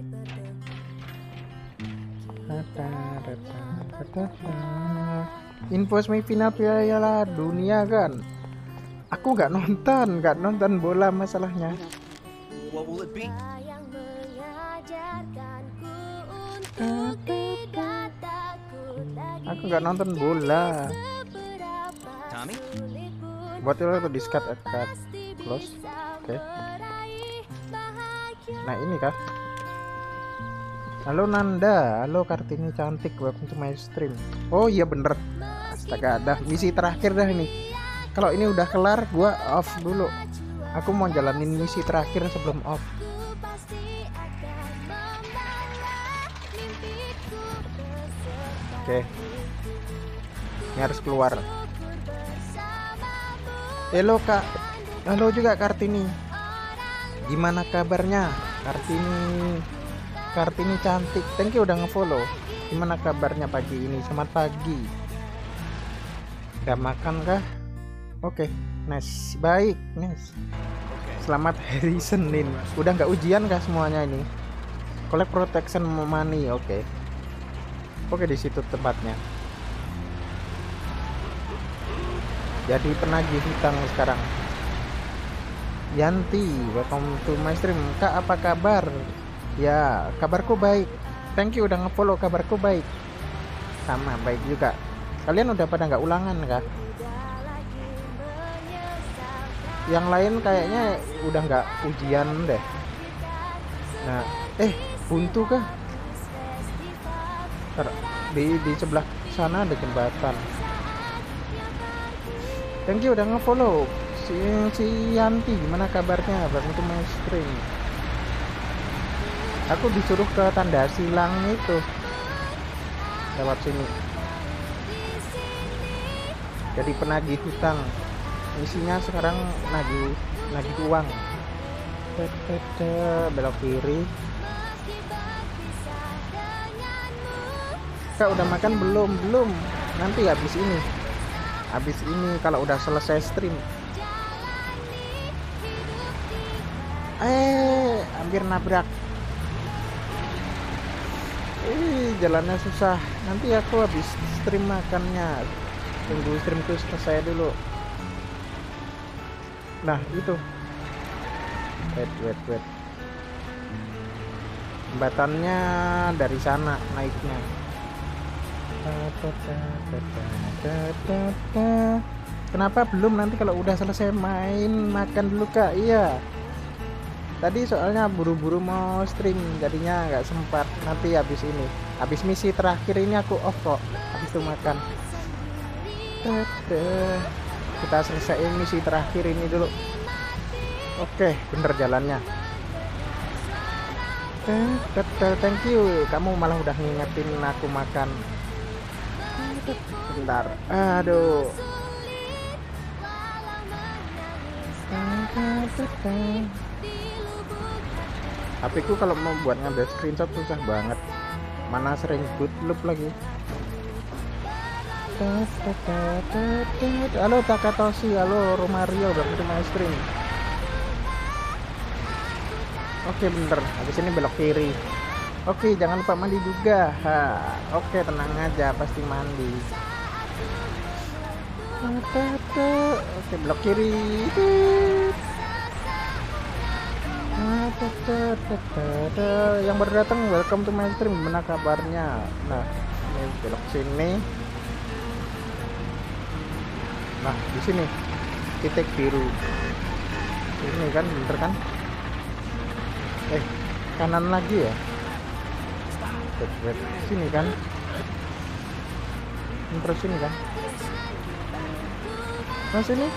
info semifinal Piala Dunia kan. Aku nggak nonton, nggak nonton bola masalahnya. What will it be? Aku nggak nonton bola. Tommy? Buat itu diskat akan close. Oke. Okay. Nah ini kah? Halo Nanda, halo Kartini cantik, welcome to my stream. Oh iya bener. Astaga, dah misi terakhir dah ini. Kalau ini udah kelar, gua off dulu. Aku mau jalanin misi terakhir sebelum off. Oke. Ini harus keluar. Halo Kak. Halo juga Kartini. Gimana kabarnya? Kartini. Kartini cantik. Thank you udah ngefollow. Gimana kabarnya pagi ini? Selamat pagi. Udah makan kah? Oke, okay. Nice. Baik, nice. Selamat hari Senin. Udah nggak ujian kah semuanya ini? Collect protection money. Oke. Okay. Oke, okay, di situ tempatnya. Jadi penagih hutang sekarang. Yanti, welcome to my stream. Kak, apa kabar? Ya, kabarku baik. Thank you udah ngefollow, kabarku baik. Sama, baik juga. Kalian udah pada nggak ulangan kah? Yang lain kayaknya udah nggak ujian deh. Nah, eh, buntu kah? Di, di sebelah sana ada jembatan. Thank you udah ngefollow. Si, si Yanti, gimana kabarnya? Welcome to my stream. Aku disuruh ke tanda silang itu lewat sini. Jadi penagih hutang. Misinya sekarang nagih nagih uang. Belok kiri. Kak udah makan belum? Belum. Nanti habis ini. Habis ini kalau udah selesai stream. Eh, hampir nabrak. Ih, jalannya susah. Nanti aku habis stream makannya. Tunggu streamku selesai dulu. Nah, itu. Wait, wait, wait. Jembatannya dari sana naiknya. Kenapa belum? Nanti kalau udah selesai main makan dulu Kak. Iya. Tadi soalnya buru-buru mau stream, jadinya nggak sempat. Nanti habis ini, habis misi terakhir ini aku off kok. Habis itu makan. Kita selesaiin misi terakhir ini dulu. Oke, bener jalannya. Thank you. Kamu malah udah ngingetin aku makan. Bentar. Aduh. H P ku kalau mau buat ngambil screenshot susah banget. Mana sering good loop lagi. Halo Takatoshi, halo Romario, welcome to my stream. Oke bener, habis ini belok kiri. Oke, jangan lupa mandi juga. Ha, oke tenang aja, pasti mandi. Oke belok kiri. Yang baru datang, welcome to my stream. Gimana kabarnya? Nah, ini belok sini. Nah, di sini titik biru. Ini kan, bener kan? Eh, kanan lagi ya? Wait, wait. Sini kan? Terus sini kan? Nah, sini.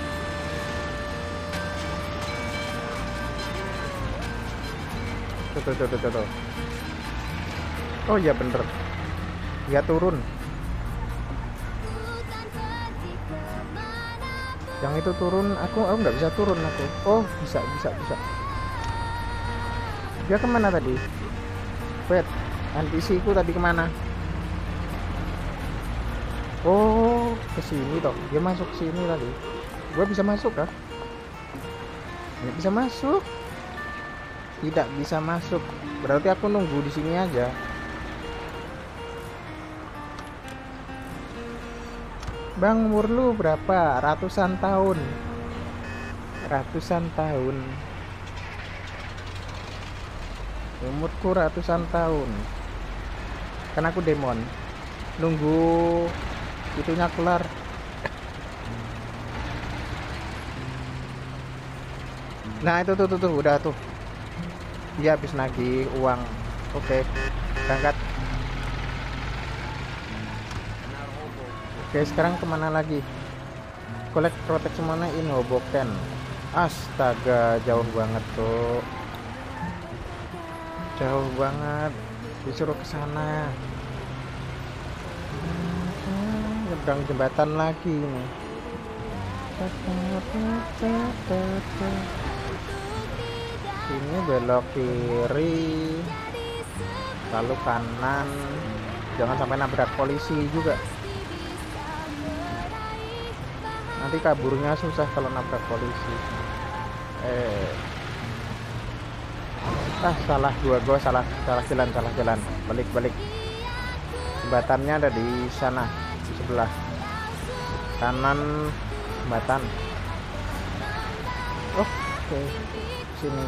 Tuh, tuh, tuh, tuh, tuh. Oh iya bener. Ya turun. Yang itu turun, aku aku nggak bisa turun aku. Oh bisa bisa bisa. Dia kemana tadi? Wait, N P C ku tadi kemana? Oh ke sini toh. Dia masuk ke sini tadi. Gua bisa masuk kah? Nggak bisa masuk. Tidak bisa masuk. Berarti aku nunggu di sini aja. Bang, umur lu berapa? Ratusan tahun. Ratusan tahun. Umurku ratusan tahun. Kan aku demon. Nunggu itunya kelar. Nah, itu tuh tuh, tuh udah tuh. Dia habis nagih uang. Oke, berangkat. Oke, sekarang kemana lagi? Collect protect semuanya in Hoboken. Astaga, jauh banget tuh. Jauh banget. Disuruh ke sana. Nyebrang jembatan lagi nih. Sini belok kiri, lalu kanan. Jangan sampai nabrak polisi juga. Nanti kaburnya susah kalau nabrak polisi. Eh, ah salah gua, gua salah, salah jalan, salah jalan. Balik, balik. Jembatannya ada di sana, di sebelah kanan jembatan. Oh, oke, okay. Sini.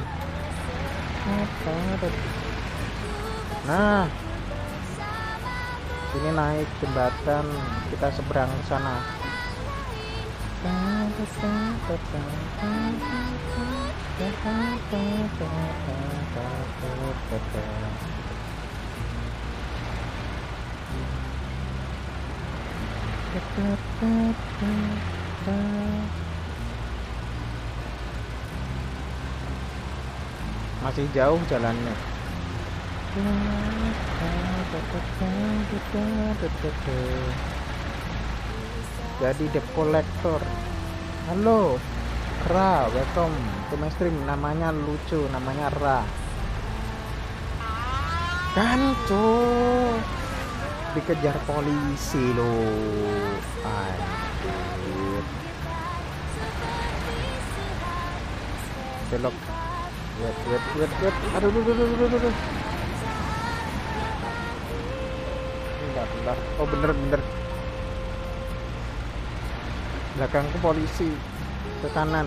Nah, sini naik jembatan, kita seberang ke sana. Masih jauh jalannya. Jadi debt collector. Halo Ra, welcome to my stream. Namanya lucu, namanya Ra. Kan tuh dikejar polisi loh. Anjir. Belok. Wait, wait, wait, wait. Aduh, aduh, aduh, aduh, aduh, aduh. Bentar, bentar. Oh, bener, bener. Belakangku polisi. Ke kanan.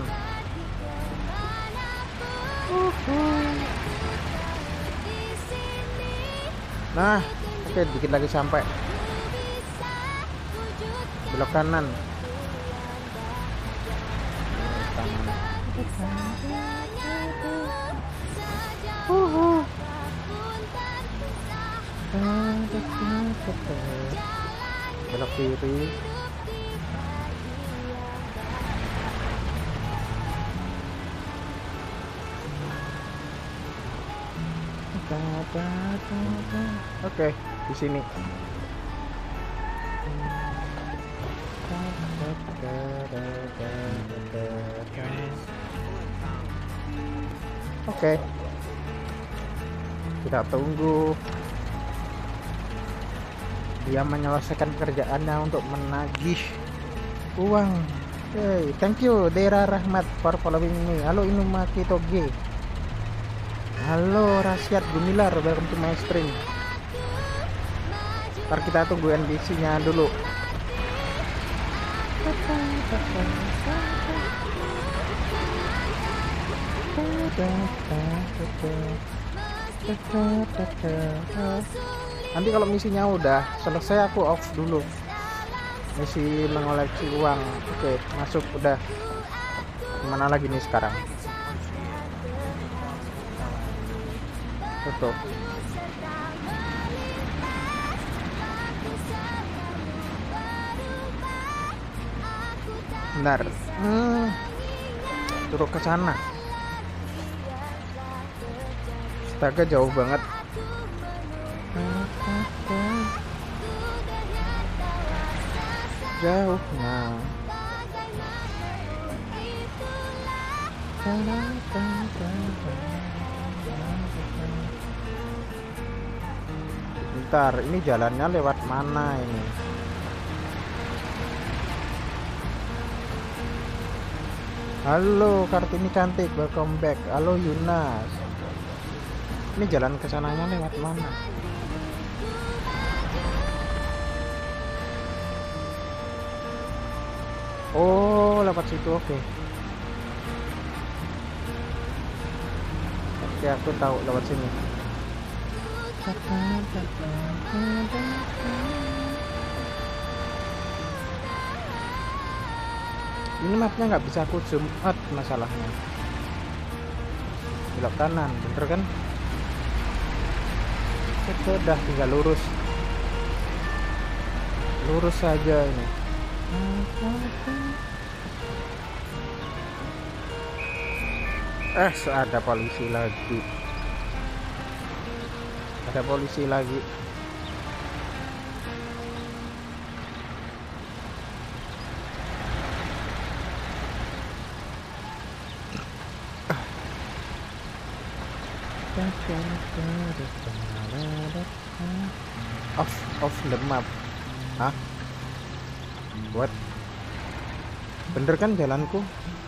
Nah, oke, dikit lagi sampai. Belok kanan. Kanan. Uhuh. Belok kiri. Oke, di sini. Oke. Kita tunggu dia menyelesaikan pekerjaannya untuk menagih uang. Hey, thank you Dera Rahmat for following me. Halo Inumaki Toge. Halo Rasyad Gumilar, welcome to my stream. Ntar kita tunggu N P C-nya dulu. Nanti kalau misinya udah selesai aku off dulu. Misi mengoleksi uang. Oke, masuk udah. Gimana lagi nih sekarang? Tutup. Bentar. Hmm. Turun ke sana. Astaga, jauh banget. Jauh. Nah. Bentar, ini jalannya lewat mana ini? Halo Kartini cantik, welcome back. Halo Yunas. Ini jalan ke sananya lewat mana? Oh, lewat situ, oke. Oke, aku tahu lewat sini. Ini mapnya nggak bisa aku zoom out masalahnya. Belok kanan, bener kan? Sudah, tinggal lurus. Lurus saja ini. Eh, ada polisi lagi. Ada polisi lagi. Off, off the map. Hah? What? Bener kan jalanku?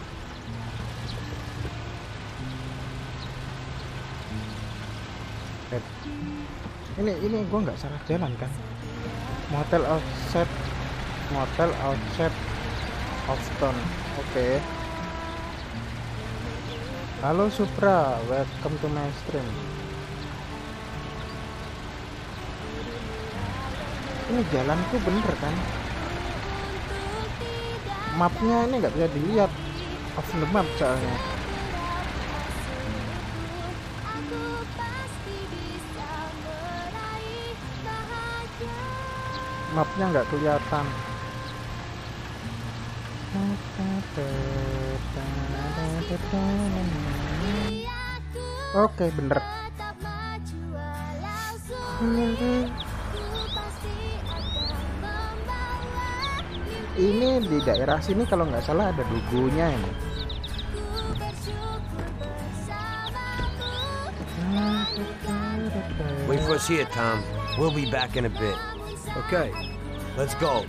Eh, ini ini gua nggak salah jalan kan? Motel outside, motel outside of town. Oke. Okay. Halo Supra, welcome to my stream. Ini jalanku bener kan? Mapnya ini nggak bisa dilihat, off the map soalnya. Mapnya nggak kelihatan. Oke, bener. Ini di daerah sini kalau nggak salah ada dugunya ini. Wait for us here, Tom. We'll be back in a bit. Okay, let's go.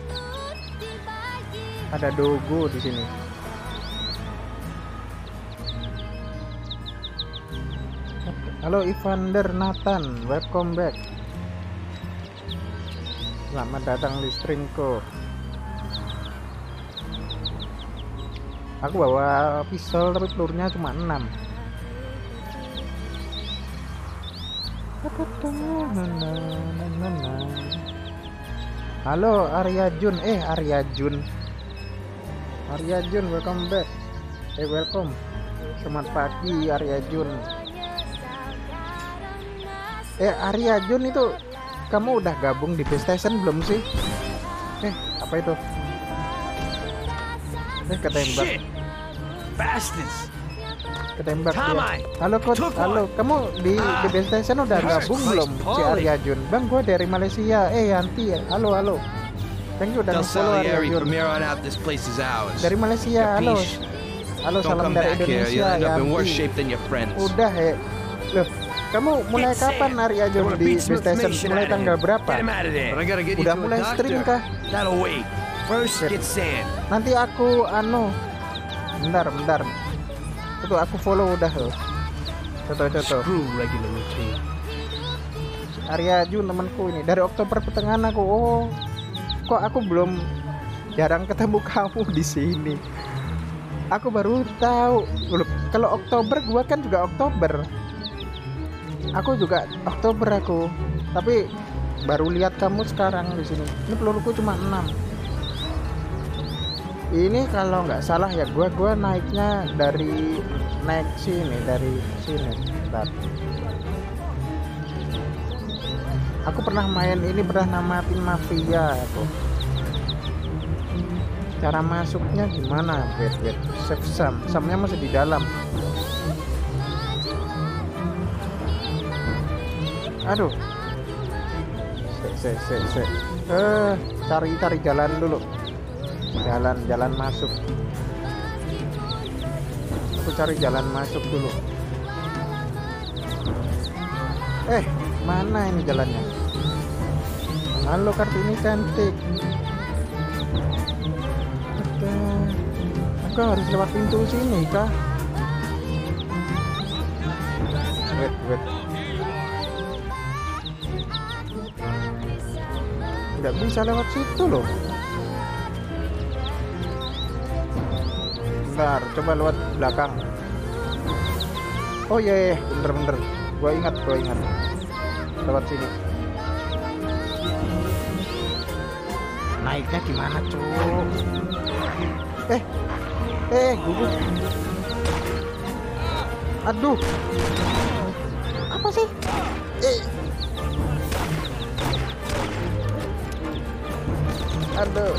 Ada dugu di sini. Halo Evander Nathan, welcome back. Selamat datang di streamku. Aku bawa pistol tapi pelurunya cuma enam. Halo Arya Jun, eh Arya Jun. Arya Jun, welcome back. Eh welcome. Selamat pagi Arya Jun. Eh Arya Jun itu kamu udah gabung di PlayStation belum sih? Eh apa itu? Eh ketembak. Bastards. Ketembak dia. Halo coach, halo. Kamu di di PlayStation udah gabung belum si Arya Jun? Bang, gua dari Malaysia. Eh Yanti, halo halo. Thank you udah follow Arya Jun. Dari Malaysia, halo. Halo, salam dari Indonesia Yanti. Udah eh. Loh, kamu mulai kapan Arya Jun di PlayStation? Mulai tanggal berapa? Udah mulai stream kah? Nanti aku anu. Bentar, bentar. Tuh aku follow udah tuh. Contoh contoh. Arya Jun temanku ini dari Oktober pertengahan aku. Oh, kok aku belum jarang ketemu kamu di sini. Aku baru tahu. Loh, kalau Oktober gua kan juga Oktober. Aku juga Oktober aku. Tapi baru lihat kamu sekarang di sini. Ini peluruku cuma enam. Ini kalau nggak salah ya gua gua naiknya dari naik sini dari sini. Bentar. Aku pernah main ini, pernah namatin Mafia aku. Cara masuknya gimana? Wait wait. Save sum. Sumnya masih di dalam. Aduh. Se se se. Eh, cari cari jalan dulu. Jalan-jalan masuk. Aku cari jalan masuk dulu. Eh, mana ini jalannya? Halo, Kartini cantik. Oke. Aku harus lewat pintu sini kah? Wait, wait. Nggak bisa lewat situ loh. Bentar, coba lewat belakang. Oh iya, iya, bener-bener. Gua ingat, gua ingat. Lewat sini. Naiknya gimana, Cuk? Eh, eh, gugup. Aduh, apa sih? Eh, aduh.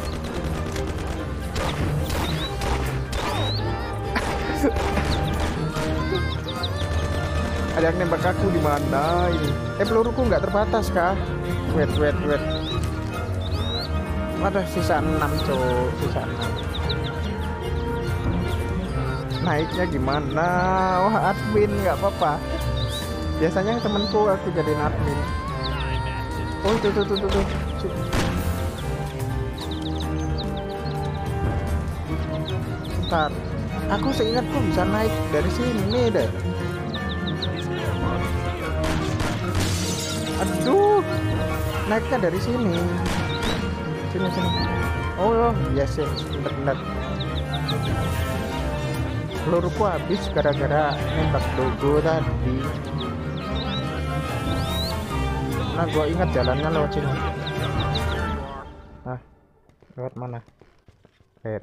Ada yang nembak aku di mana ini? Eh, peluruku nggak terbatas kah? Wait, wait, wait. Ada sisa enam, cok, sisa enam. Naiknya gimana? Wah, admin nggak apa-apa. Biasanya temenku aku jadiin admin. Oh, tuh, tuh, tuh, tuh, tuh. Bentar. Aku seingatku bisa naik dari sini deh. Aduh, naiknya dari sini. Sini, sini. Oh, yes, yes, benar-benar. Peluruku habis gara-gara nembak dogo tadi. Nah, gua ingat jalannya lewat sini. Nah, lewat mana? Head.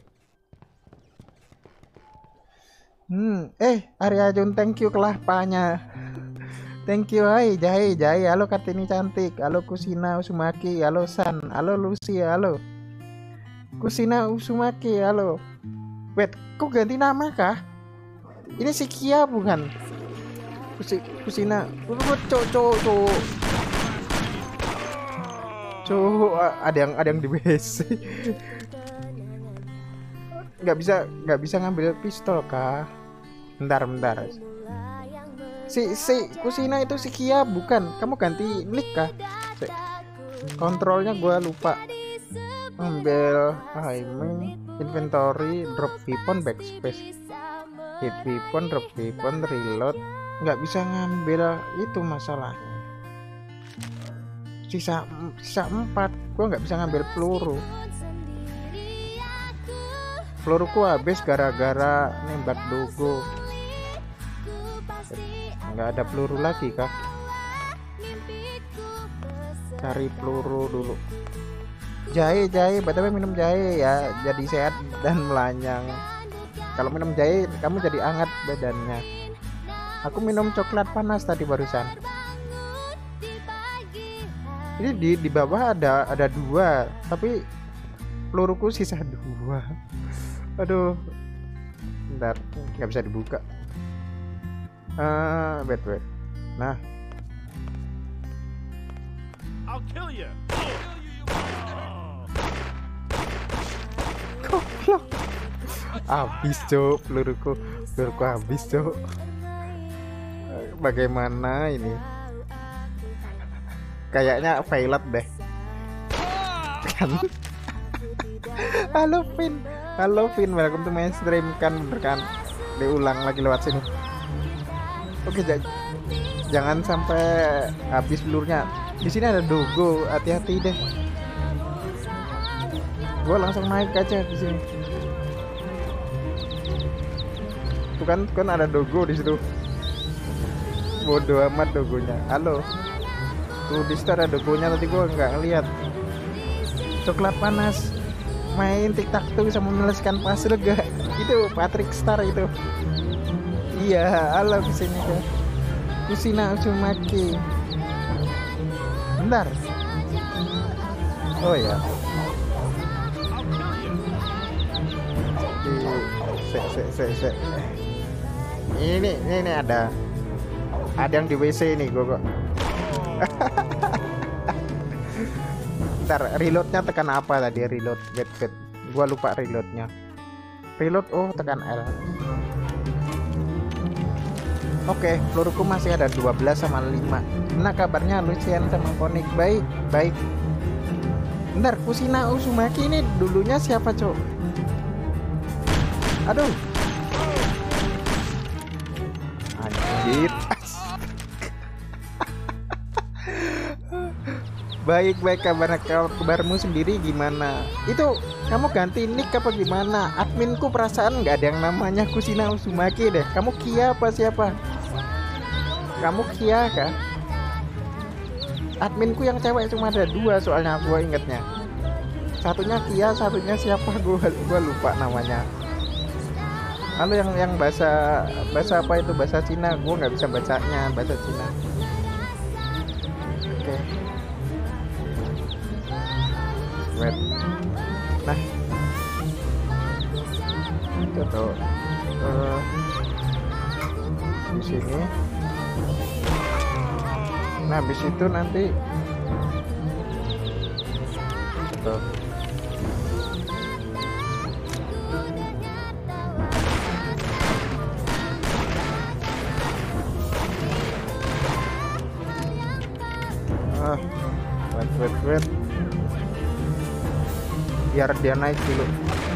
Hmm, eh, Arya Jun, thank you kelapanya. Thank you, hai, Jahe, Jahe, halo Kartini cantik, halo Kusina Usumaki, halo San, halo Lucy, halo Kusina Usumaki, halo. Wait, kok ganti nama kah? Ini si Kia bukan? Kusi, Kusina, cok, cok, cok, cok, ada yang ada yang di W C. Nggak bisa, nggak bisa ngambil pistol kah? Bentar, bentar. Si, si, Kusina itu si Kia bukan? Kamu ganti nick kah? Si, kontrolnya gue lupa. Ambil aiming, inventory, drop weapon, backspace, hit weapon, drop weapon, reload. Nggak bisa ngambil itu masalahnya. Sisa, sisa empat. Gue nggak bisa ngambil peluru. Peluruku habis gara-gara nembak dogo. Nggak ada peluru lagi kah? Cari peluru dulu. Jahe, jahe, btw minum jahe ya, jadi sehat dan melanjang. Kalau minum jahe kamu jadi hangat badannya. Aku minum coklat panas tadi barusan. Ini di di bawah ada ada dua, tapi peluruku sisa dua. Aduh, bentar, nggak bisa dibuka. Ah, uh, wait, wait. Nah, I'll kill you. Goblok. Habis, Cok, peluruku. Peluruku habis, Cok. Bagaimana ini? Kayaknya failed deh. Kan? Halo, Vin. Halo, Vin. Welcome to my stream. Kan bener kan? Diulang lagi lewat sini. Oke, jangan sampai habis pelurunya. Di sini ada dogo, hati-hati deh. Gue langsung naik aja di sini. Tuh kan, tuh kan ada dogo di situ. Bodoh amat dogonya. Halo. Tuh di situ ada dogonya, tadi gue nggak ngeliat. Coklat panas. Main tiktak tuh bisa menyelesaikan puzzle gak? Itu Patrick Star itu. Iya, halo kesini ke Kusina Usumaki. Bentar. Oh ya. Se, se, se, se. Ini, ini, ini ada, ada yang di W C nih, gue kok. Bentar, reloadnya tekan apa tadi? Reload, wait, wait. Gua lupa reloadnya. Reload, oh tekan L. Oke, peluruku masih ada dua belas sama lima. Gimana kabarnya Lucian sama Konik? Baik, baik. Bentar, Kusina Usumaki ini dulunya siapa, Cok? Aduh. Anjir. Baik-baik, kabar kabarmu sendiri gimana? Itu kamu ganti nick apa gimana? Adminku perasaan nggak ada yang namanya Kusina Uzumaki deh. Kamu Kia apa siapa? Kamu Kia kah? Adminku yang cewek cuma ada dua soalnya gue ingetnya. Satunya Kia, satunya siapa gue gue lupa namanya. Lalu yang yang bahasa bahasa apa itu, bahasa Cina, gue nggak bisa bacanya bahasa Cina. Oke. Okay. Wait. Nah, itu tuh uh, di sini. Nah, habis itu nanti tuh. Ah, wait, wait, wait. Biar dia naik dulu.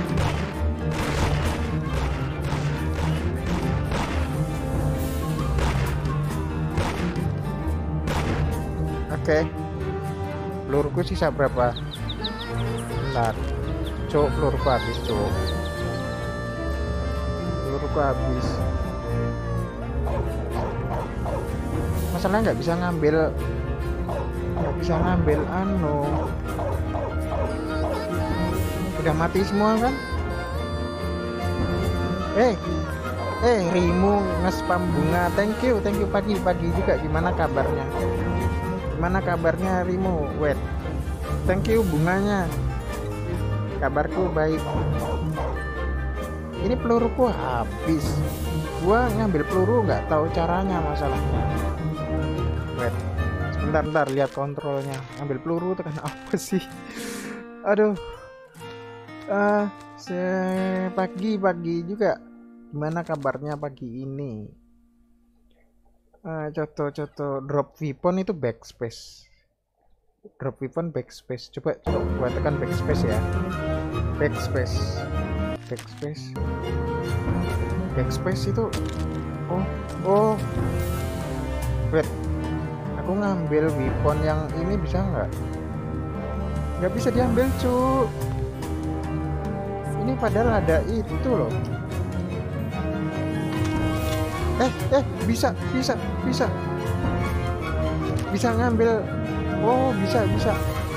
Oke, okay. Peluruku sisa berapa? Bentar, cuk, peluruku habis, cuk. Peluruku habis. Masalahnya nggak bisa ngambil, nggak bisa ngambil anu. Udah mati semua kan? Eh, eh, Rimu nge-spam bunga. Thank you, thank you pagi-pagi juga. Gimana kabarnya? Gimana kabarnya Rimu? Wait, thank you bunganya. Kabarku baik. Ini peluruku habis. Gua ngambil peluru nggak tahu caranya masalahnya. Wait, sebentar, bentar lihat kontrolnya. Ambil peluru tekan apa sih? Aduh. Uh, pagi-pagi juga. Gimana kabarnya pagi ini? Uh, Coto-coto drop weapon itu backspace. Drop weapon backspace. Coba coba gua tekan backspace ya. Backspace. Backspace. Backspace itu oh, oh. Wait. Aku ngambil weapon yang ini bisa nggak? Nggak bisa diambil, cu. Ini padahal ada itu loh. Eh, eh, bisa, bisa, bisa. Bisa ngambil. Oh, bisa, bisa.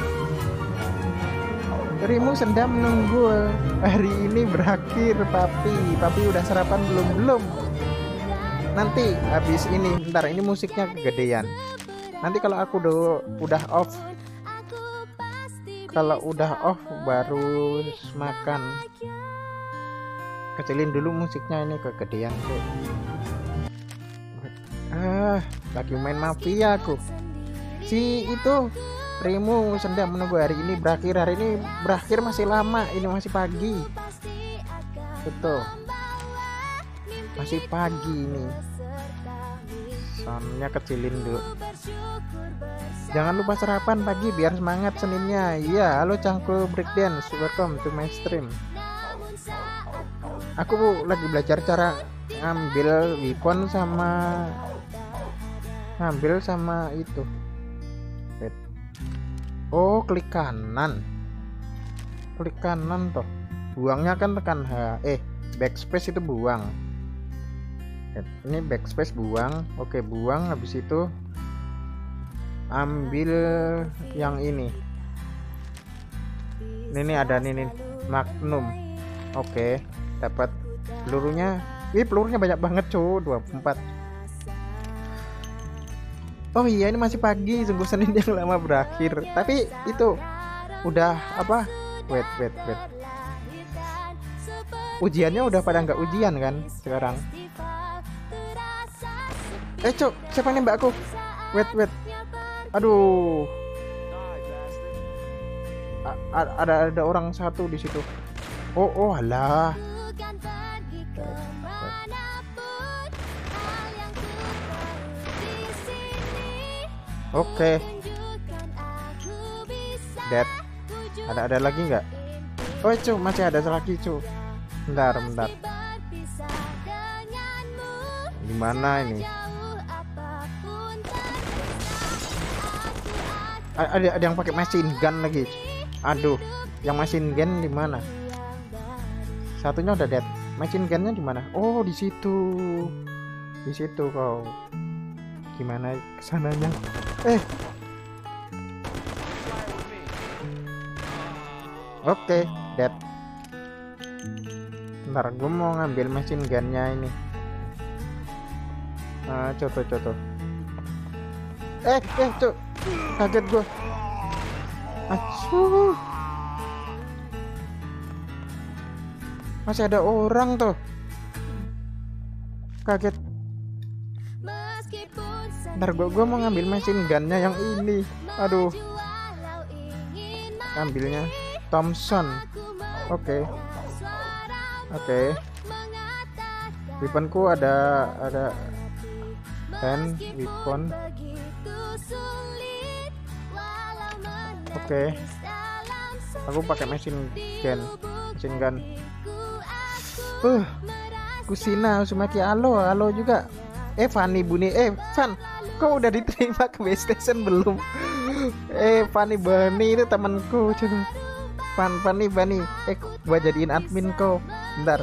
Rimu sedang menunggu hari ini berakhir, papi. Papi udah sarapan belum? Belum. Nanti habis ini, bentar, ini musiknya kegedean. Nanti kalau aku udah, udah off, kalau udah off baru makan. Kecilin dulu musiknya, ini kegedean tuh. Ah, lagi main mafia aku. Si itu Rimu sedang menunggu hari ini berakhir. Hari ini berakhir masih lama. Ini masih pagi. Betul. Masih pagi ini. Soundnya kecilin dulu. Jangan lupa sarapan pagi biar semangat Seninnya. Iya, halo Cangkul Breakdance, welcome to my stream. Aku lagi belajar cara ngambil weapon sama ngambil sama itu. Wait. Oh, klik kanan. Klik kanan toh. Buangnya kan tekan H. Eh, backspace itu buang. Ini backspace buang. Oke, buang. Habis itu ambil yang ini. Ini nih ada nih, nih Magnum. Oke, dapat pelurunya. Wih, pelurunya banyak banget, cuy. dua puluh empat. Oh iya, ini masih pagi. Sungguh Senin yang lama berakhir. Tapi itu udah apa? Wait, wait, wait. Ujiannya udah pada nggak ujian kan sekarang? Eh, cuk, siapa nih mbakku? Wait, wait. Aduh. A ada ada orang satu di situ. Oh, oh, alah. Oke. Okay. Dead. Ada ada lagi nggak? Oh, cu, masih ada lagi, cu. Bentar, bentar. Gimana ini? Ada ada yang pakai machine gun lagi. Aduh, yang machine gun di mana? Satunya udah dead. Machine gunnya di mana? Oh, di situ. Di situ kau. Gimana kesananya? Eh. Oke, okay, dead. Bentar, gue mau ngambil machine gunnya ini. Nah, coto coto. Eh, eh, cok. Kaget gue. Acuh. Masih ada orang tuh. Kaget. Ntar gue gue mau ngambil machine gunnya yang ini. Aduh. Ambilnya Thompson. Oke. Okay. Oke. Okay. Weaponku ada ada hand weapon. Oke. Okay. Aku pakai machine gun. Machine gun. Uh, Kusina Uzumaki, halo, halo juga. Eh, Fanny Buni, eh, Van, kau udah diterima ke base station belum? Eh, Fanny Bani itu temanku, coba. Van, Fanny Bani, eh, gua jadiin admin kau. Bentar.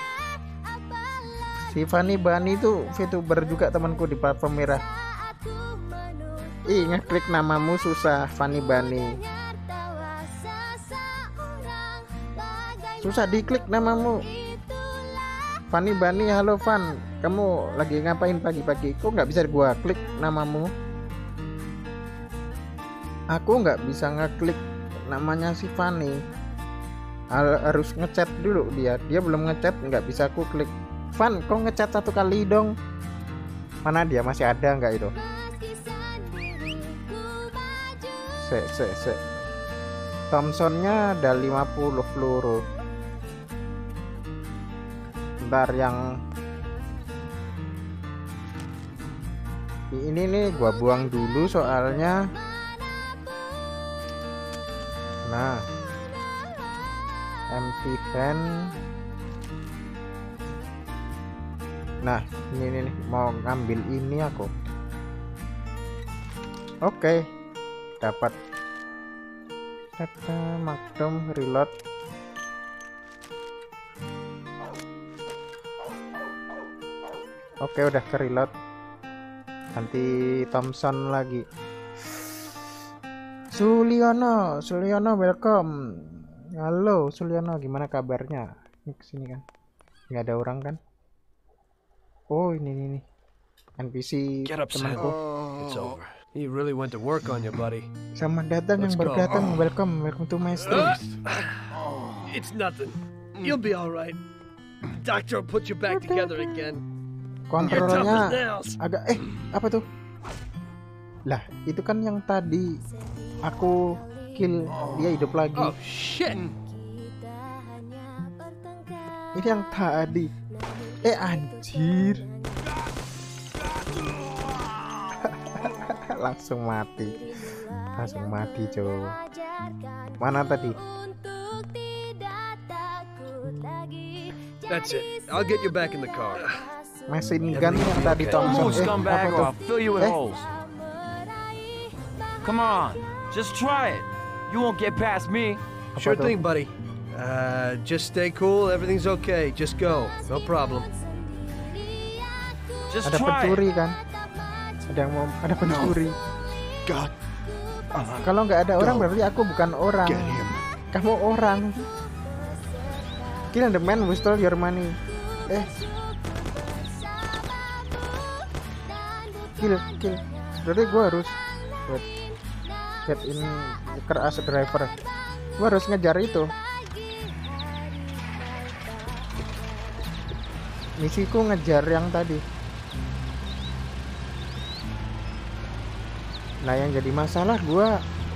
Si Fanny Bani itu VTuber juga temanku di platform merah. Ih, ngeklik namamu susah, Fanny Bani. Susah diklik namamu. Fanny Bani, halo Van, kamu lagi ngapain pagi-pagi? Kok nggak bisa gua klik namamu? Aku nggak bisa ngeklik namanya si Fanny. Harus ngechat dulu dia. Dia belum ngechat, nggak bisa aku klik. Van, kok ngechat satu kali dong? Mana dia, masih ada nggak itu? Se, se, se. Thompsonnya ada lima puluh peluru. Bentar, yang ini nih gua buang dulu soalnya. Nah, empty van. Nah, ini nih mau ngambil ini aku. Oke, dapat. Data Magnum reload. Oke, udah ke reload. Nanti Thompson lagi. Suliono, Suliono welcome. Halo Suliono, gimana kabarnya? Ini kesini kan? Nggak ada orang kan? Oh, ini ini nih. N P C temanku. It's over. He really went to work on you, buddy. Selamat datang yang baru datang. Welcome, welcome to my stream. It's nothing. You'll be all right. Doctor will put you back together again. Kontrolnya agak eh apa tuh? Lah, itu kan yang tadi aku kill, dia hidup lagi. Oh shit. Ini yang tadi. Eh anjir. Langsung mati. Langsung mati, cow. Mana tadi? That's it. I'll get you back in the car. Machine gun yang tadi Thompson. Eh, apa tuh? Eh. Come on, just try it. You won't get past me. Sure thing, buddy. Uh, just stay cool. Everything's okay. Just go. No problem. Just ada try pencuri kan? Ada yang mau ada pencuri. God. Kalau nggak ada orang berarti aku bukan orang. Kamu orang. Kill the man who stole your money. Eh. Kill, kill. Berarti gue harus wait, get in car as a driver. Gue harus ngejar itu. Misiku ngejar yang tadi. Nah, yang jadi masalah gue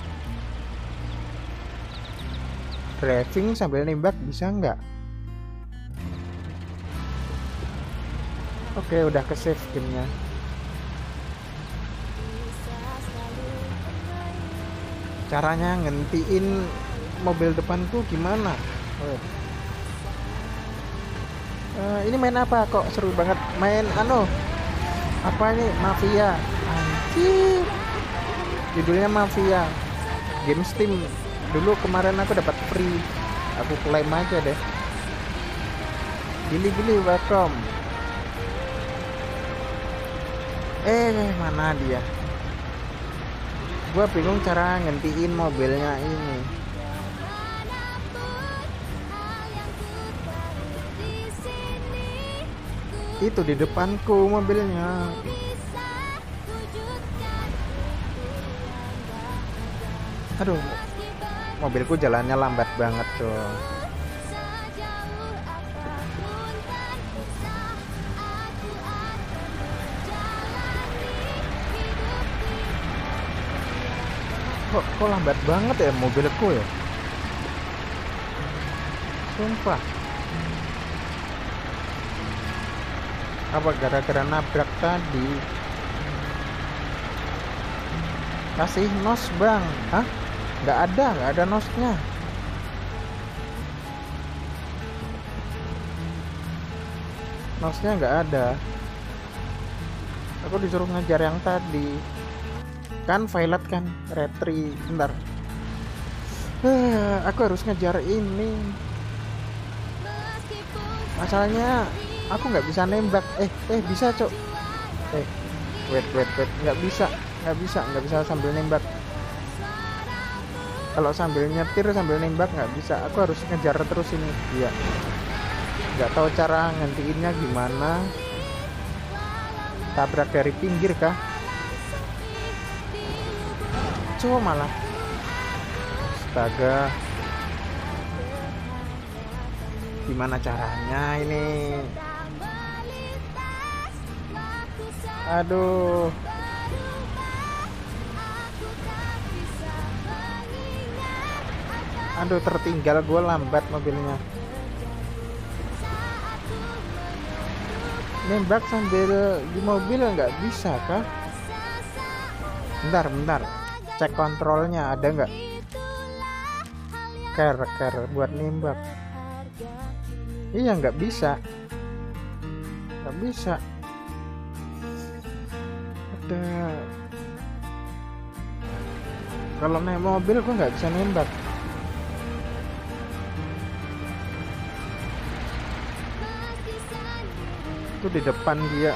driving sambil nembak bisa nggak? Oke, udah ke save gamenya. Caranya ngentiin mobil depanku gimana? Oh. Uh, ini main apa kok seru banget? Main anu apa ini? Mafia. Anjir. Judulnya Mafia. game Steam. Dulu kemarin aku dapat free, aku klaim aja deh. Gili-gili welcome. Eh mana dia? Gua bingung cara ngentiin mobilnya ini. Itu di depanku mobilnya. Aduh, mobilku jalannya lambat banget tuh. Kok, kok lambat banget ya mobilku ya? Sumpah. Apa gara-gara nabrak tadi? Kasih nos bang. Hah? Nggak ada, nggak ada nosnya. Nosnya nggak ada. Aku disuruh ngejar yang tadi. Kan violet kan, retri. Bentar. Uh, aku harus ngejar ini. Masalahnya aku nggak bisa nembak. Eh, eh bisa cok. Eh, wait, wait, wait. Nggak bisa, nggak bisa, nggak bisa sambil nembak. Kalau sambil nyetir sambil nembak nggak bisa. Aku harus ngejar terus ini. Iya. Nggak tahu cara ngentiinnya gimana. Tabrak dari pinggir kah? Coba malah. Astaga. Gimana caranya ini? Aduh. Aduh, tertinggal, gue lambat mobilnya. Nembak sambil di mobil nggak bisa kah? Bentar, bentar. Cek kontrolnya ada nggak? Care, care buat nembak. Iya, nggak bisa. Nggak bisa. Ada. Kalau naik mobil gue nggak bisa nembak. Itu di depan dia.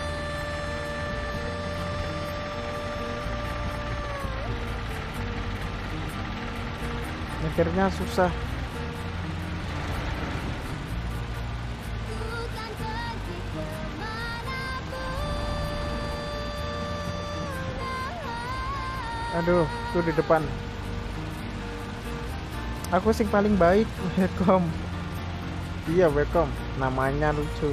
Nyetirnya susah. Aduh, tuh di depan. Aku sing paling baik. Welcome. Iya, welcome. Namanya lucu.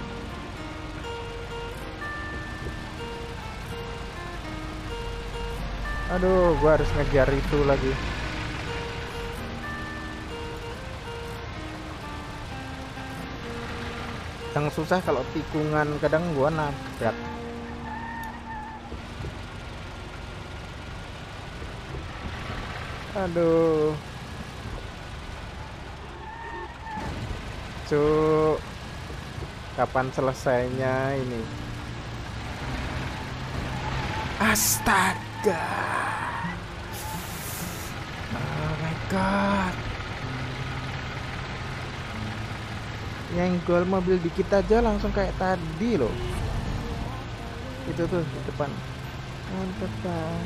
Aduh, gua harus ngejar itu lagi. Yang susah kalau tikungan, kadang gua nabrak. Aduh. Cuk. Kapan selesainya ini? Astaga. Oh my god. Nyenggol mobil dikit aja langsung kayak tadi loh. Itu tuh di depan. Mantap kan.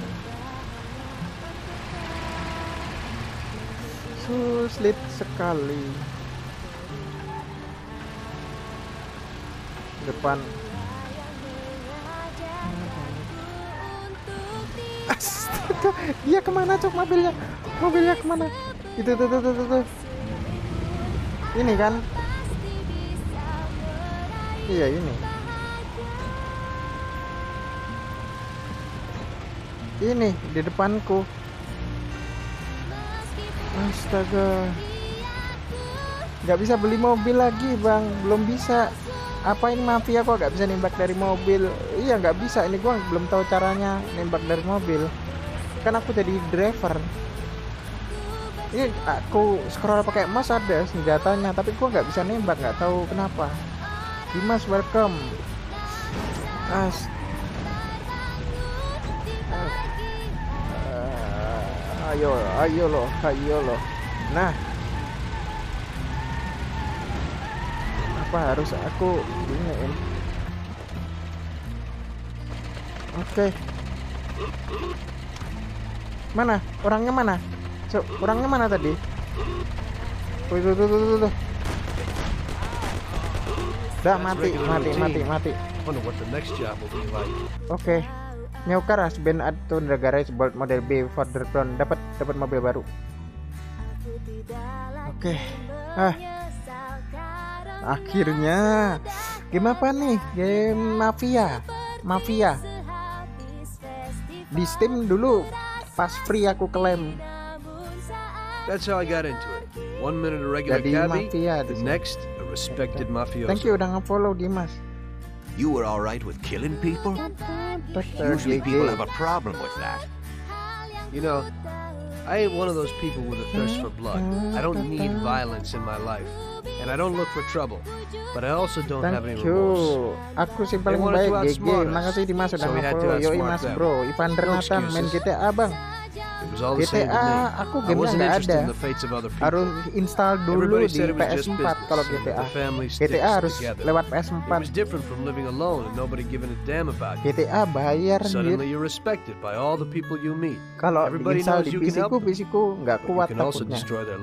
Sulit sekali. Depan. Astaga, dia kemana cok mobilnya? Mobilnya kemana? Itu tuh tuh tuh tuh, tuh. Ini kan? Iya ini. Ini di depanku. Astaga. Gak bisa beli mobil lagi bang, belum bisa. Apa ini mafia kok gak bisa nembak dari mobil? Iya gak bisa, ini gua belum tahu caranya nembak dari mobil. Kan aku jadi driver. Ini aku scroll pakai mouse ada senjatanya, tapi gua gak bisa nembak, gak tahu kenapa. Dimas welcome. As uh, Ayo, ayo loh, ayo loh. Nah, apa harus aku iniin? Oke. Mana? Orangnya mana? So, orangnya mana tadi? Tuh, tuh, tuh, tuh, tuh, tuh. Dah mati, mati, mati, mati. Oke. Nyukar Asben atau Garage Bolt model B Further Crown dapat dapat mobil baru. Oke. Ah. Akhirnya game apa nih? Game Mafia. Mafia. Di Steam dulu pas free aku klaim. That's how I got into it. One minute a regular cabbie, the next a respected mafioso. Thank you udah nge-follow Dimas. You were all right with killing people? Usually people have a problem with that. You know, I ain't one of those people with a thirst for blood. I don't need violence in my life, and I don't look for trouble. But I also don't Thank have any you. remorse. Aku sih paling baik G G. Makasih Dimas udah nge-follow. Yoi Mas Bro. Ivan Renatan main G T A bang. G T A aku gamenya nggak ada, harus install dulu di P S four kalau G T A. G T A harus lewat P S four. G T A bayar nih. Kalau install di P C ku, P C ku nggak kuat takutnya.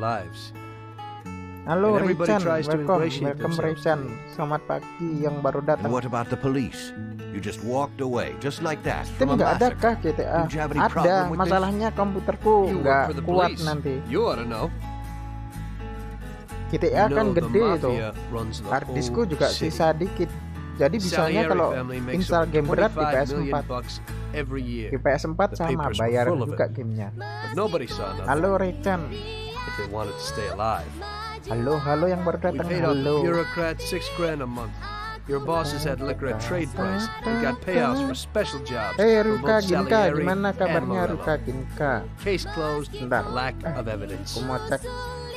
Halo Richan, welcome, welcome Richan. Selamat pagi yang baru datang. What about the police? You just walked away, just like that. Steam nggak ada kah G T A? Ada, masalahnya komputerku nggak kuat nanti. G T A kan gede itu, harddiskku juga sisa dikit. Jadi bisanya kalau install game berat di P S four. Di P S four sama bayar juga gamenya. Halo Richan. Halo, halo yang baru datang. Halo. Bureaucrat six grand a month. Your bosses had liquor at trade price. They got payouts for special jobs. Hey Ruka Ginka, gimana kabarnya Ruka Ginka? Case closed. Bentar. Lack of evidence. Aku mau cek.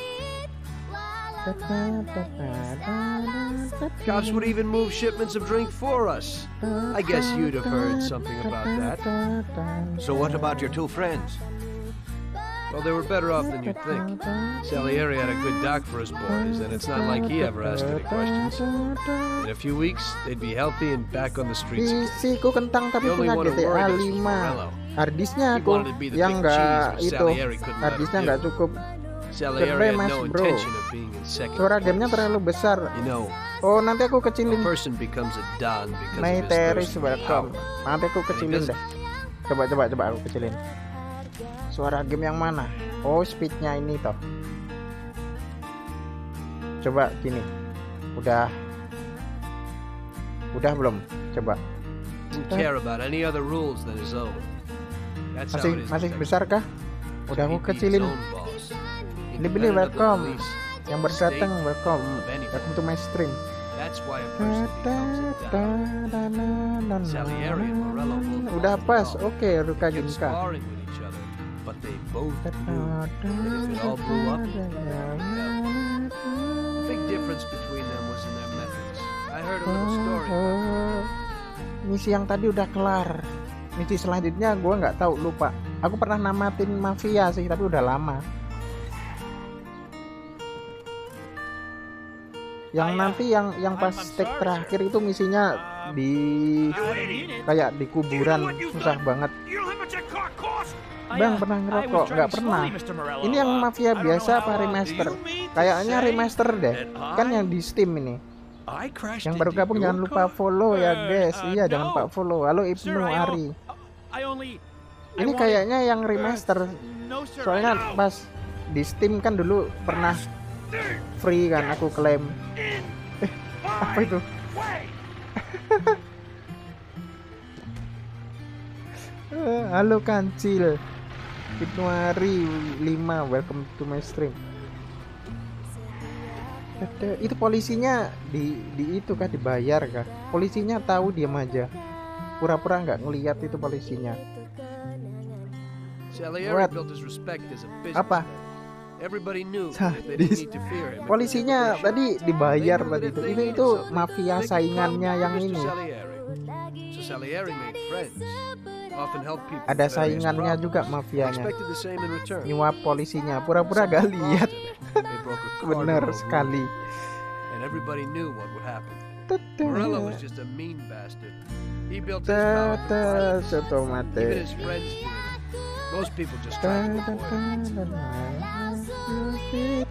Cops would even move shipments of drink for us. I guess you'd have heard something about that. So what about your two friends? Well, they were better off than you'd think. Salieri had a good doc for his boys, and it's not like he ever asked any questions. In a few weeks, they'd be healthy and back on the streets. Isiku kentang tapi punya G T A five. Harddisknya aku yang nggak itu, harddisknya nggak cukup. Gede Mas Bro. Suara gamenya terlalu besar. Oh nanti aku kecilin. May Teris welcome. Nanti aku kecilin deh. Coba coba coba aku kecilin. Suara game yang mana? Oh speednya ini toh. Coba gini. Udah. Udah belum? Coba. Masih masih besar kah? Udah aku kecilin. Beli-beli welcome. Yang baru datang welcome. Welcome to my stream. Udah pas. Oke, Ruka Ginka. But they both knew that if it all blew up, the big difference between them was in their methods. I heard a little story. Misi yang tadi udah kelar. Misi selanjutnya gue nggak tahu, lupa. Aku pernah namatin Mafia sih, tapi udah lama. Yang nanti yang yang pas stage terakhir itu misinya di kayak di kuburan, susah banget. Bang pernah ngerokok? Nggak pernah. Ini yang Mafia biasa apa remaster? Kayaknya remaster deh. Kan yang di Steam ini. Yang baru gabung jangan lupa follow ya guys. Iya jangan lupa follow. Halo Ibnu Ari. Ini kayaknya yang remaster. Soalnya pas di Steam kan dulu pernah free kan aku klaim. Eh apa itu? Halo Kancil. Ibnu Ari lima, welcome to my stream. Itu polisinya di di itu kah dibayar kah? Polisinya tahu diam aja. Pura-pura nggak ngelihat itu polisinya. What? Apa? Polisinya tadi dibayar tadi itu. Itu itu mafia saingannya yang ini. often help people Ada with various saingannya problems. juga I mafianya. expected the same in return. Nyuap polisinya, pura-pura gak lihat. They broke a Bener cardinal sekali. rule, and everybody knew what would happen. Morello was just a mean bastard. He built his Ta power ta from soto violence. mate. Even his friends feared him. Most people just Ta tried to ta avoid ta him. ta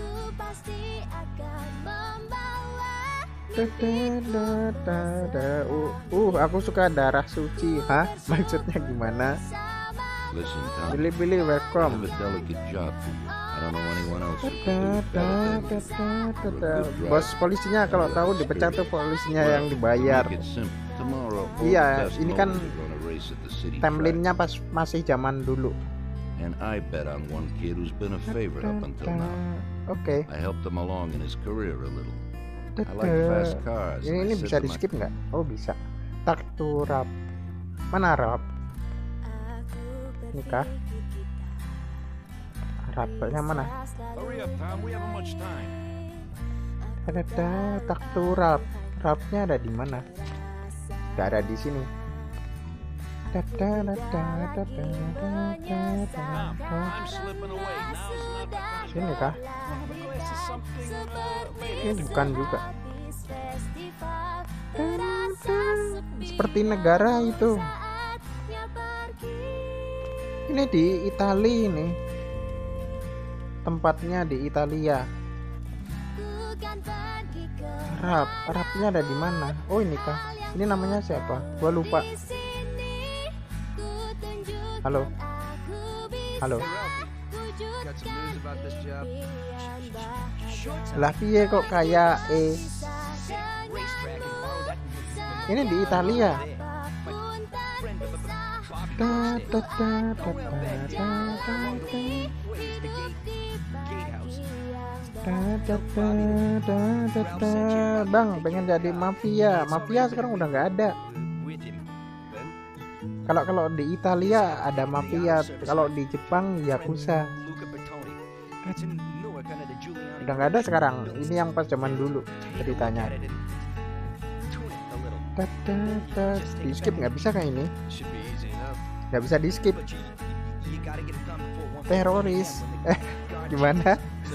ta ta ta ta. Uh, uh, aku suka darah suci. Hah? Maksudnya gimana? Listen, Tom. Billy Billy, I welcome. have a delicate job for you. I don't know anyone else who Ta can do it ta better ta than ta you. ta ta. You're a good Bos driver. polisinya kalau You tahu have dipecat tuh experience. polisinya Well, yang dibayar. to make it simple, tomorrow, all Iya, the best ini kan mowers are gonna race at the city track. timelinenya pas masih zaman dulu. And I bet on one kid who's been a favorite up until now. Oke. I helped him along in his career a little. Ta I like ta. fast cars. Ini and ini I bisa said di to my- skip nggak? Oh bisa. Taktu rap. Mana rap? Nikah. Rapnya mana? Hurry up, Tom. We haven't much time. Ada ada taktu rap. Rapnya ada di mana? Gak ada di sini. Da da da da da da da da da. I'm slipping away. Now's not the time. Sini kah? This is something uh, later. Ini bukan juga. Seperti negara itu. Ini di Italia ini. Tempatnya di Italia. Arab, Arabnya ada di mana? Oh ini kah? Ini namanya siapa? Gua lupa. Halo. Halo. Got some news about this job? Lah piye kok kayak eh ini di Italia. Da, da, da, da, da, da, da, da. Da, da, da, da, da, da. Bang, pengen jadi mafia. Mafia sekarang udah nggak ada. Kalau kalau di Italia ada mafia, kalau di Jepang yakuza. Udah nggak ada sekarang. Ini yang pas zaman dulu ceritanya. Da, da, da. Di skip nggak bisa kayak ini. Nggak bisa di skip. Teroris. Eh, gimana?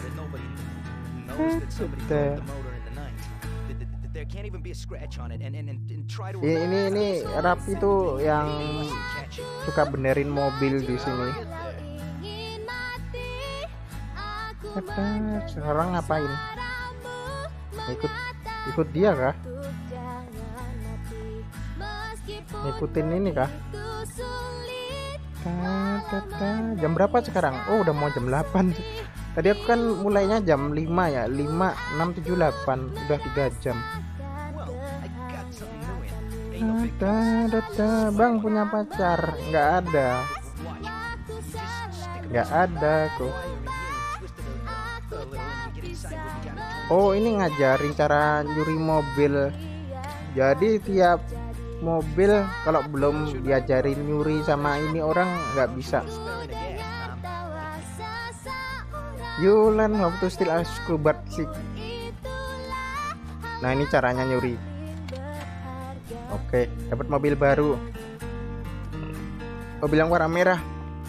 Da. Ini ini ini rap itu yang suka benerin mobil di sini. Sekarang ngapain? Ikut ikut dia kah? Ngikutin ini kah? Jam berapa sekarang? Oh udah mau jam delapan. Tadi aku kan mulainya jam lima ya. Lima, enam, tujuh, delapan. Udah tiga jam. Ada, ada, bang punya pacar? Nggak ada. Nggak ada kok. Oh ini ngajarin cara nyuri mobil. Jadi tiap mobil kalau belum diajarin nyuri sama ini orang nggak bisa. You learn how to steal a scuba stick. Nah ini caranya nyuri. Oke, dapat mobil baru. Mobil yang warna merah.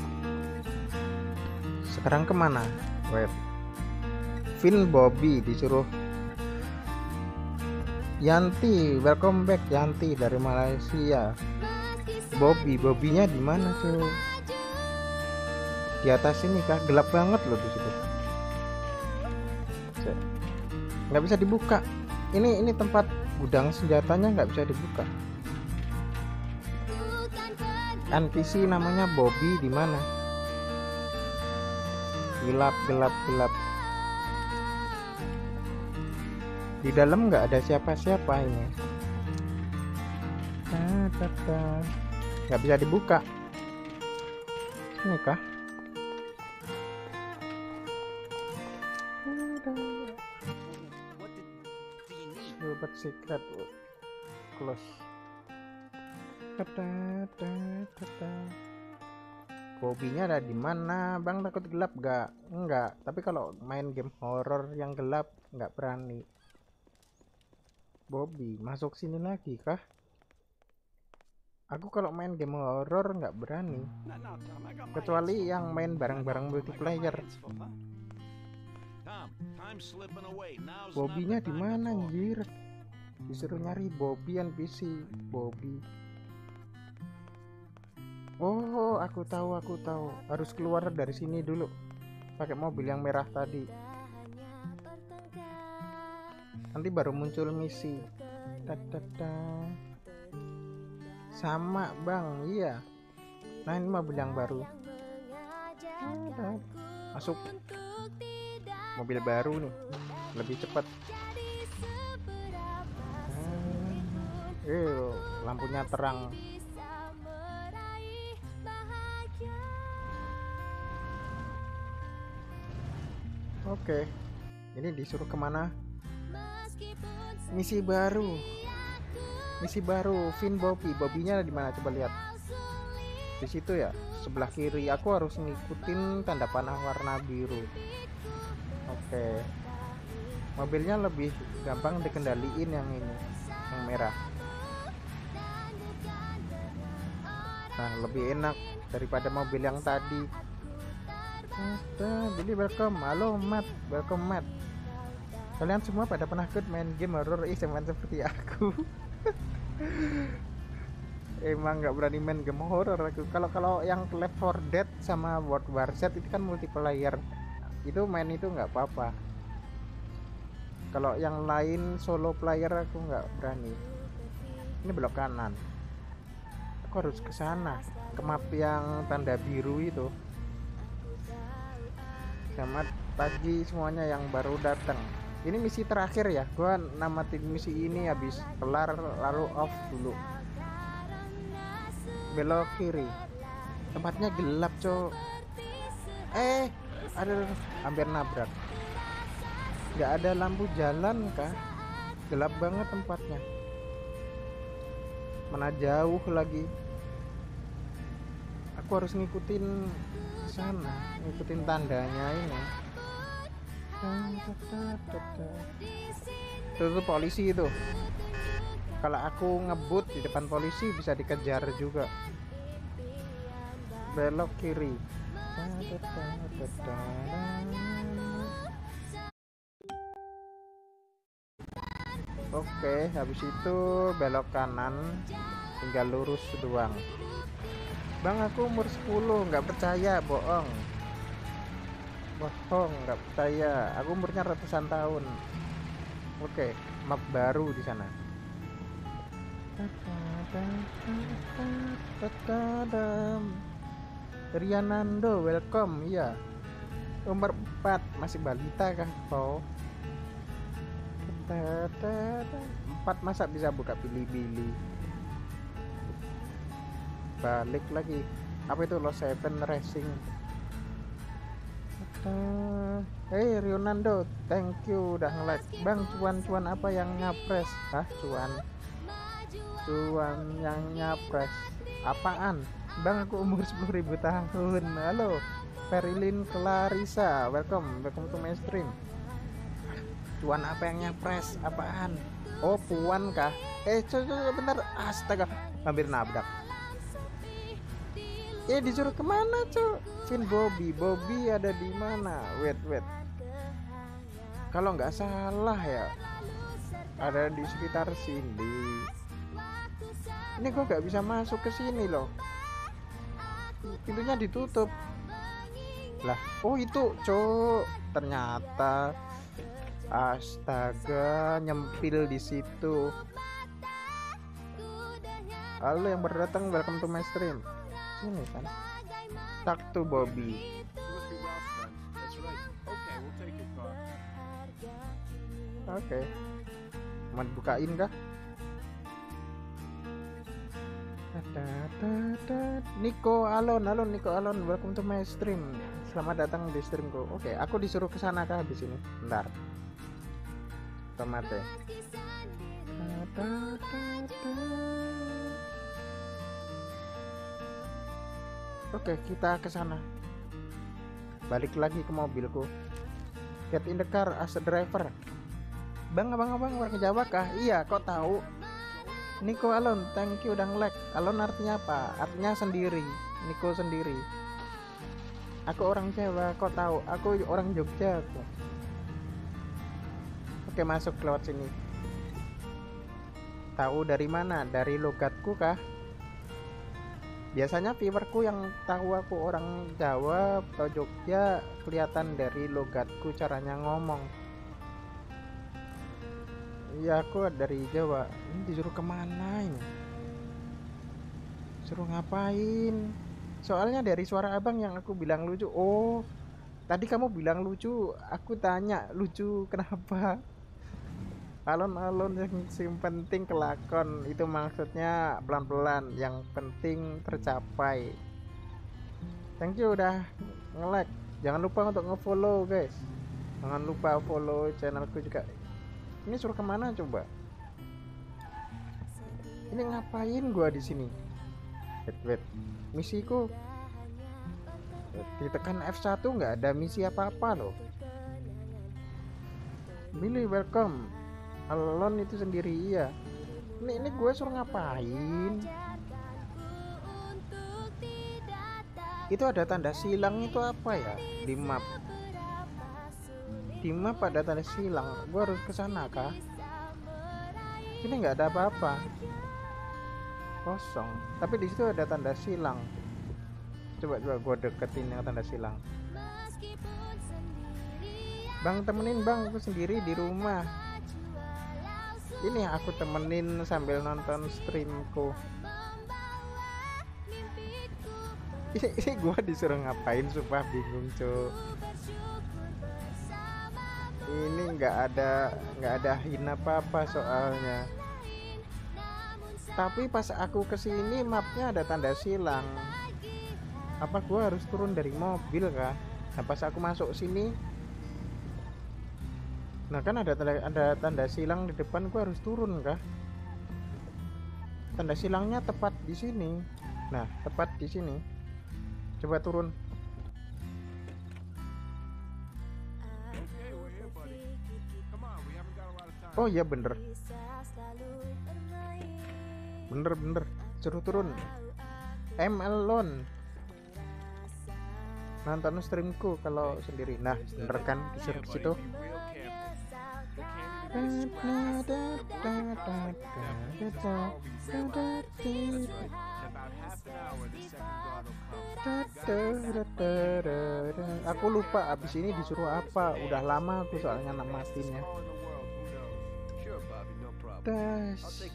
Sekarang kemana? Wait. Vin Bobby disuruh. Yanti, welcome back Yanti dari Malaysia. Bobby, Bobbynya di mana tuh? Di atas ini kah? Gelap banget loh di situ. Nggak bisa dibuka. Ini ini tempat gudang senjatanya nggak bisa dibuka. N P C namanya Bobby di mana? Gelap gelap gelap. Di dalam nggak ada siapa-siapa ini. Nggak bisa dibuka. Ini kah? Robot secret close. Bobinya ada di mana? Bang takut gelap gak? Enggak. Tapi kalau main game horror yang gelap nggak berani. Bobby masuk sini lagi kah? Aku kalau main game horror nggak berani, kecuali yang main bareng-bareng multiplayer. Bobby-nya di mana anjir? Disuruh nyari Bobby N P C. Bobby. Oh, aku tahu, aku tahu. Harus keluar dari sini dulu. Pakai mobil yang merah tadi. Nanti baru muncul misi. Tadada. Sama bang, iya. Nah ini mobil yang baru. Masuk. Mobil baru nih, lebih cepat. Eh, lampunya terang. Oke, ini disuruh kemana? Misi baru. Misi baru, Vin Bobby. Bobby-nya di mana? Coba lihat. Di situ ya, sebelah kiri. Aku harus ngikutin tanda panah warna biru. Oke. Mobilnya lebih gampang dikendaliin yang ini, yang merah. Nah, lebih enak daripada mobil yang tadi. Nah, jadi welcome. Halo Matt, welcome Matt. Kalian semua pada penakut main game horror iseman seperti aku. Emang nggak berani main game horror aku. Kalau kalau yang Left four Dead sama World War Z itu kan multiplayer, itu main itu nggak apa-apa. Kalau yang lain solo player aku nggak berani. Ini belok kanan. Aku harus ke sana, ke map yang tanda biru itu. Selamat pagi semuanya yang baru datang. Ini misi terakhir ya, gua namatin misi ini habis kelar lalu off dulu. Belok kiri, tempatnya gelap cok. Eh, ada hampir nabrak. Nggak ada lampu jalan kah? Gelap banget tempatnya. Mana jauh lagi. Aku harus ngikutin sana, ngikutin tandanya ini. Itu tuh polisi itu. Kalau aku ngebut di depan polisi bisa dikejar juga. Belok kiri. Oke, habis itu belok kanan, tinggal lurus doang. Bang, aku umur sepuluh, nggak percaya, bohong. Bohong, nggak percaya. Aku umurnya ratusan tahun. Oke, map baru di sana. Rianando, welcome. Iya. Umur empat, masih balita kah kau? Empat masa bisa buka pilih-pilih. Balik lagi. Apa itu Lost Seven Racing? Uh, hey Rionando, thank you udah nge-like. Bang, cuan-cuan apa yang nyapres? Hah, cuan? Cuan yang nyapres apaan? Bang, aku umur sepuluh ribu tahun. Halo Perilin Clarissa, welcome, welcome to my stream. Cuan apa yang nyapres? Apaan? Oh, puan kah? Eh, coba bentar. Astaga, hampir nabrak. Eh, disuruh kemana, Cuk? Vin Bobby, Bobby ada di mana? Wait, wait. Kalau nggak salah ya, ada di sekitar sini. Ini gua nggak bisa masuk ke sini loh. Pintunya ditutup. Lah, oh itu, Cuk. Ternyata, astaga, nyempil di situ. Halo yang baru datang, welcome to my stream. Sini kan. Talk to Bobby. Oke. Okay. Mau bukain kah? Niko Alon, Alon, Niko Alon, welcome to my stream. Selamat datang di streamku. Oke, okay, aku disuruh ke sana kah habis ini? Bentar. Tomate. Oke, kita ke sana. Balik lagi ke mobilku. Get in the car as a driver. Bang, abang, abang, warga Jawa kah? Iya, kok tahu? Niko alone, thank you udah nge-lag. Alone artinya apa? Artinya sendiri. Niko sendiri. Aku orang Jawa, kok tahu? Aku orang Jogja aku. Oke, masuk lewat sini. Tahu dari mana? Dari logatku kah? Biasanya viewerku yang tahu aku orang Jawa atau Jogja kelihatan dari logatku, caranya ngomong. Iya, aku dari Jawa. Ini disuruh kemana ini? Suruh ngapain? Soalnya dari suara abang yang aku bilang lucu. Oh, tadi kamu bilang lucu, aku tanya lucu kenapa? Alon-alon yang penting kelakon, itu maksudnya pelan-pelan, yang penting tercapai. Thank you udah nge-like. Jangan lupa untuk nge-follow guys. Jangan lupa follow channelku juga. Ini suruh kemana coba? Ini ngapain gua di sini? Wait, wait. Misiku ditekan F satu nggak ada misi apa-apa loh. Billy welcome. Alon itu sendiri iya. Ini ini gue suruh ngapain? Itu ada tanda silang itu apa ya di map? Di map ada tanda silang. Gue harus ke sana kah? Sini nggak ada apa-apa. Kosong. Tapi di situ ada tanda silang. Coba coba gue deketin yang tanda silang. Bang temenin bang, aku sendiri di rumah. Ini aku temenin sambil nonton streamku. Ini, ini gue disuruh ngapain? Sumpah bingung cuy. Ini nggak ada nggak ada hina apa-apa soalnya. Tapi pas aku kesini mapnya ada tanda silang. Apa gue harus turun dari mobil kah? Nah pas aku masuk sini, nah kan ada tanda, ada tanda silang di depan, gue harus turun kah? Tanda silangnya tepat di sini. Nah tepat di sini. Coba turun. Oh iya bener. Bener bener. Suruh turun. I'm alone. Nonton streamku kalau sendiri. Nah bener kan disuruh ke situ. Aku lupa abis ini disuruh apa. Udah lama aku soalnya namatinnya. Dash.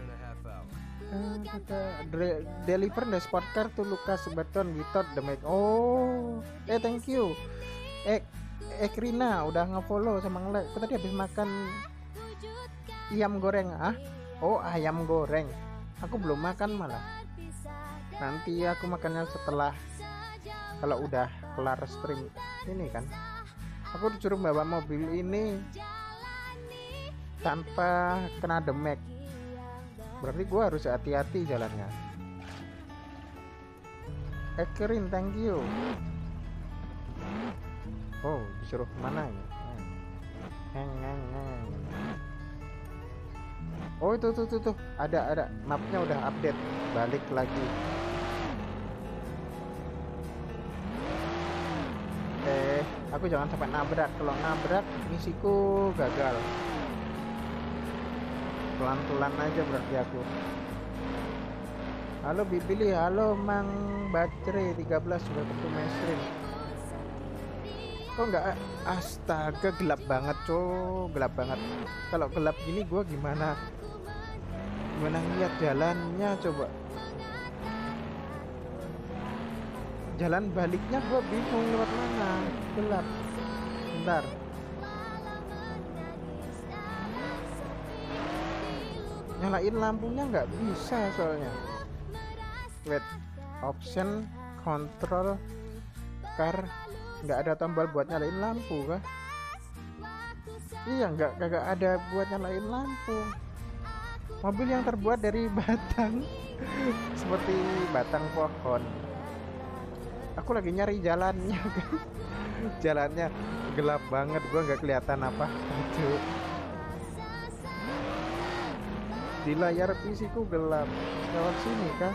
Deliver the sport car to Lucas Burton without the mic. Oh, eh thank you. Eh, eh Krina udah nge-follow sama nge-like. Aku tadi habis makan ayam goreng. Ah, oh ayam goreng. Aku belum makan malah. Nanti aku makannya setelah, kalau udah kelar stream ini kan. Aku disuruh bawa mobil ini tanpa kena demek. Berarti gua harus hati-hati jalannya. Ekerin thank you. Oh disuruh kemana ya? Heng, heng, heng. Oh itu tuh tuh tuh ada ada mapnya udah update, balik lagi. Eh aku jangan sampai nabrak. Kalau nabrak misiku gagal. Pelan-pelan aja berarti aku. Halo Bibili, halo Mang Bacre tiga belas juga ketemu mainstream. Kok nggak? Astaga gelap banget cow, gelap banget. Kalau gelap gini gua gimana? Gimana ngeliat jalannya coba? Jalan baliknya gua bingung lewat mana, gelap. Bentar. Nyalain lampunya nggak bisa soalnya. Wait, option control car, nggak ada tombol buat nyalain lampu kah? Iya nggak kagak ada buat nyalain lampu. Mobil yang terbuat dari batang seperti batang pohon. Aku lagi nyari jalannya guys. Jalannya gelap banget, gua nggak kelihatan apa itu. Di layar P C ku gelap. Lewat sini kah?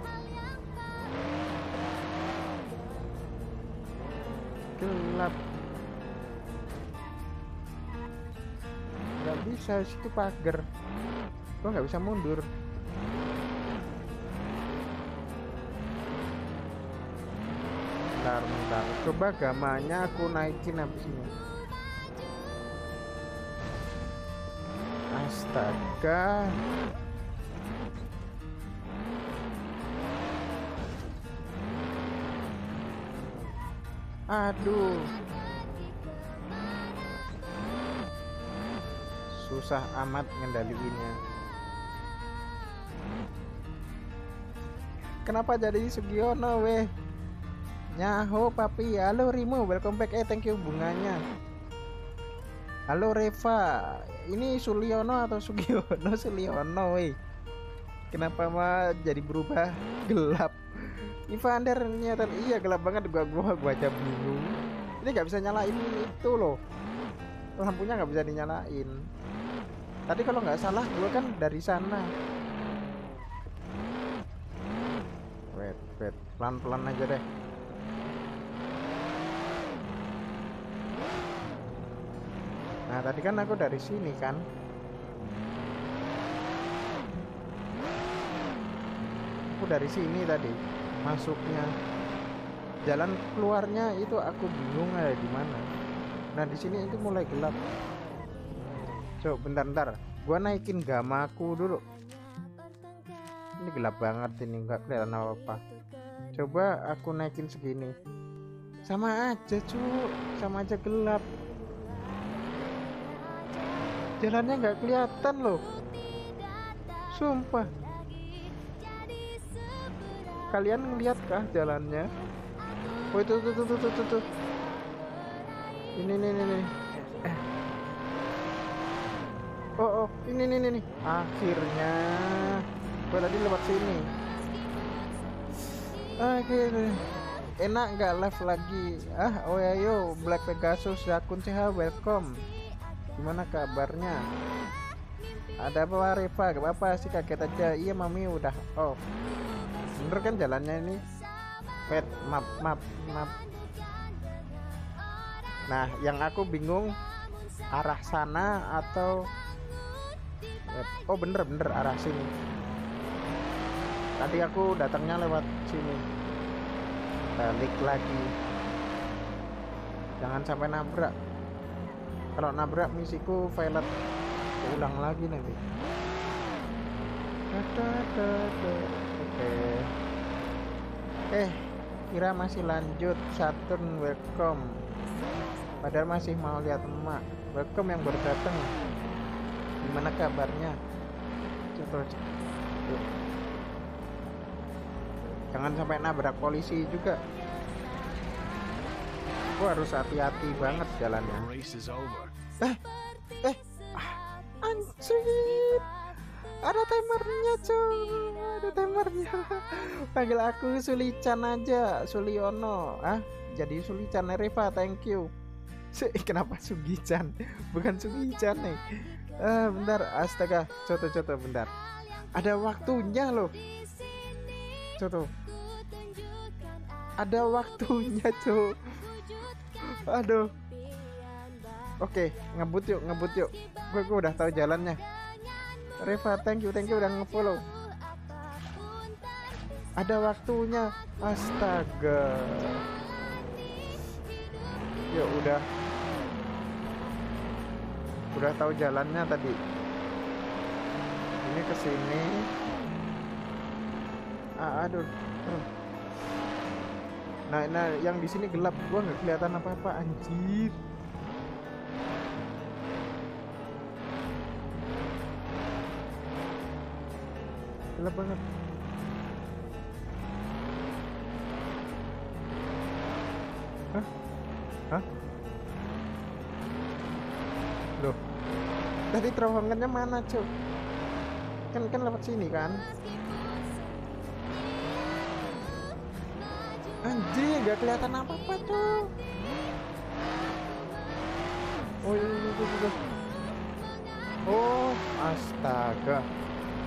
Gelap. Gak bisa, situ pagar. Gua nggak bisa mundur. Bentar, bentar. Coba gamanya aku naikin habis ini. Astaga. Aduh. Susah amat ngendaliinnya. Kenapa jadi Sugiono weh? Nyaho papi. Halo Rimo, welcome back. Eh thank you bunganya. Halo Reva. Ini Suliono atau Sugiono? Suliono weh. Kenapa mah jadi berubah gelap? Ivander ternyata iya gelap banget. Gua gua gua aja bingung. Ini nggak bisa nyalain itu loh. Lampunya nggak bisa dinyalain. Tadi kalau nggak salah gua kan dari sana. Wait, wait, pelan-pelan aja deh. Nah tadi kan aku dari sini kan. Aku dari sini tadi masuknya. Jalan keluarnya itu aku bingung ada di mana. Nah di sini itu mulai gelap. Coba bentar-bentar, gua naikin gamaku dulu. Ini gelap banget ini, nggak kelihatan apa-apa. Coba aku naikin segini. Sama aja cu, sama aja gelap. Jalannya nggak kelihatan loh. Sumpah. Kalian ngeliat kah jalannya? Oh itu tuh tuh tuh tuh tuh. Ini nih nih nih. Oh oh ini nih nih nih. Akhirnya. Gue tadi lewat sini. Oke. Enak nggak live lagi? Ah oh ya yo Black Pegasus Yakun C H welcome. Gimana kabarnya? Ada apa Reva? Gak apa-apa sih, kaget aja. Iya mami udah off. Bener kan jalannya ini? Wait, map, map, map. Nah, yang aku bingung arah sana atau wait. Oh bener bener arah sini. Tadi aku datangnya lewat sini. Balik lagi. Jangan sampai nabrak. Kalau nabrak misiku violet. Ulang lagi nanti. Oke. Eh, kira masih lanjut. Saturn welcome. Padahal masih mau lihat emak. Welcome yang baru datang. Gimana kabarnya? Coba. Jangan sampai nabrak polisi juga. Gua harus hati-hati banget jalannya. Eh, eh, ah, anjir. Ada timernya cuy, ada timernya. Panggil aku Sulichan aja, Suliono. Ah, jadi Sulichan Reva, thank you. Kenapa Sugichan? Bukan Sugichan nih. Ah, bentar, astaga, coto-coto bentar. Ada waktunya loh. Coto. Ada waktunya cuy. Aduh. Oke, ngebut yuk, ngebut yuk. Gue, gue udah tahu jalannya. Reva, thank you, thank you udah ngefollow. Ada waktunya. Astaga. Yuk udah. Udah tahu jalannya tadi. Ini ke sini. Ah, aduh. Nah, nah yang di sini gelap, gua nggak kelihatan apa-apa, anjir. Gelap banget. Hah? Hah? Loh. Tadi terowongannya mana, Cuk? Kan kan lewat sini kan? Anjir, gak kelihatan apa-apa tuh. Oh, iya, iya, iya, iya. Oh, astaga.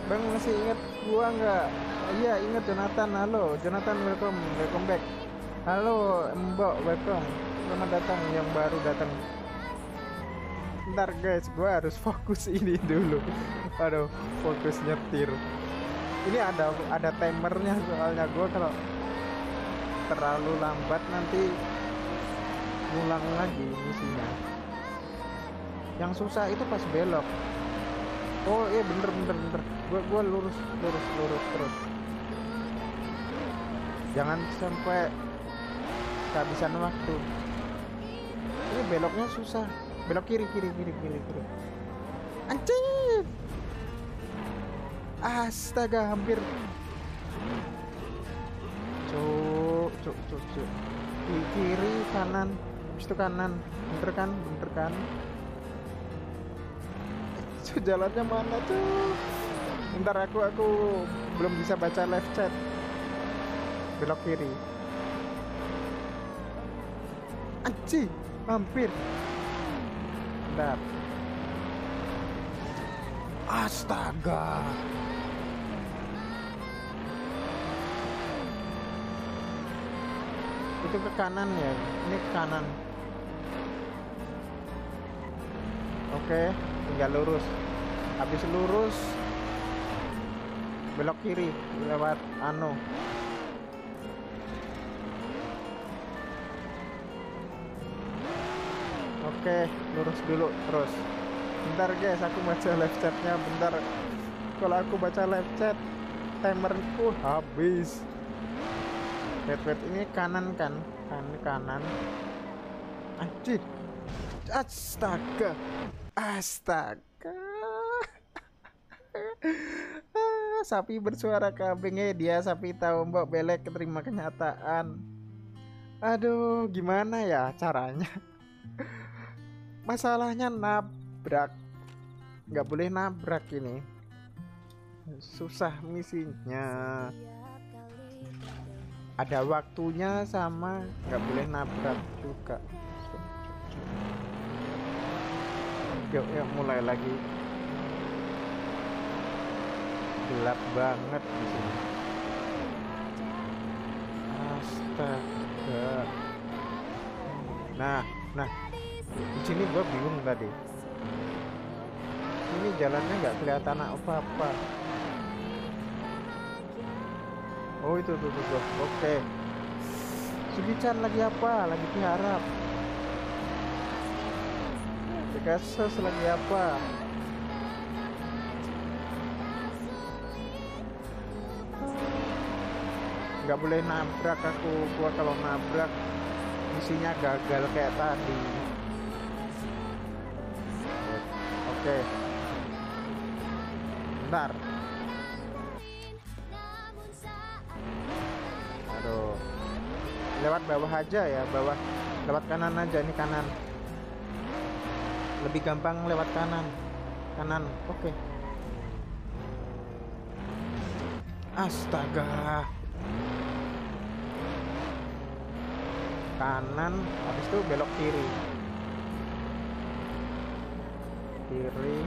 Bang masih ingat gua nggak? Iya ingat Jonathan. Halo Jonathan, welcome, welcome back. Halo Mbok, welcome. Selamat datang yang baru datang. Bentar guys, gua harus fokus ini dulu. Aduh, fokus nyetir. Ini ada ada timernya soalnya gua kalau terlalu lambat nanti ngulang lagi misinya. Yang susah itu pas belok. Oh iya bener bener bener. Gua gua lurus lurus lurus terus. Jangan sampai kehabisan waktu. Ini beloknya susah. Belok kiri kiri kiri kiri kiri. Anjir. Astaga, hampir. Cuk cuk cuk cuk. Kiri kanan. Habis itu kanan. Bener kan? Bener kan? Jalannya mana tuh? Bentar, aku aku belum bisa baca live chat. Belok kiri. Anjir, hampir. Bentar. Astaga. Itu ke kanan ya? Ini ke kanan. Oke, tinggal lurus. Habis lurus belok kiri lewat anu. Oke, lurus dulu terus. Bentar guys, aku baca live chatnya. Bentar, kalau aku baca live chat timerku habis. Wait, wait, ini kanan kan? Kan kanan. Anjir. Astaga. Astaga. Sapi bersuara kabengnya dia, sapi tahu mbok belek terima kenyataan. Aduh, gimana ya caranya? Masalahnya nabrak. Nggak boleh nabrak ini. Susah misinya. Ada waktunya sama nggak boleh nabrak juga. Yuk, yuk mulai lagi. Gelap banget di sini. Astaga. Nah, nah. Di sini gua bingung tadi. Ini jalannya nggak kelihatan apa-apa. Oh itu tuh tuh, tuh. Oke. Sugi-chan lagi apa? Lagi diharap. Pegasus lagi apa? Nggak boleh nabrak aku. Gua kalau nabrak misinya gagal kayak tadi. Oke. Bentar. Aduh. Lewat bawah aja ya, bawah. Lewat kanan aja, ini kanan. Lebih gampang lewat kanan. Kanan. Oke. Astaga. Kanan, habis itu belok kiri. Kiri.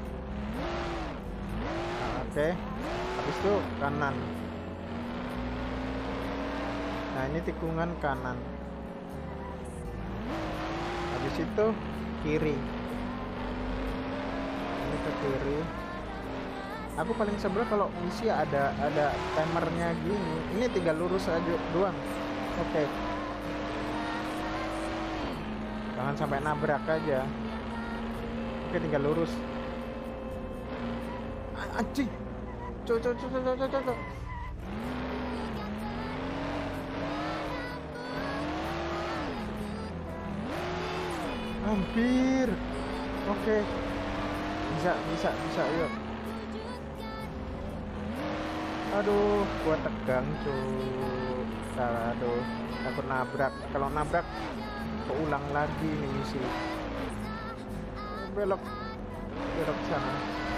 Nah, oke. Habis itu kanan. Nah, ini tikungan kanan. Habis itu kiri. Ini ke kiri. Aku paling sebel kalau misi ada ada timernya gini. Ini tinggal lurus aja doang. Oke. Jangan sampai nabrak aja. Oke, tinggal lurus. Anjing. Cok cok cok cok cok cok. Hampir. Oke. Bisa bisa bisa yuk. Aduh, gua tegang cuy. Aduh, takut nabrak. Kalau nabrak keulang lagi nih misi. Belok belok sana.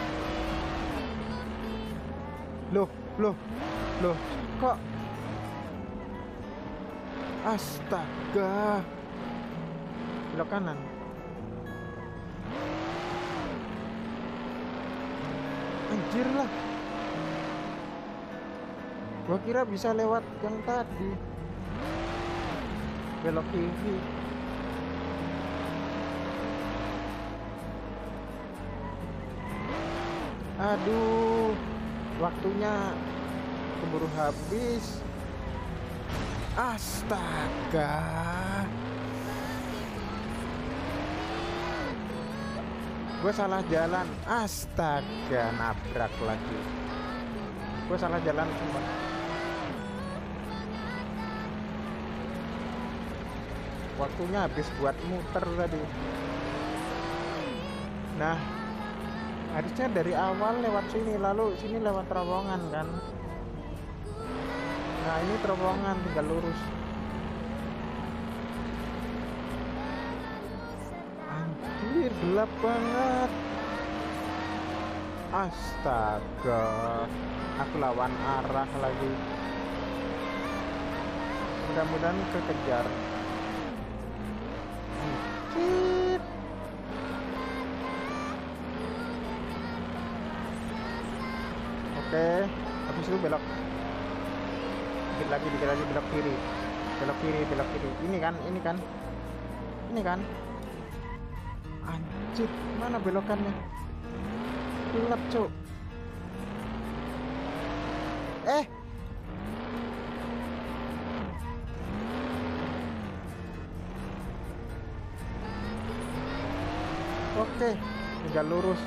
Loh, loh, loh, kok astaga. Belok kanan. Anjir lah. Gua kira bisa lewat yang tadi. Belok kiri. Aduh, waktunya keburu habis. Astaga. Gue salah jalan. Astaga, nabrak lagi. Gue salah jalan cuma. Waktunya habis buat muter tadi. Nah, harusnya dari awal lewat sini, lalu sini lewat terowongan kan. Nah, ini terowongan, tinggal lurus. Anjir, gelap banget. Astaga, aku lawan arah lagi. Mudah-mudahan kekejar. Anjir. Oke, habis itu belok. Dikit lagi, dikit lagi, belok kiri. Belok kiri, belok kiri. Ini kan, ini kan. Ini kan. Anjir, mana belokannya? Gelap, cuk. Eh. Oke, tinggal lurus.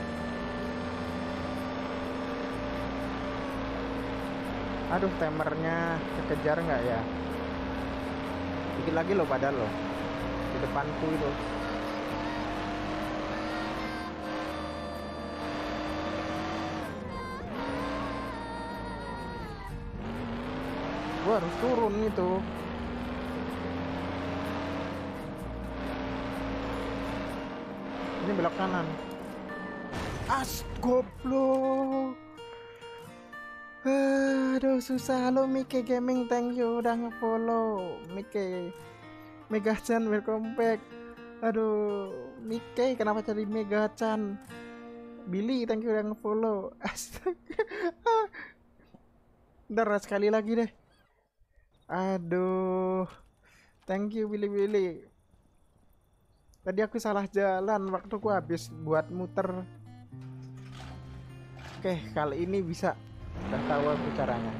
Aduh, timernya kekejar nggak ya? Dikit lagi loh padahal loh. Di depanku itu. Gua harus turun itu. Ini belok kanan. As goblok. Aduh, susah. Halo Mike Gaming, thank you udah nge-follow. Mike Mega-chan, welcome back. Aduh, Mike kenapa jadi Mega-chan? Billy, thank you udah nge-follow. Astaga. Ntar sekali lagi deh. Aduh, thank you Billy Billy. Tadi aku salah jalan, waktuku habis buat muter. Oke, kali ini bisa. Udah tahu aku caranya.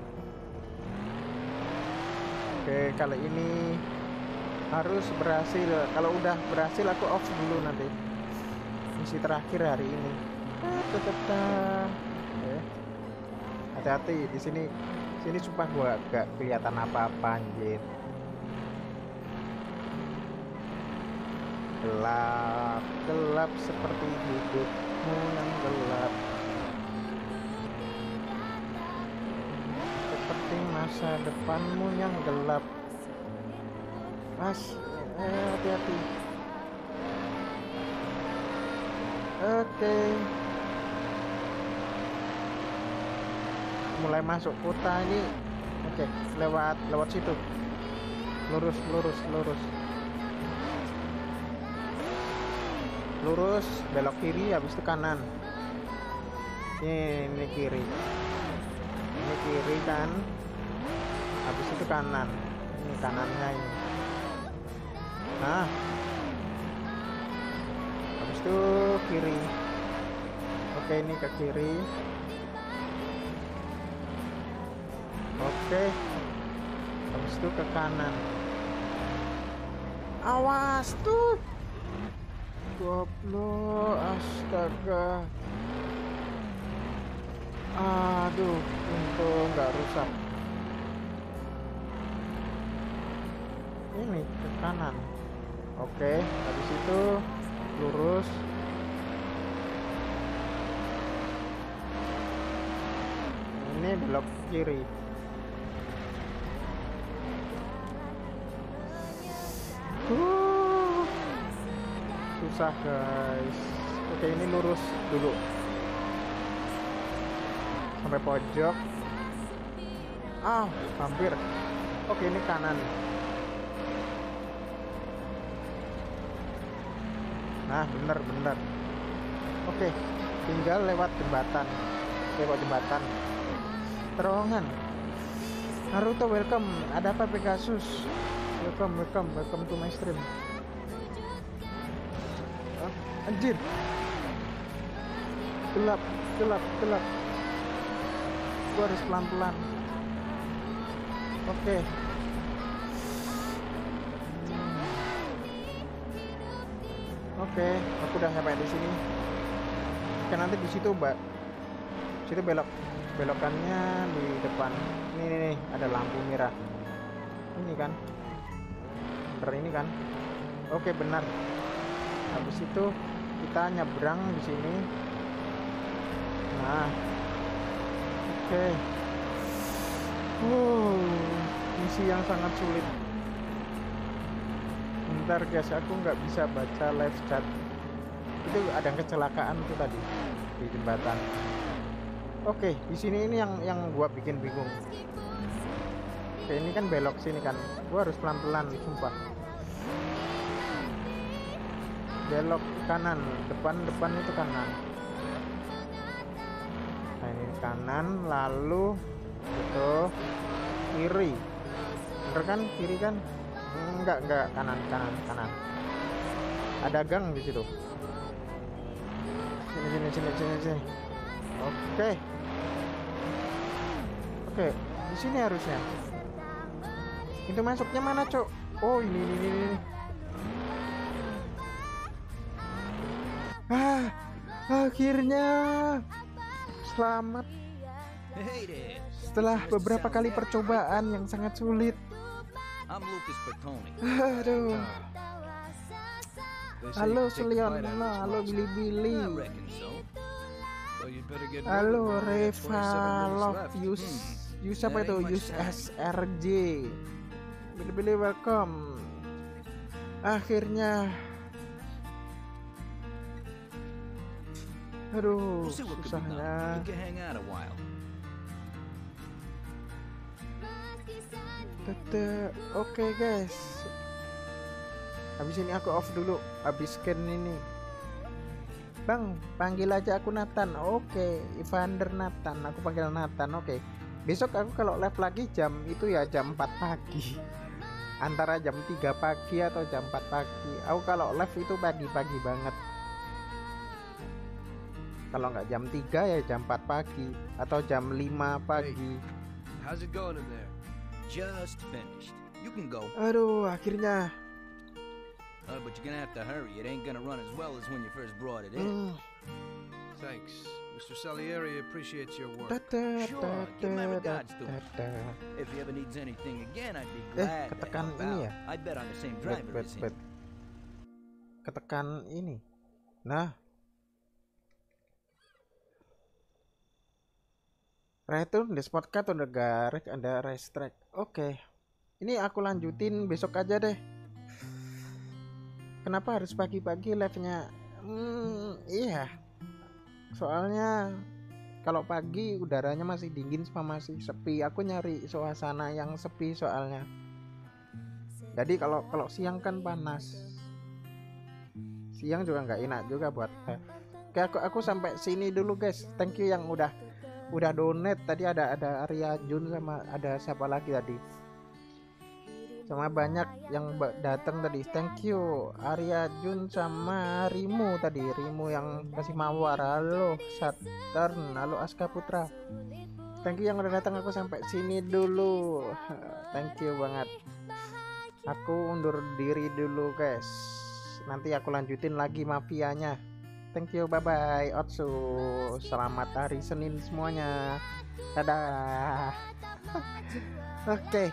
Oke, kali ini harus berhasil. Kalau udah berhasil aku off dulu nanti. Misi terakhir hari ini. Oke. Hati-hati di sini. Sini sumpah gua gak kelihatan apa-apa anjir. Gelap, gelap seperti hidupmu yang gelap. Seperti masa depanmu yang gelap. Mas, eh, hati-hati. Oke. Mulai masuk kota ini. Oke, lewat lewat situ. Lurus, lurus, lurus. Lurus, belok kiri, habis itu kanan. Ini, ini kiri. Ini kiri kan. Habis itu kanan. Ini kanannya ini. Nah. Habis itu kiri. Oke, ini ke kiri. Oke, habis itu ke kanan. Awas tuh, goblok, astaga. Aduh, untung nggak rusak. Ini ke kanan. Oke, habis itu lurus. Ini belok kiri. Uh, susah guys. Oke, ini lurus dulu sampai pojok. Ah, hampir. Oke, ini kanan. Nah, bener bener. Oke, tinggal lewat jembatan. Lewat jembatan. Terowongan. Naruto, welcome. Ada apa Pegasus? Welcome, welcome, welcome to my stream. Ah, anjir. Gelap, gelap, gelap. Gua harus pelan-pelan. Oke. Oke, aku udah sampai di sini. Oke, nanti di situ, Mbak. Situ belok, belokannya di depan. Ini, nih, nih, ada lampu merah. Ini kan? Bener ini kan? Oke, benar. Habis itu kita nyebrang di sini. Nah, oke. Wow, misi yang sangat sulit. Bentar guys, aku nggak bisa baca live chat. Itu ada kecelakaan tuh tadi di jembatan. Oke, di sini ini yang yang gua bikin bingung. Oke, ini kan belok sini kan. Gua harus pelan-pelan, sumpah. Belok kanan, depan-depan itu kanan. Nah, ini kanan, lalu itu kiri. Bener kan? Kiri kan? Enggak, enggak, kanan, kanan, kanan. Ada gang di situ. Sini, sini, sini, sini, sini. Oke. Oke, di sini harusnya. Itu masuknya mana, Cok? Oh, ini, ini, ini, ini. Ah, akhirnya selamat. Setelah beberapa kali percobaan yang sangat sulit. I'm Lucas Bertoni. Aduh. Halo Selion, halo Billy-Billy. Halo Reva Love Use. Use apa itu? Use S R J. Billy-Billy welcome. Akhirnya. Aduh, susahnya. Tete, oke guys. Habis ini aku off dulu. Habis scan ini. Bang, panggil aja aku Nathan. Oke, Evander Nathan. Aku panggil Nathan. Oke. Besok aku kalau live lagi jam itu ya jam empat pagi. Antara jam tiga pagi atau jam empat pagi. Aku kalau live itu pagi-pagi banget. Kalau nggak jam tiga ya jam empat pagi atau jam lima pagi. How's it going in there? Just finished. You can go. Aduh, akhirnya. Uh, but you're gonna have to hurry. It ain't gonna run as well as when you first brought it in. Mm. Thanks. Mister Salieri appreciates your work. Tata, Sure, tata, give my regards to him. tata. If he ever needs anything again, I'd be Eh, glad to ketekan help ini out. ya. I bet on the same Bet, driver bet, as him. bet. Ketekan ini. Nah. Return the spot cut on the garage and the racetrack. Oke. Ini aku lanjutin besok aja deh. Kenapa harus pagi-pagi live-nya? Hmm, iya. Soalnya kalau pagi udaranya masih dingin sama masih sepi. Aku nyari suasana yang sepi soalnya. Jadi kalau kalau siang kan panas. Siang juga nggak enak juga buat. Eh. Oke, aku aku sampai sini dulu guys. Thank you yang udah udah donate. Tadi ada ada Arya Jun sama ada siapa lagi tadi? Sama banyak yang datang tadi. Thank you Arya Jun sama Rimu tadi. Rimu yang kasih mawar. Halo Saturn, halo Aska Putra. Thank you yang udah datang. Aku sampai sini dulu. Thank you banget. Aku undur diri dulu guys. Nanti aku lanjutin lagi mafianya. Thank you, bye bye Otsu. Selamat hari Senin semuanya. Dadah. Oke. Okay.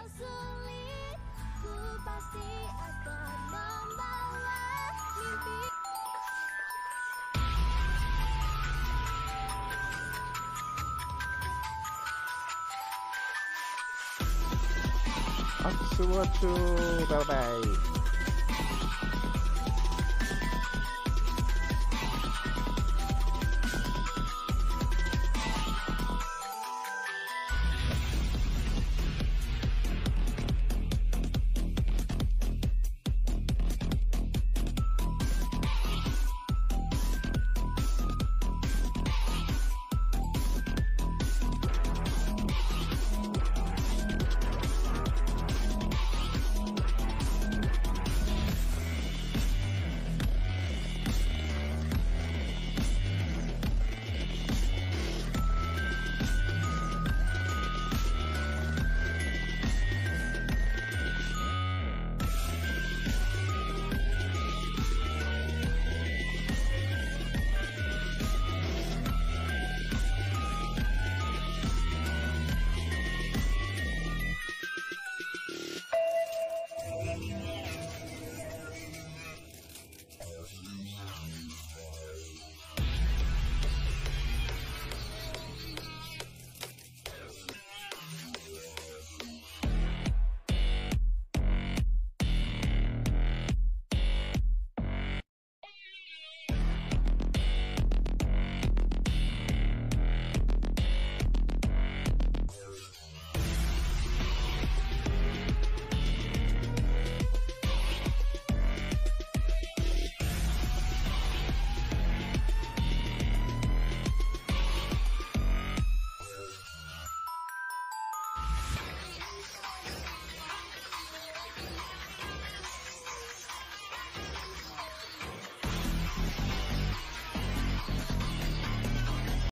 Otsu, Otsu, bye bye.